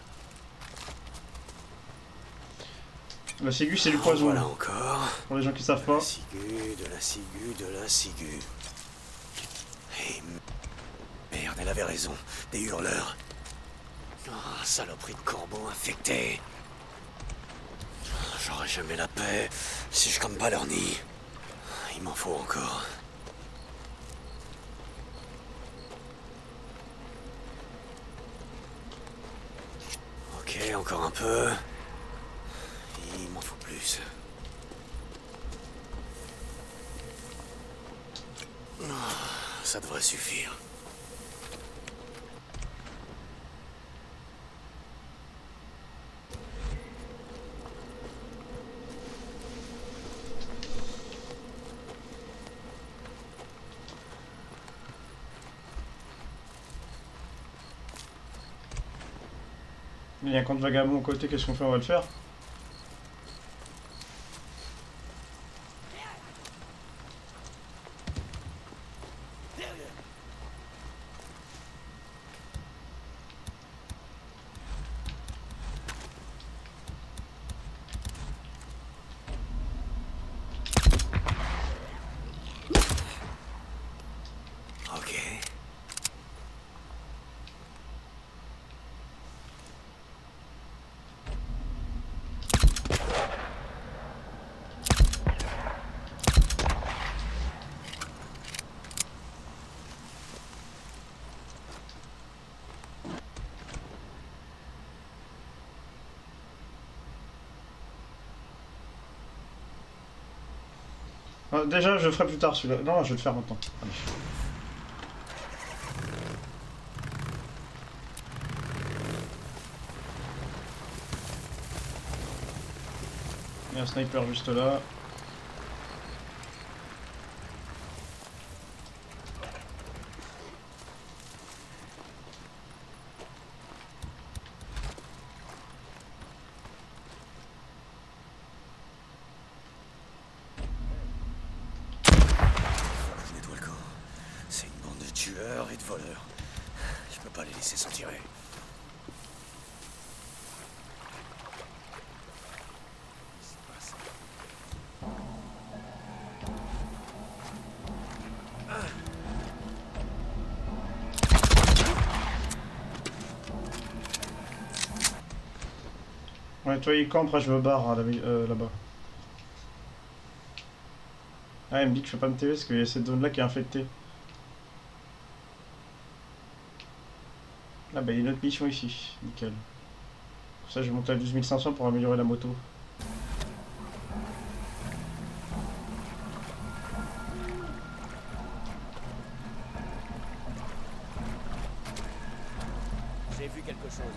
La ciguë, c'est du poison. Voilà encore. Pour les gens qui savent pas. De la ciguë, de la ciguë, de la ciguë. Et merde, elle avait raison. Des hurleurs. Oh, saloperie de corbeaux infectés. J'aurai jamais la paix si je crame pas leur nid. Il m'en faut encore. Ok, encore un peu. Il m'en faut plus. Ça devrait suffire. Il y a un camp de vagabonds à côté, qu'est-ce qu'on fait? On va le faire. Ah, déjà, je le ferai plus tard celui-là. Non, je vais le faire maintenant. Allez. Il y a un sniper juste là. Et de voleurs. Je peux pas les laisser s'en tirer. Ouais, toi il camp, après je me barre là-bas. Euh, là ah, il me dit que je peux pas me T V parce qu'il y a cette zone là qui est infectée. Ah bah il y a une autre mission ici, nickel. Pour ça je vais monter à douze mille cinq cents pour améliorer la moto. J'ai vu quelque chose.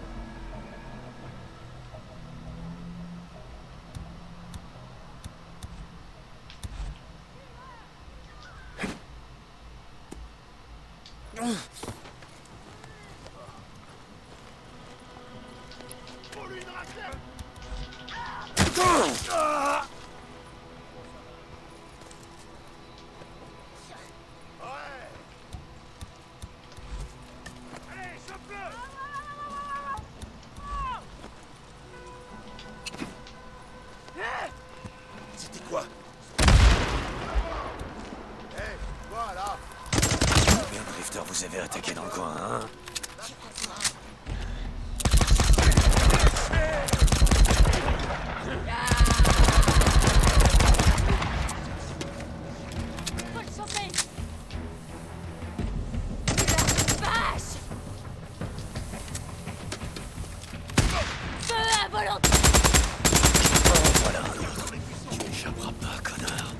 C'était quoi? Hey, quoi là? Combien de drifters vous avez attaqué dans le coin, hein? Faut le sauver! Vache! Feu à volonté! Voilà un autre. Tu n'échapperas pas, connard.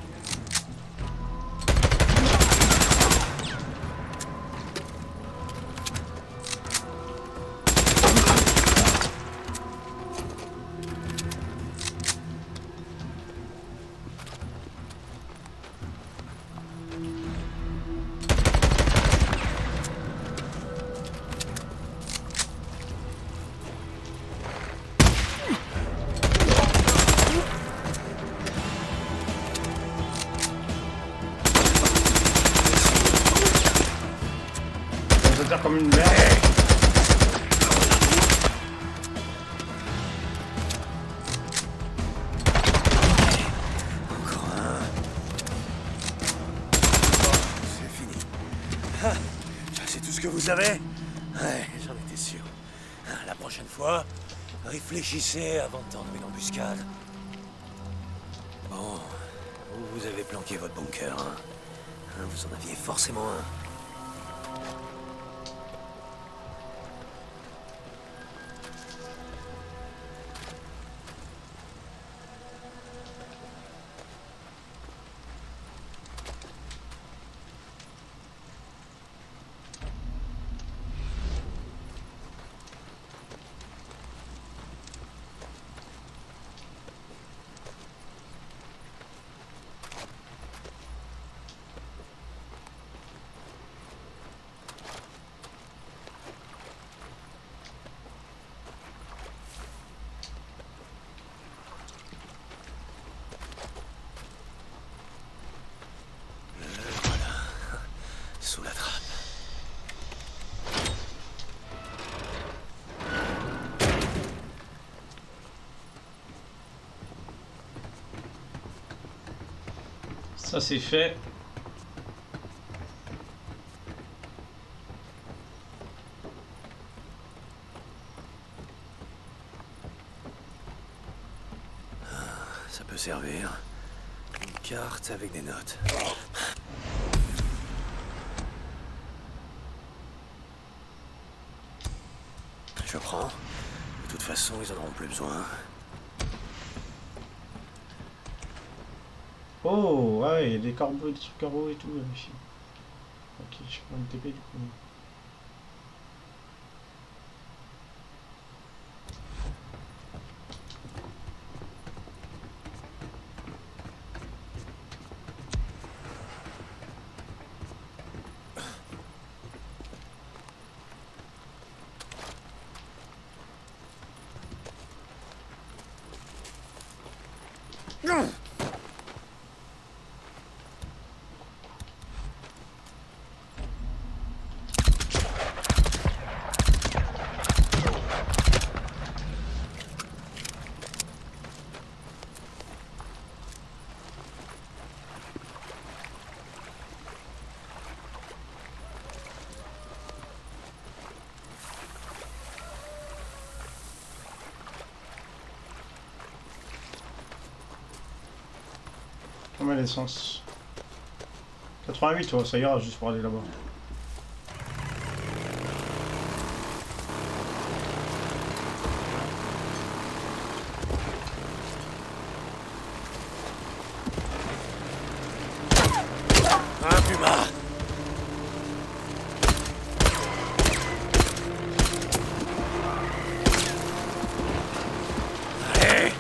Comme une merde. Encore un. C'est fini. Ah, c'est tout ce que vous avez? Ouais, j'en étais sûr. La prochaine fois, réfléchissez avant de tendre une embuscade. Bon, vous, vous avez planqué votre bunker, hein? Vous en aviez forcément un. Sous la trappe. Ça c'est fait. Ça peut servir. Une carte avec des notes. Je prends. De toute façon, ils en auront plus besoin. Oh, ouais, il y a des corbeaux, des trucs corbeaux et tout. Ici. Ok, je peux me T P du coup. Combien l'essence? quatre-vingt-huit, toi, ça ira juste pour aller là-bas. Un puma. Allez.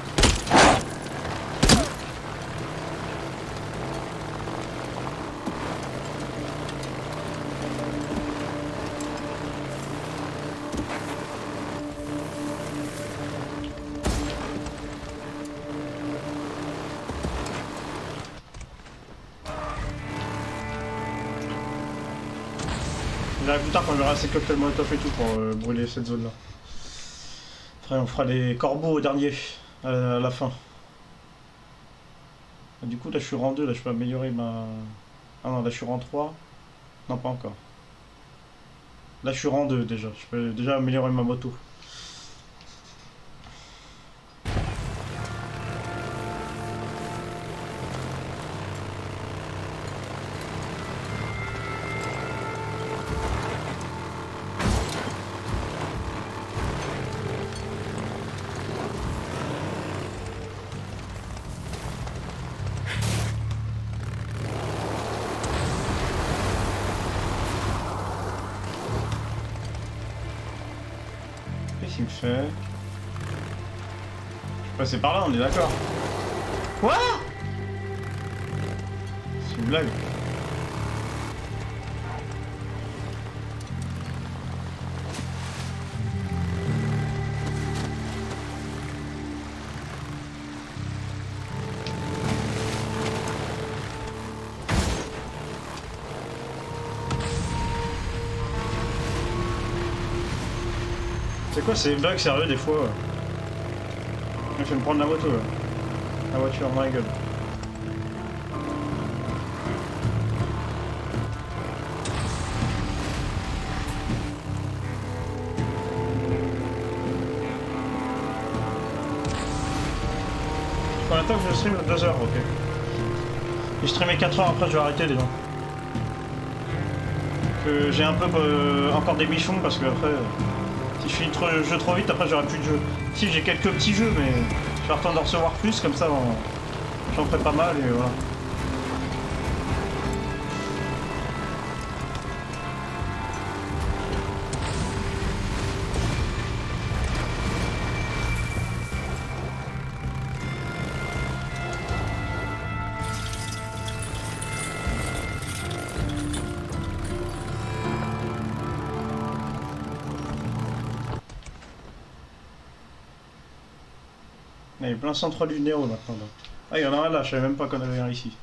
Je verrai plus tard quand on verra ces cocktails molotov et tout pour euh, brûler cette zone là. Après on fera les corbeaux au dernier, à la, à la fin. Et du coup là je suis rang deux, là je peux améliorer ma... Ah non, là je suis rang trois. Non, pas encore. Là je suis rang deux déjà, je peux déjà améliorer ma moto. Qu'est-ce qu'il me fait? Je suis passé par là, on est d'accord. Quoi? C'est une blague. C'est quoi ces bugs sérieux des fois? Il fait me prendre la moto là. La voiture dans la gueule. Combien de temps que je stream? deux heures, ok. Et je streamais quatre heures, après je vais arrêter les gens. Que j'ai un peu euh, encore des bichons parce que après... Si je finis le jeu trop vite, après j'aurai plus de jeux. Si j'ai quelques petits jeux, mais je vais attendre d'en recevoir plus, comme ça j'en ferai pas mal et voilà. Il y a plein centre lunéo maintenant. Là. Ah, il y en a un là, je savais même pas qu'on avait un ici.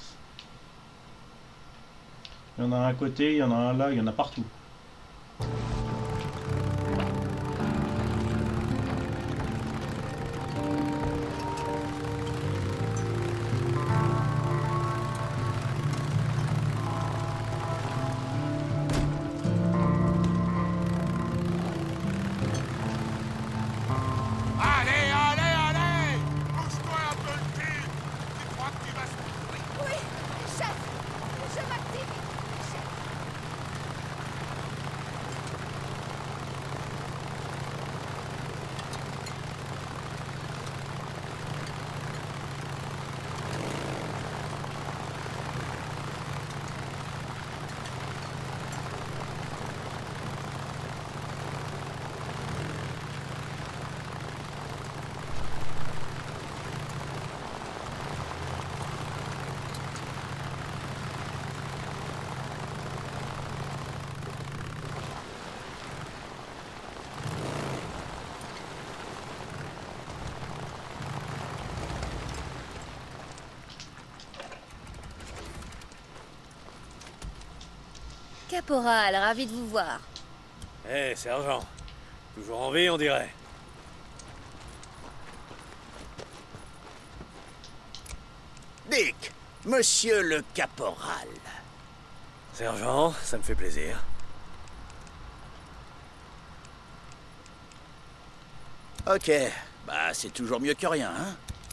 Il y en a un à côté, il y en a un là, il y en a partout. Caporal, ravi de vous voir. Eh, hey, sergent. Toujours en vie, on dirait. Dick, monsieur le caporal. Sergent, ça me fait plaisir. Ok, bah c'est toujours mieux que rien, hein?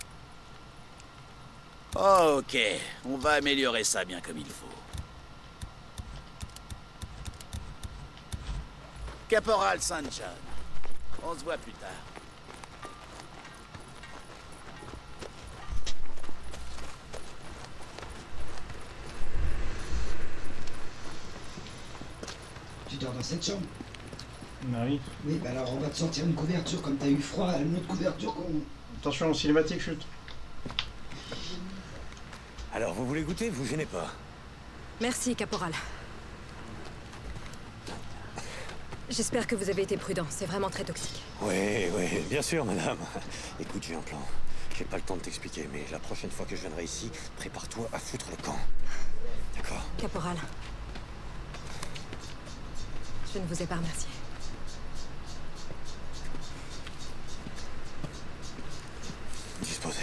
Ok, on va améliorer ça bien comme il faut. Caporal Saint John, on se voit plus tard. Tu dors dans cette chambre? Bah oui. Oui, bah alors on va te sortir une couverture comme t'as eu froid, une autre couverture qu'on... Attention, cinématique, chute. Alors, vous voulez goûter? Vous gênez pas. Merci, caporal. J'espère que vous avez été prudent, c'est vraiment très toxique. Oui, oui, bien sûr, madame. Écoute, j'ai un plan. J'ai pas le temps de t'expliquer, mais la prochaine fois que je viendrai ici, prépare-toi à foutre le camp. D'accord? Caporal. Je ne vous ai pas remercié. Disposé.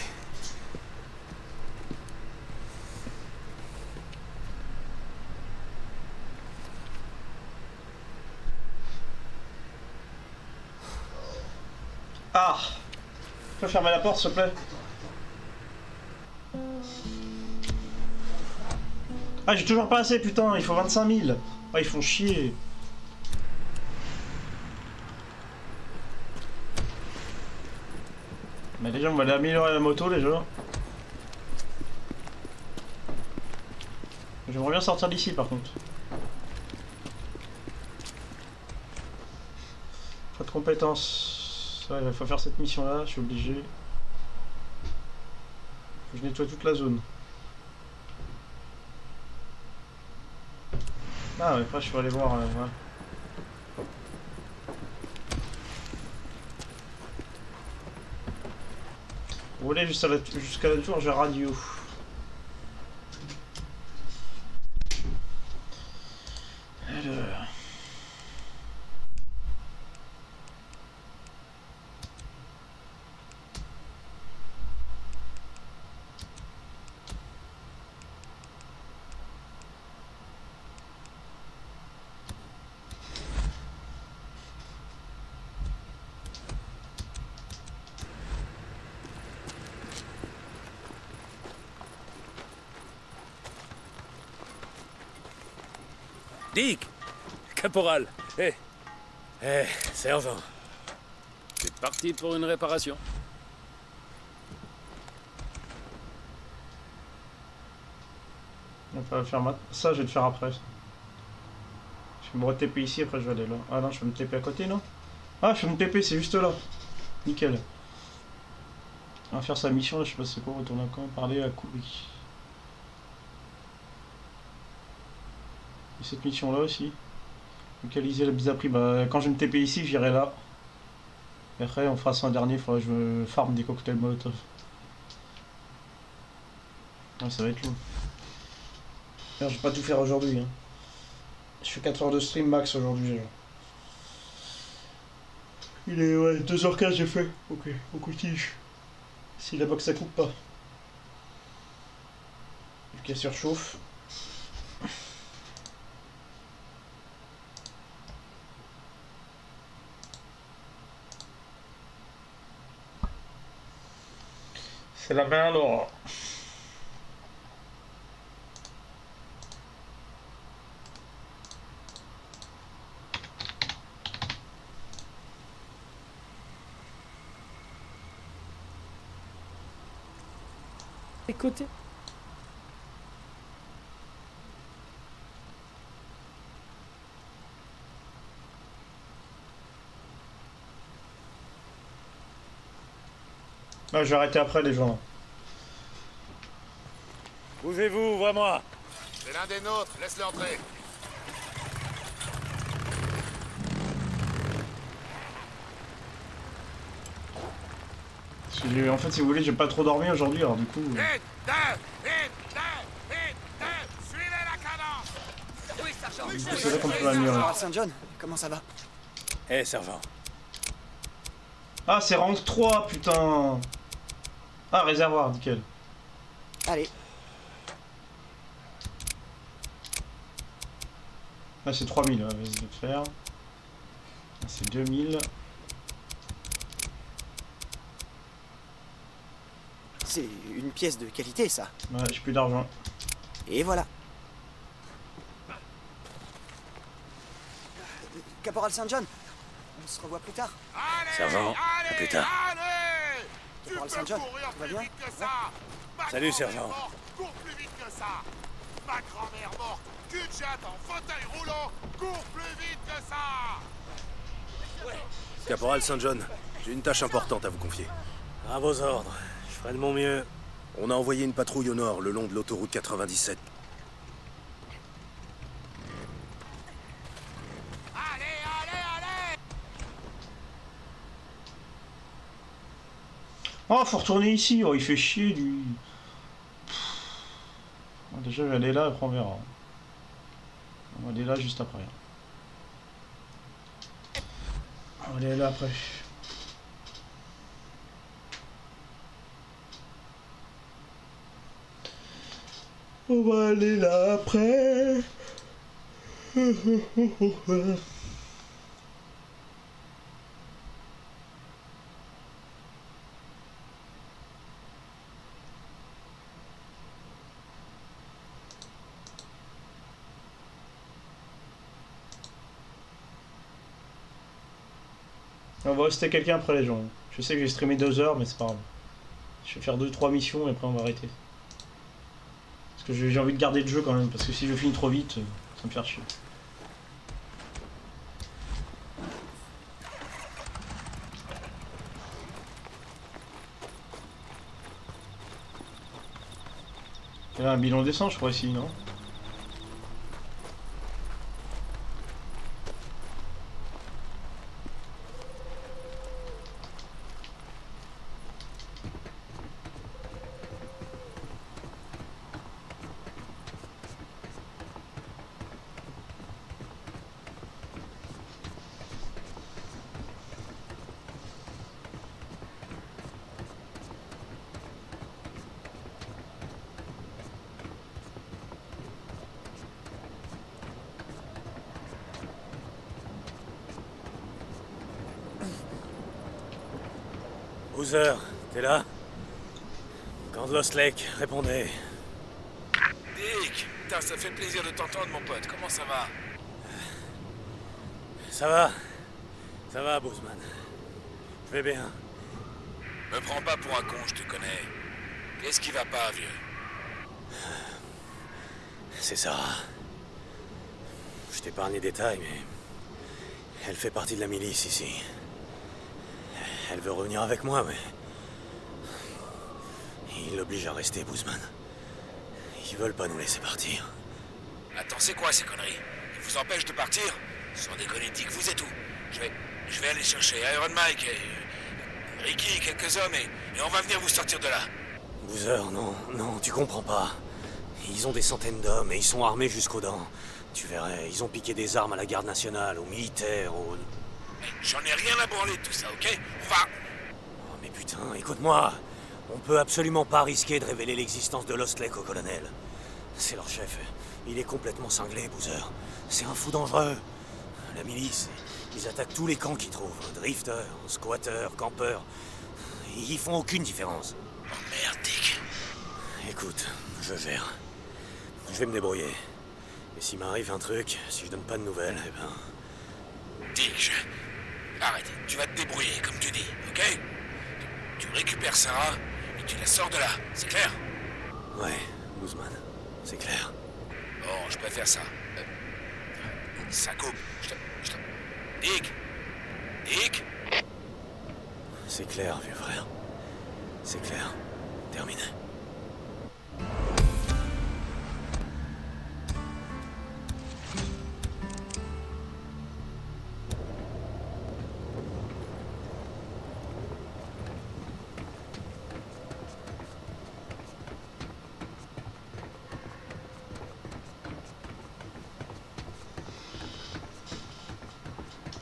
Ah! Tu peux fermer la porte, s'il te plaît? Ah, j'ai toujours pas assez, putain, il faut vingt-cinq mille. Ah, ils font chier. Mais déjà, on va aller améliorer la moto, les gens. J'aimerais bien sortir d'ici, par contre. Pas de compétences. Ouais, il faut faire cette mission-là, je suis obligé. Faut que je nettoie toute la zone. Ah ouais, après je vais aller voir. Euh, ouais. Vous voulez jusqu'à la, jusqu'à la tour, j'ai radio. Alors. Dick! Caporal! Hé! Hey. Hé, hey, sergent. C'est parti pour une réparation. On va le faire maintenant. Ça, je vais le faire après. Je vais me re-T P ici, après je vais aller là. Ah non, je vais me T P à côté, non? Ah, je vais me T P, c'est juste là. Nickel. On va faire sa mission, là, je sais pas c'est quoi, retourner encore, parler à Kouri. Et cette mission là aussi. Localiser la bizarrerie, bah quand je vais me T P ici, j'irai là. Et après, on fera ça un dernier, il faudra que je me farme des cocktails Molotov. Ouais, ça va être long. Je vais pas tout faire aujourd'hui. Hein. Je fais quatre heures de stream max aujourd'hui. Il est ouais, deux heures quinze j'ai fait. Ok, on continue. Si la box ça coupe pas. Ok, elle surchauffe. C'est la merde alors. Écoutez. Non, je vais arrêter après les gens. Bougez-vous, ouvrez-moi. C'est l'un des nôtres, laisse-le entrer. En fait, si vous voulez, j'ai pas trop dormi aujourd'hui, alors du coup... Vite, deux, vite, deux, vite, deux, suivez la cadence. Oui, sergent. c'est là qu'on peut l'améliorer. Caporal Saint John, comment ça va? Eh, hey, sergent. Ah, c'est rank trois, putain. Ah, réservoir, nickel. Allez. Ah, c'est trois mille, vas-y, je vais te faire. C'est deux mille. C'est une pièce de qualité, ça. Ouais, j'ai plus d'argent. Et voilà. Caporal Saint John, on se revoit plus tard. Sergent, à plus tard. Caporal Saint John, tout va bien? Salut, sergent. Cours plus vite que ça. Ma grand-mère morte, cul-de-jatte en fauteuil roulant, cours plus vite que ça. Caporal Saint John, j'ai une tâche importante à vous confier. À vos ordres, je ferai de mon mieux. On a envoyé une patrouille au nord, le long de l'autoroute quatre-vingt-dix-sept. Oh, faut retourner ici. Oh, il fait chier, lui. Bon, déjà, je vais aller là, après on verra. On va aller là juste après. On va aller là après. On va aller là après. On va rester quelqu'un après les gens. Je sais que j'ai streamé deux heures, mais c'est pas grave. Je vais faire deux trois missions et après on va arrêter. Parce que j'ai envie de garder le jeu quand même, parce que si je finis trop vite, ça me fait chier. Il y a un bilan d'essence, je crois, ici, non? Boozer, t'es là? Quand Lost Lake, répondez. Dick, putain, ça fait plaisir de t'entendre, mon pote. Comment ça va? Ça va. Ça va, Boozman. Je vais bien. Me prends pas pour un con, je te connais. Qu'est-ce qui va pas, vieux? C'est Sarah. Je t'épargne les détails, mais... elle fait partie de la milice ici. Elle veut revenir avec moi, mais... il l'oblige à rester, Boozman. Ils veulent pas nous laisser partir. Attends, c'est quoi ces conneries? Ils vous empêchent de partir? Sans déconner, Dick, vous êtes où? Je vais... je vais aller chercher Iron Mike et... Ricky, quelques hommes, et... et on va venir vous sortir de là. Boozer, non, non, tu comprends pas. Ils ont des centaines d'hommes et ils sont armés jusqu'aux dents. Tu verrais, ils ont piqué des armes à la garde nationale, aux militaires, aux... J'en ai rien à branler de tout ça, ok? On va... Oh, mais putain, écoute-moi. On peut absolument pas risquer de révéler l'existence de Lost Lake au colonel. C'est leur chef. Il est complètement cinglé, Boozer. C'est un fou dangereux. La milice, ils attaquent tous les camps qu'ils trouvent. Drifters, squatteurs, campeurs. Ils font aucune différence. Oh merde, Dick. Écoute, je gère. Je vais me débrouiller. Et s'il m'arrive un truc, si je donne pas de nouvelles, eh ben... Dick, je... Arrête, tu vas te débrouiller, comme tu dis, ok? Tu récupères Sarah et tu la sors de là, c'est clair? Ouais, Boozman, c'est clair. Bon, je préfère ça. Euh... Ça coupe, je te... je te... Dick? Dick? C'est clair, vieux frère. C'est clair. Terminé.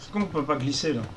Comment on peut pas glisser là?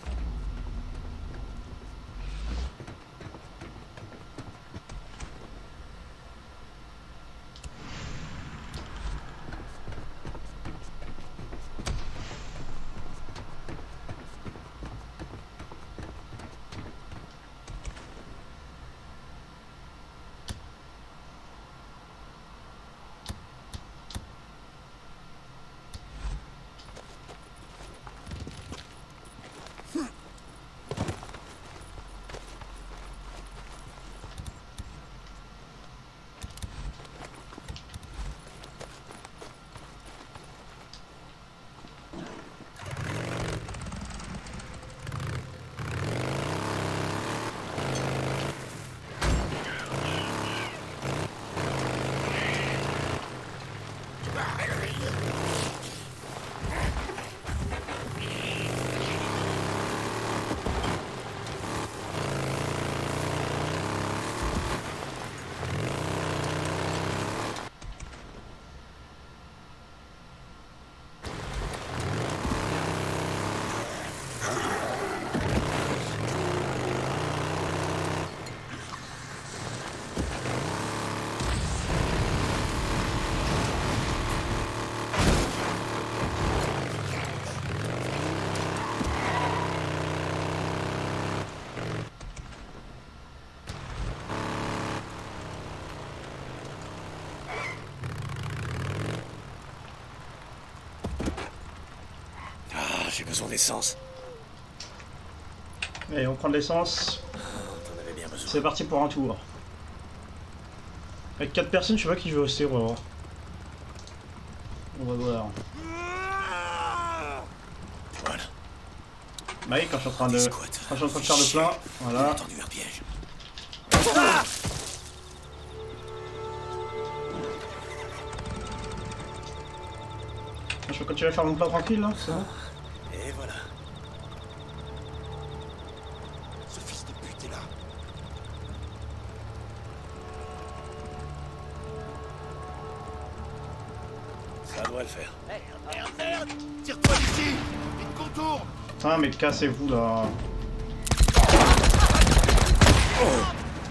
J'ai besoin d'essence. Allez, on prend de l'essence. T'en avais bien besoin. C'est parti pour un tour. Avec quatre personnes, je sais pas qui je vais rester, on va voir. On va voir. Voilà. Bah oui, quand je suis en train de, quand je suis en train de faire le plein, voilà. Entendu un piège. Je peux continuer à faire mon plein tranquille là, c'est bon. Et voilà. Ce fils de pute est là. Ça doit le faire. Merde, merde, merde! Tire-toi d'ici! Vite contourne! Putain, mais cassez-vous là. Oh.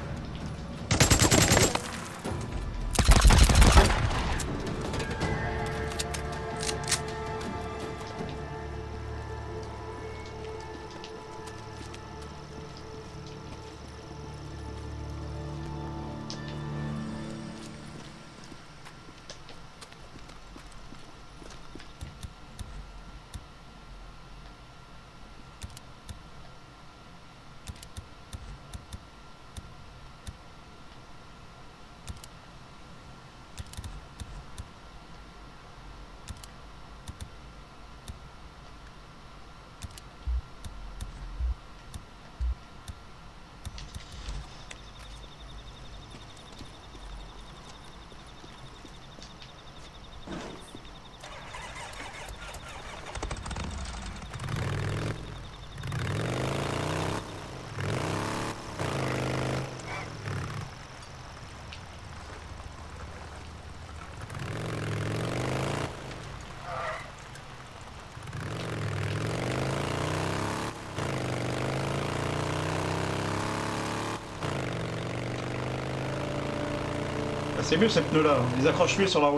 C'est mieux cette pneu là, les accroche mieux sur la route.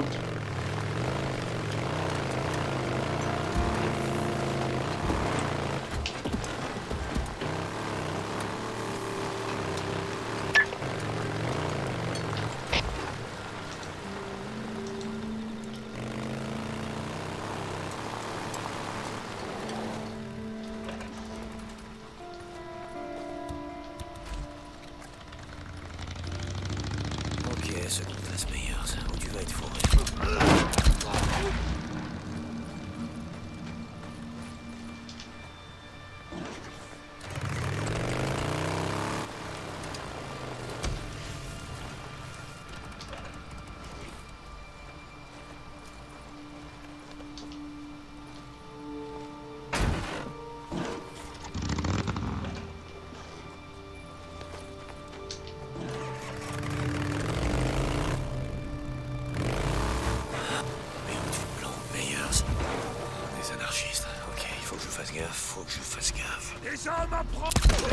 Ok, seconde classe meilleure, ça, où tu vas être fourré. fasse gaffe, faut que je fasse gaffe. Les hommes apprennent.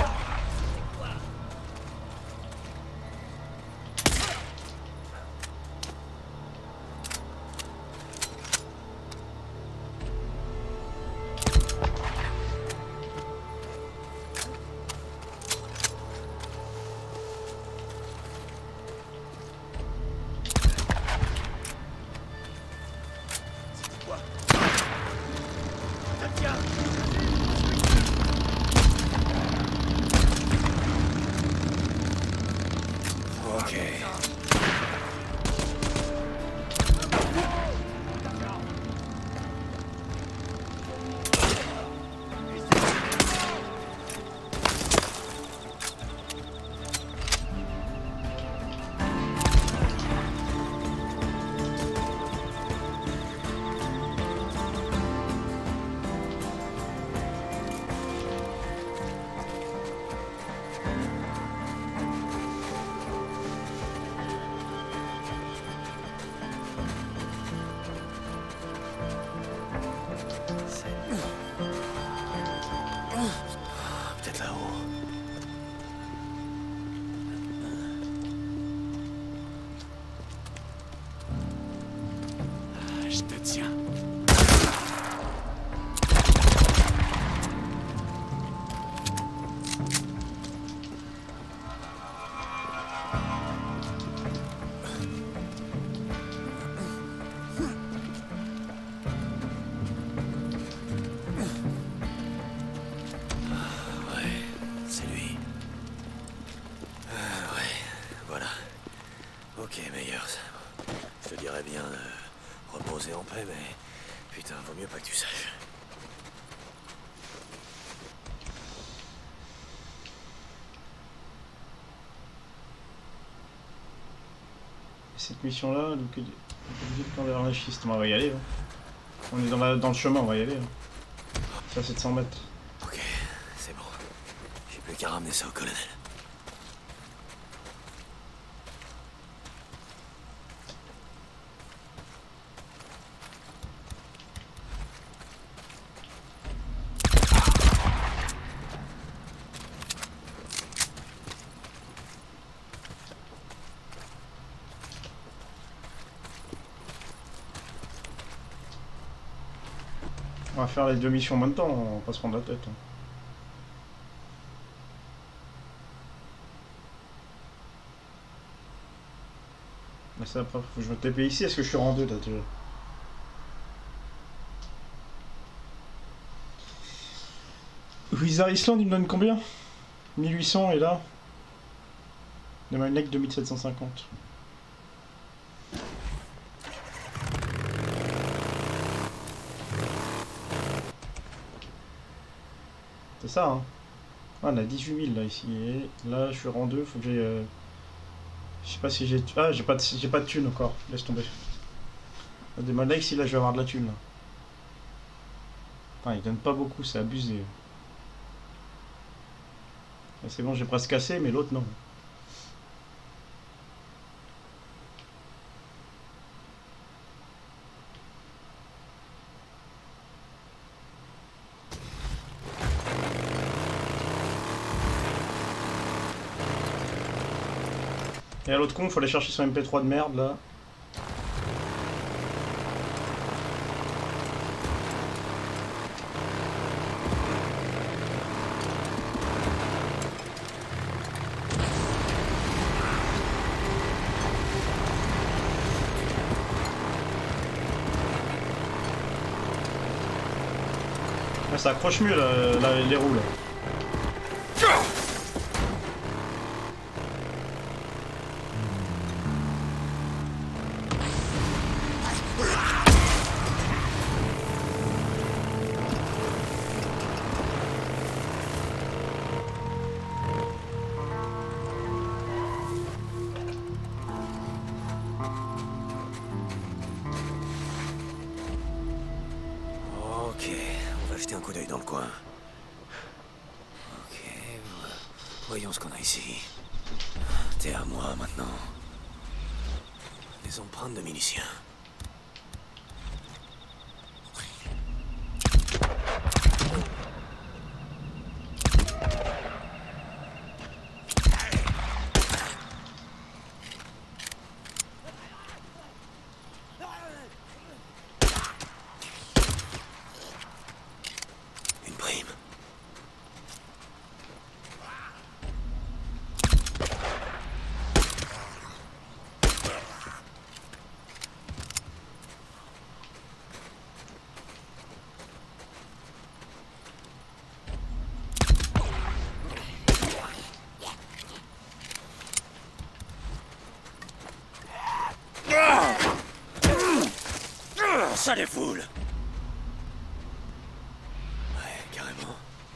Peut-être là-haut. Ah, je te tiens. C'est lui. Euh, ouais, voilà. Ok, meilleur. Je te dirais bien de reposer en paix, mais putain, vaut mieux pas que tu saches. Cette mission-là, donc, on est obligé de prendre l'anarchiste. On va y aller. Hein. On est dans, la, dans le chemin, on va y aller. Hein. C'est à sept cents mètres. Ok, c'est bon. J'ai plus qu'à ramener ça au colonel. On va faire les deux missions en même temps, on va pas se prendre la tête. Hein. Mais ça après, faut que je me T P ici, est-ce que je suis rang deux là déjà? Wizard Island il me donne combien? mille huit cents et là de ma neck deux mille sept cent cinquante. C'est ça hein. Ah, on a dix-huit mille là ici et là je suis rang deux, faut que j'ai... Euh... Je sais pas si j'ai... Ah j'ai pas, de... j'ai pas de thune encore, laisse tomber. Des malais ici là je vais avoir de la thune là. Ah, il donne pas beaucoup, c'est abusé. C'est bon, j'ai presque cassé, mais l'autre non. Et à l'autre con, il faut aller chercher son M P trois de merde là. Ah, ça accroche mieux là, là, les roues là. Un coup d'œil dans le coin. Ok, voyons ce qu'on a ici. T'es à moi maintenant. Des empreintes de miliciens. ça défoule. Ouais, carrément.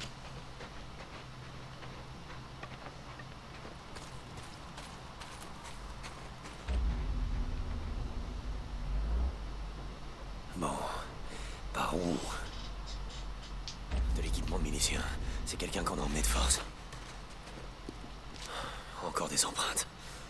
Bon, par où? De l'équipement milicien. C'est quelqu'un qu'on a emmené de force. Encore des empreintes.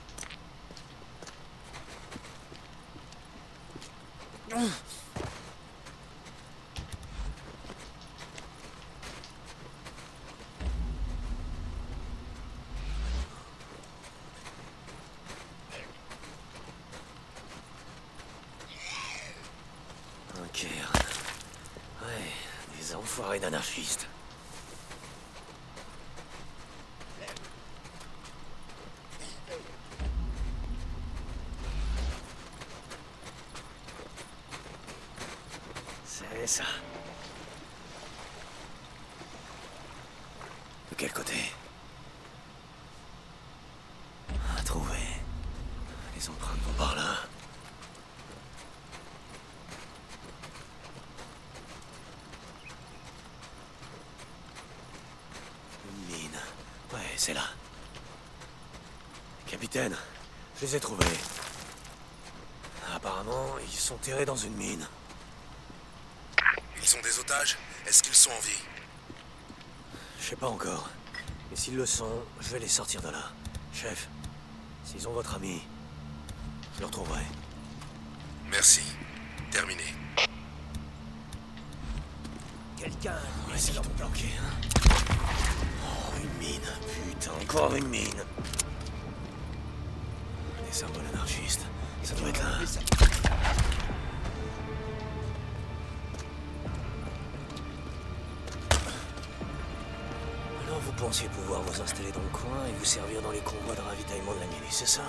Ok. Ouais, des enfoirés d'anarchistes. C'est ça. De quel côté? À trouver. Les empreintes vont par là. Une mine. Ouais, c'est là. Capitaine, je les ai trouvés. Apparemment, ils sont terrés dans une mine. Ils sont des otages? Est-ce qu'ils sont en vie? Je sais pas encore. Mais s'ils le sont, je vais les sortir de là. Chef, s'ils ont votre ami, je le retrouverai. Merci. Terminé. Quelqu'un a essayé de me planquer, hein. Oh, une mine. Putain, encore une mine. Des symboles anarchistes. Ça doit être là. Alors vous pensiez pouvoir vous installer dans le coin et vous servir dans les convois de ravitaillement de la milice, c'est ça?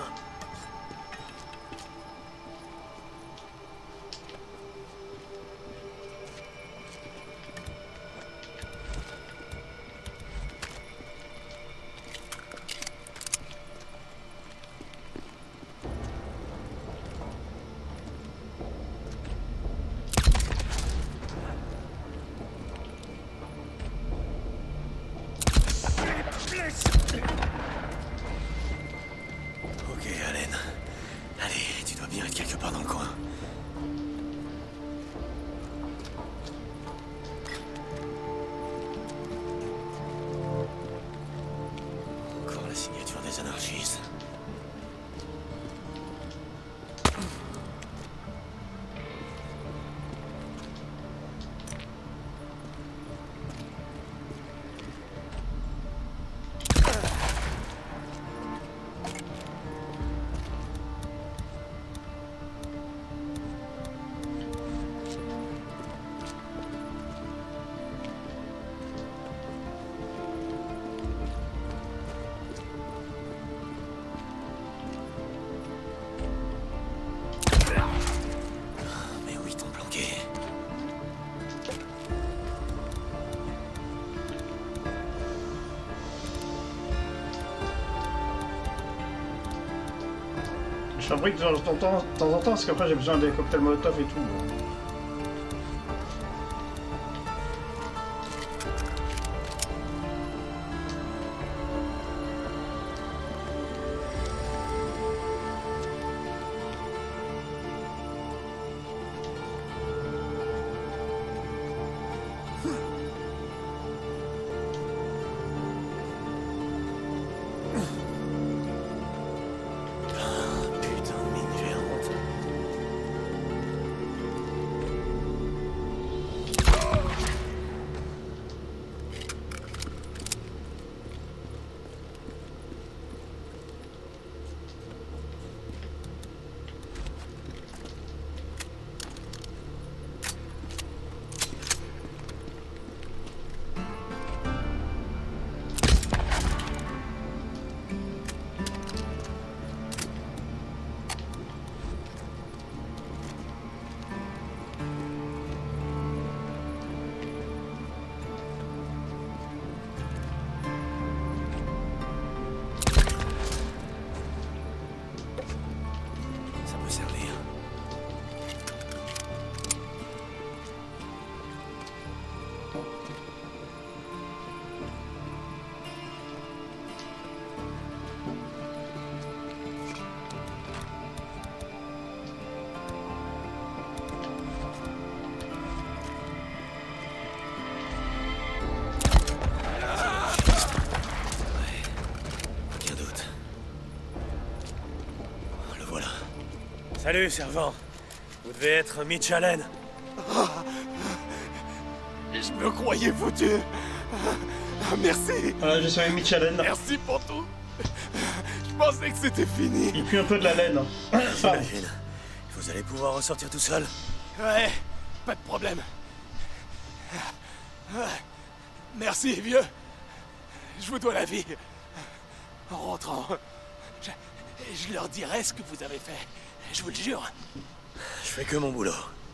Ok, Allen. Allez, tu dois bien être quelque part dans le coin. Encore la signature des anarchistes. Mais où ils t'ont planqué? Je fabrique de temps en temps, de temps en temps parce qu'après j'ai besoin des cocktails Molotov et tout. Putain de mine géante. Salut, sergent. Vous devez être Mitch Allen. Je me croyais foutu. Merci. Voilà, je suis Mitch Allen. Merci pour tout. Je pensais que c'était fini. Il pue un peu de la laine. J'imagine. Vous allez pouvoir ressortir tout seul? Ouais, pas de problème. Merci, vieux. Je vous dois la vie. En rentrant, je, je leur dirai ce que vous avez fait. Je vous le jure. Je fais que mon boulot.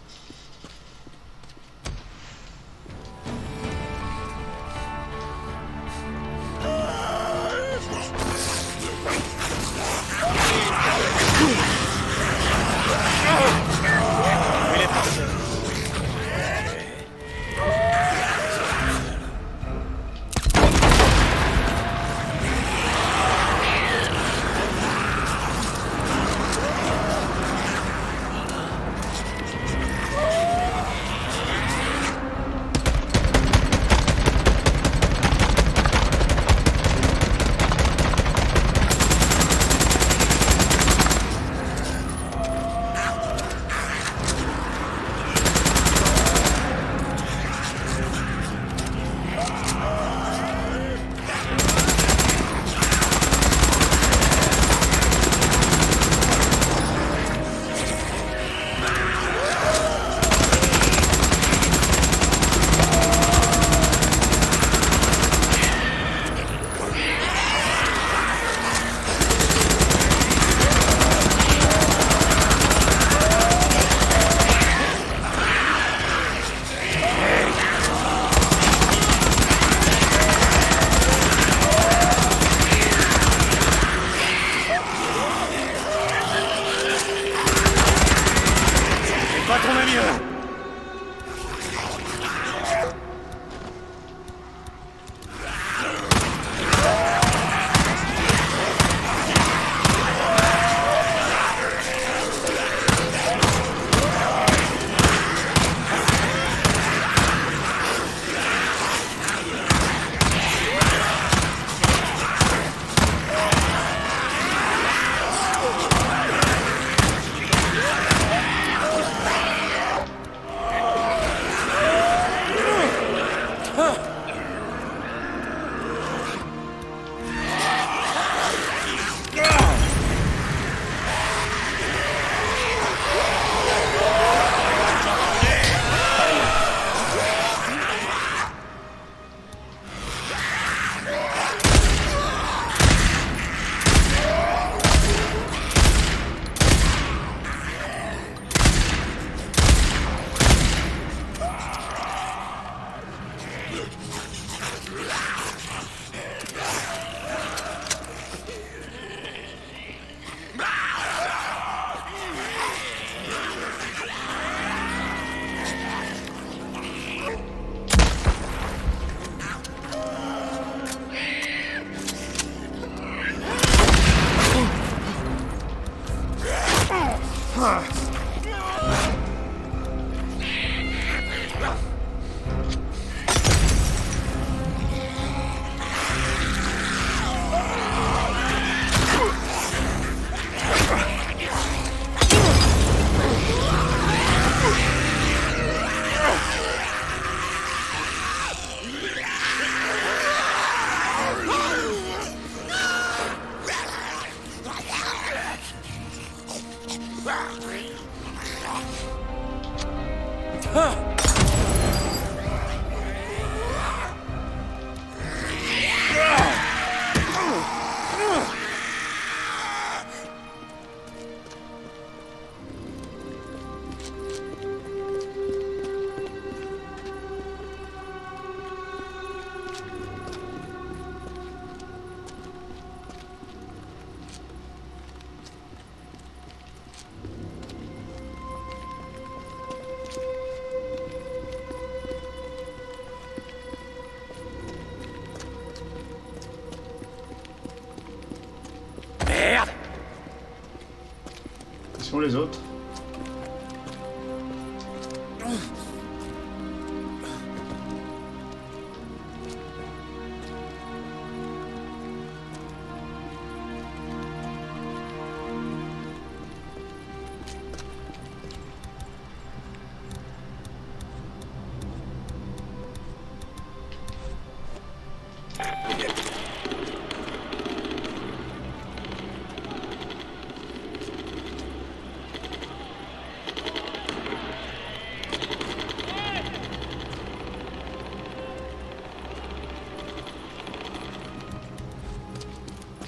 Qui sont les autres?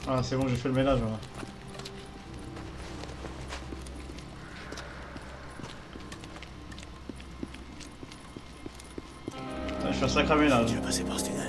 Ah, c'est bon, j'ai fait le ménage. Voilà. Ah, je fais un sacré ménage. Tu veux passer par ce tunnel?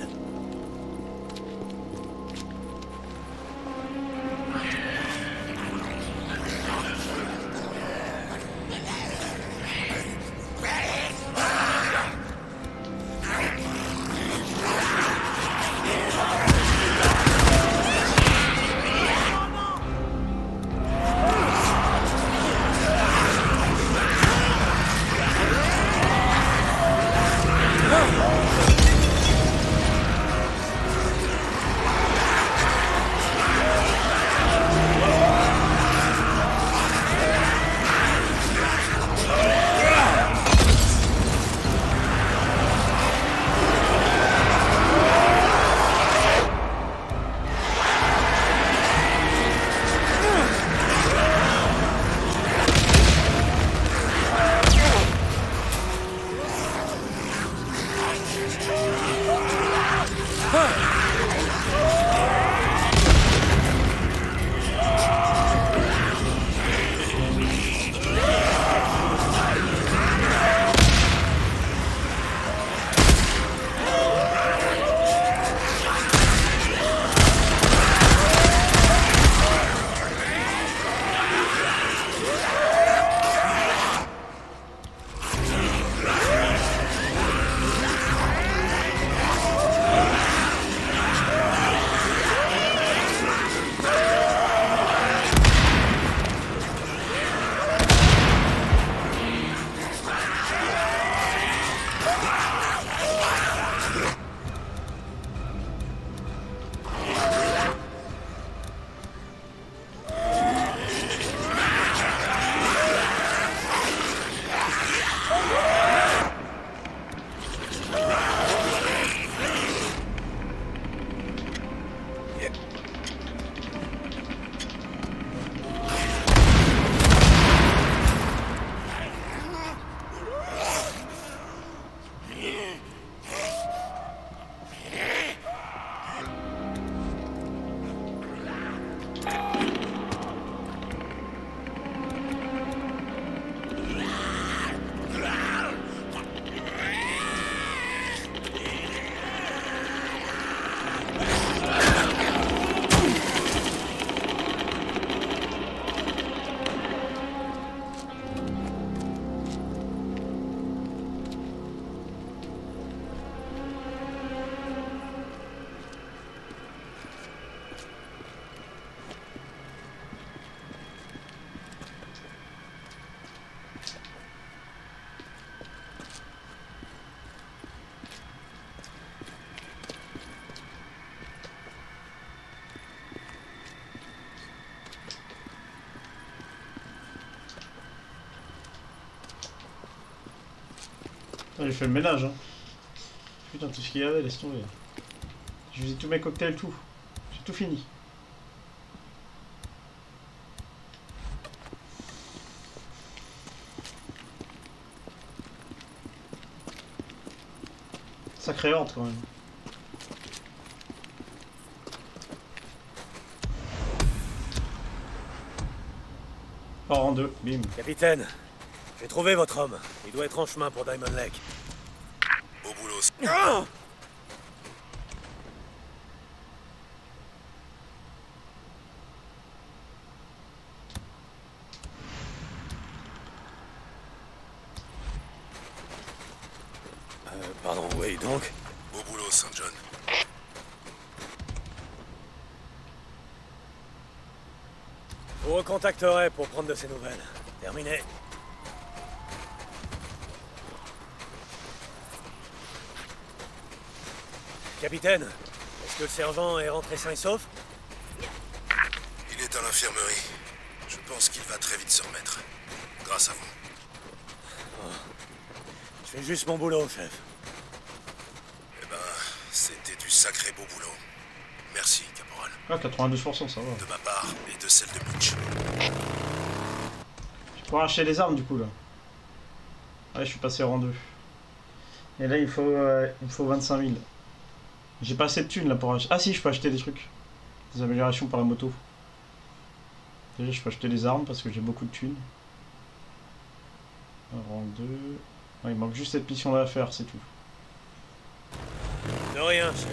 Ah, j'ai fait le ménage, hein. Putain, tout ce qu'il y avait, laisse tomber. Je faisais tous mes cocktails, tout. J'ai tout fini. Sacré horde quand même. Or en deux, bim. Capitaine, j'ai trouvé votre homme. Il doit être en chemin pour Diamond Lake. Beau boulot. Ah! Euh, pardon, oui, donc? Beau boulot, Saint John. Vous recontacterez pour prendre de ses nouvelles. Terminé. Capitaine, est-ce que le sergent est rentré sain et sauf? Il est à l'infirmerie. Je pense qu'il va très vite se remettre. Grâce à vous. Oh. Je fais juste mon boulot, chef. Eh ben, c'était du sacré beau boulot. Merci, caporal. Ah, quatre-vingt-douze pour cent, ça va. De ma part et de celle de Mitch. Je pourrais acheter les armes du coup là. Ouais, je suis passé rang deux. Et là, il faut, euh, il faut vingt-cinq mille. J'ai pas assez de thunes là pour acheter. Ah si, je peux acheter des trucs. Des améliorations par la moto. Déjà, je peux acheter des armes parce que j'ai beaucoup de thunes. Rang deux. Ah, il manque juste cette mission là à faire, c'est tout. De rien, chef.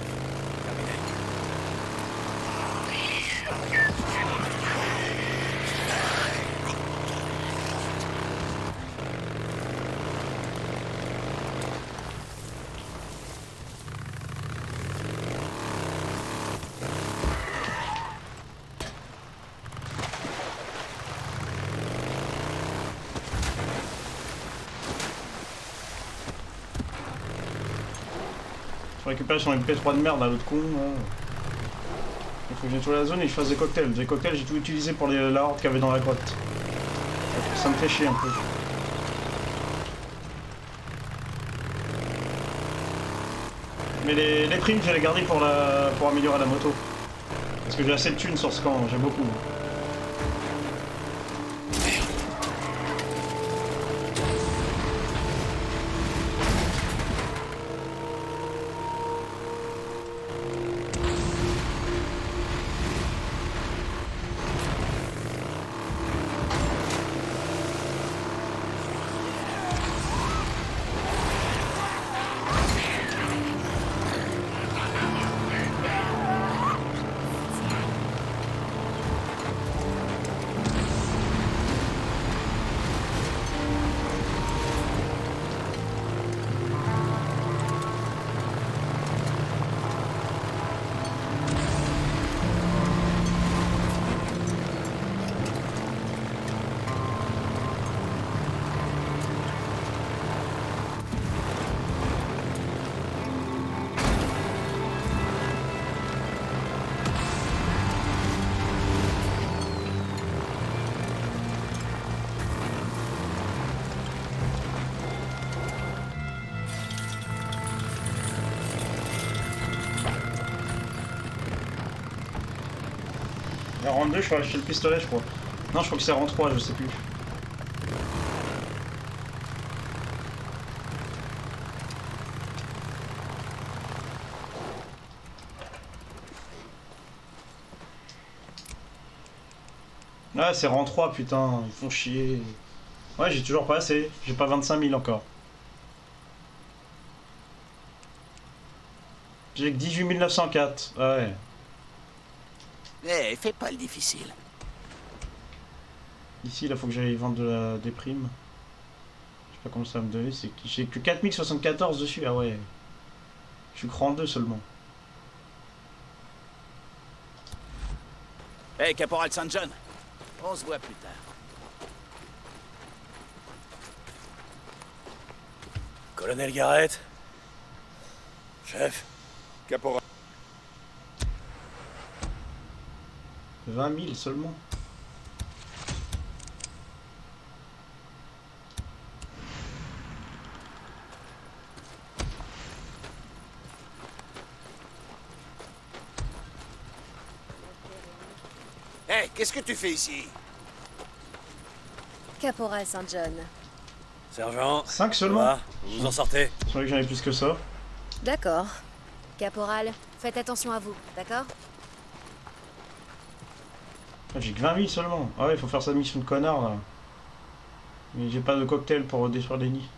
Je récupère son M P trois de merde à l'autre con. Là. Il faut que j'aille la zone et je fasse des cocktails. Des cocktails, j'ai tout utilisé pour les, la horde qu'il y avait dans la grotte. Ça me fait chier un peu. Mais les, les primes, je vais les garder pour, la, pour améliorer la moto. Parce que j'ai assez de thunes sur ce camp, j'ai beaucoup. Rang deux, je crois, acheter le pistolet, je crois. Non, je crois que c'est rang trois, je sais plus. Ah, c'est rang trois, putain, ils font chier. Ouais, j'ai toujours pas assez, j'ai pas vingt-cinq mille encore. J'ai que dix-huit mille neuf cent quatre, ah ouais. Eh, fais pas le difficile. Ici, là, faut que j'aille vendre de la... des primes. Je sais pas comment ça va me donner, c'est que j'ai que quatre mille soixante-quatorze dessus, ah ouais. Je suis cran deux seulement. Eh, hey, Caporal Saint John, on se voit plus tard. Colonel Garrett. Chef. Caporal. vingt mille seulement. Hé, hey, qu'est-ce que tu fais ici? Caporal Saint John. Sergent. cinq seulement. Voilà, vous vous en sortez. C'est vrai que j'en ai plus que ça. D'accord. Caporal, faites attention à vous, d'accord? J'ai que vingt mille seulement. Ah ouais, il faut faire sa mission de connard là. Mais j'ai pas de cocktail pour détruire les nids.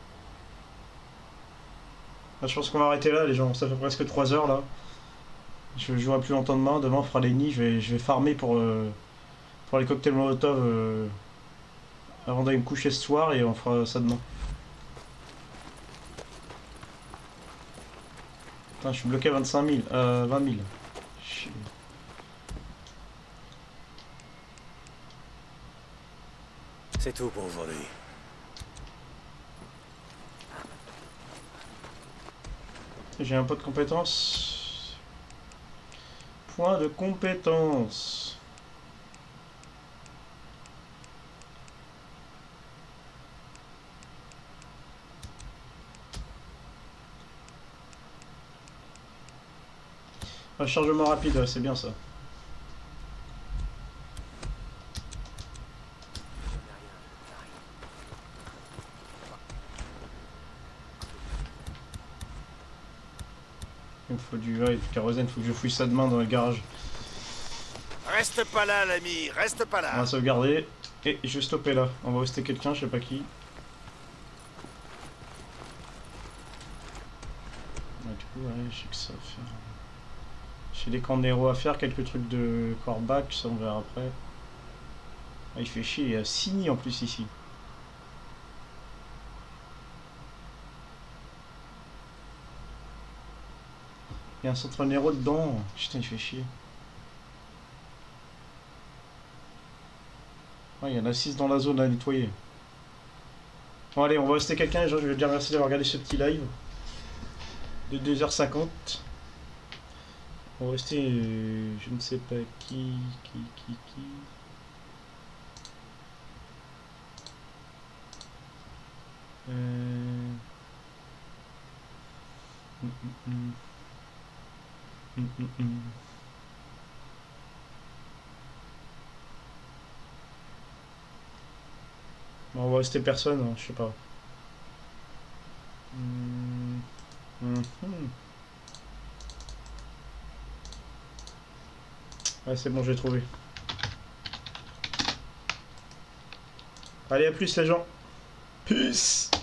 Là, je pense qu'on va arrêter là les gens, ça fait presque trois heures là. Je jouerai plus longtemps demain, demain on fera les nids, je vais, je vais farmer pour, euh, pour les cocktails Molotov euh, avant d'aller me coucher ce soir et on fera ça demain. Putain, je suis bloqué à vingt-cinq mille, euh, vingt mille. Chier. C'est tout pour aujourd'hui. J'ai un peu de compétences. Point de compétence. Un chargement rapide, ouais, c'est bien ça. Il me faut du, ouais, du kérosène, il faut que je fouille ça demain dans le garage. Reste pas là, l'ami, reste pas là. On va sauvegarder. Et je vais stopper là. On va rester quelqu'un, je sais pas qui. Ouais, du coup, ouais, j'ai que ça à faire. J'ai des camps d'héros à faire, quelques trucs de corbac, ça on verra après. Ah, il fait chier, il y a six nids en plus ici. Il y a un centre héros dedans. Putain, il fait chier. Ah, il y en a six dans la zone à nettoyer. Bon allez, on va rester quelqu'un, je vais dire merci d'avoir regardé ce petit live de deux heures cinquante. On va rester, euh, je ne sais pas qui, qui, qui, qui. Euh... Mm, mm, mm. Mm, mm, mm. Bon, on va rester personne, hein, je sais pas. Mm, mm, mm. Ouais, c'est bon, j'ai trouvé. Allez, à plus les gens. Peace.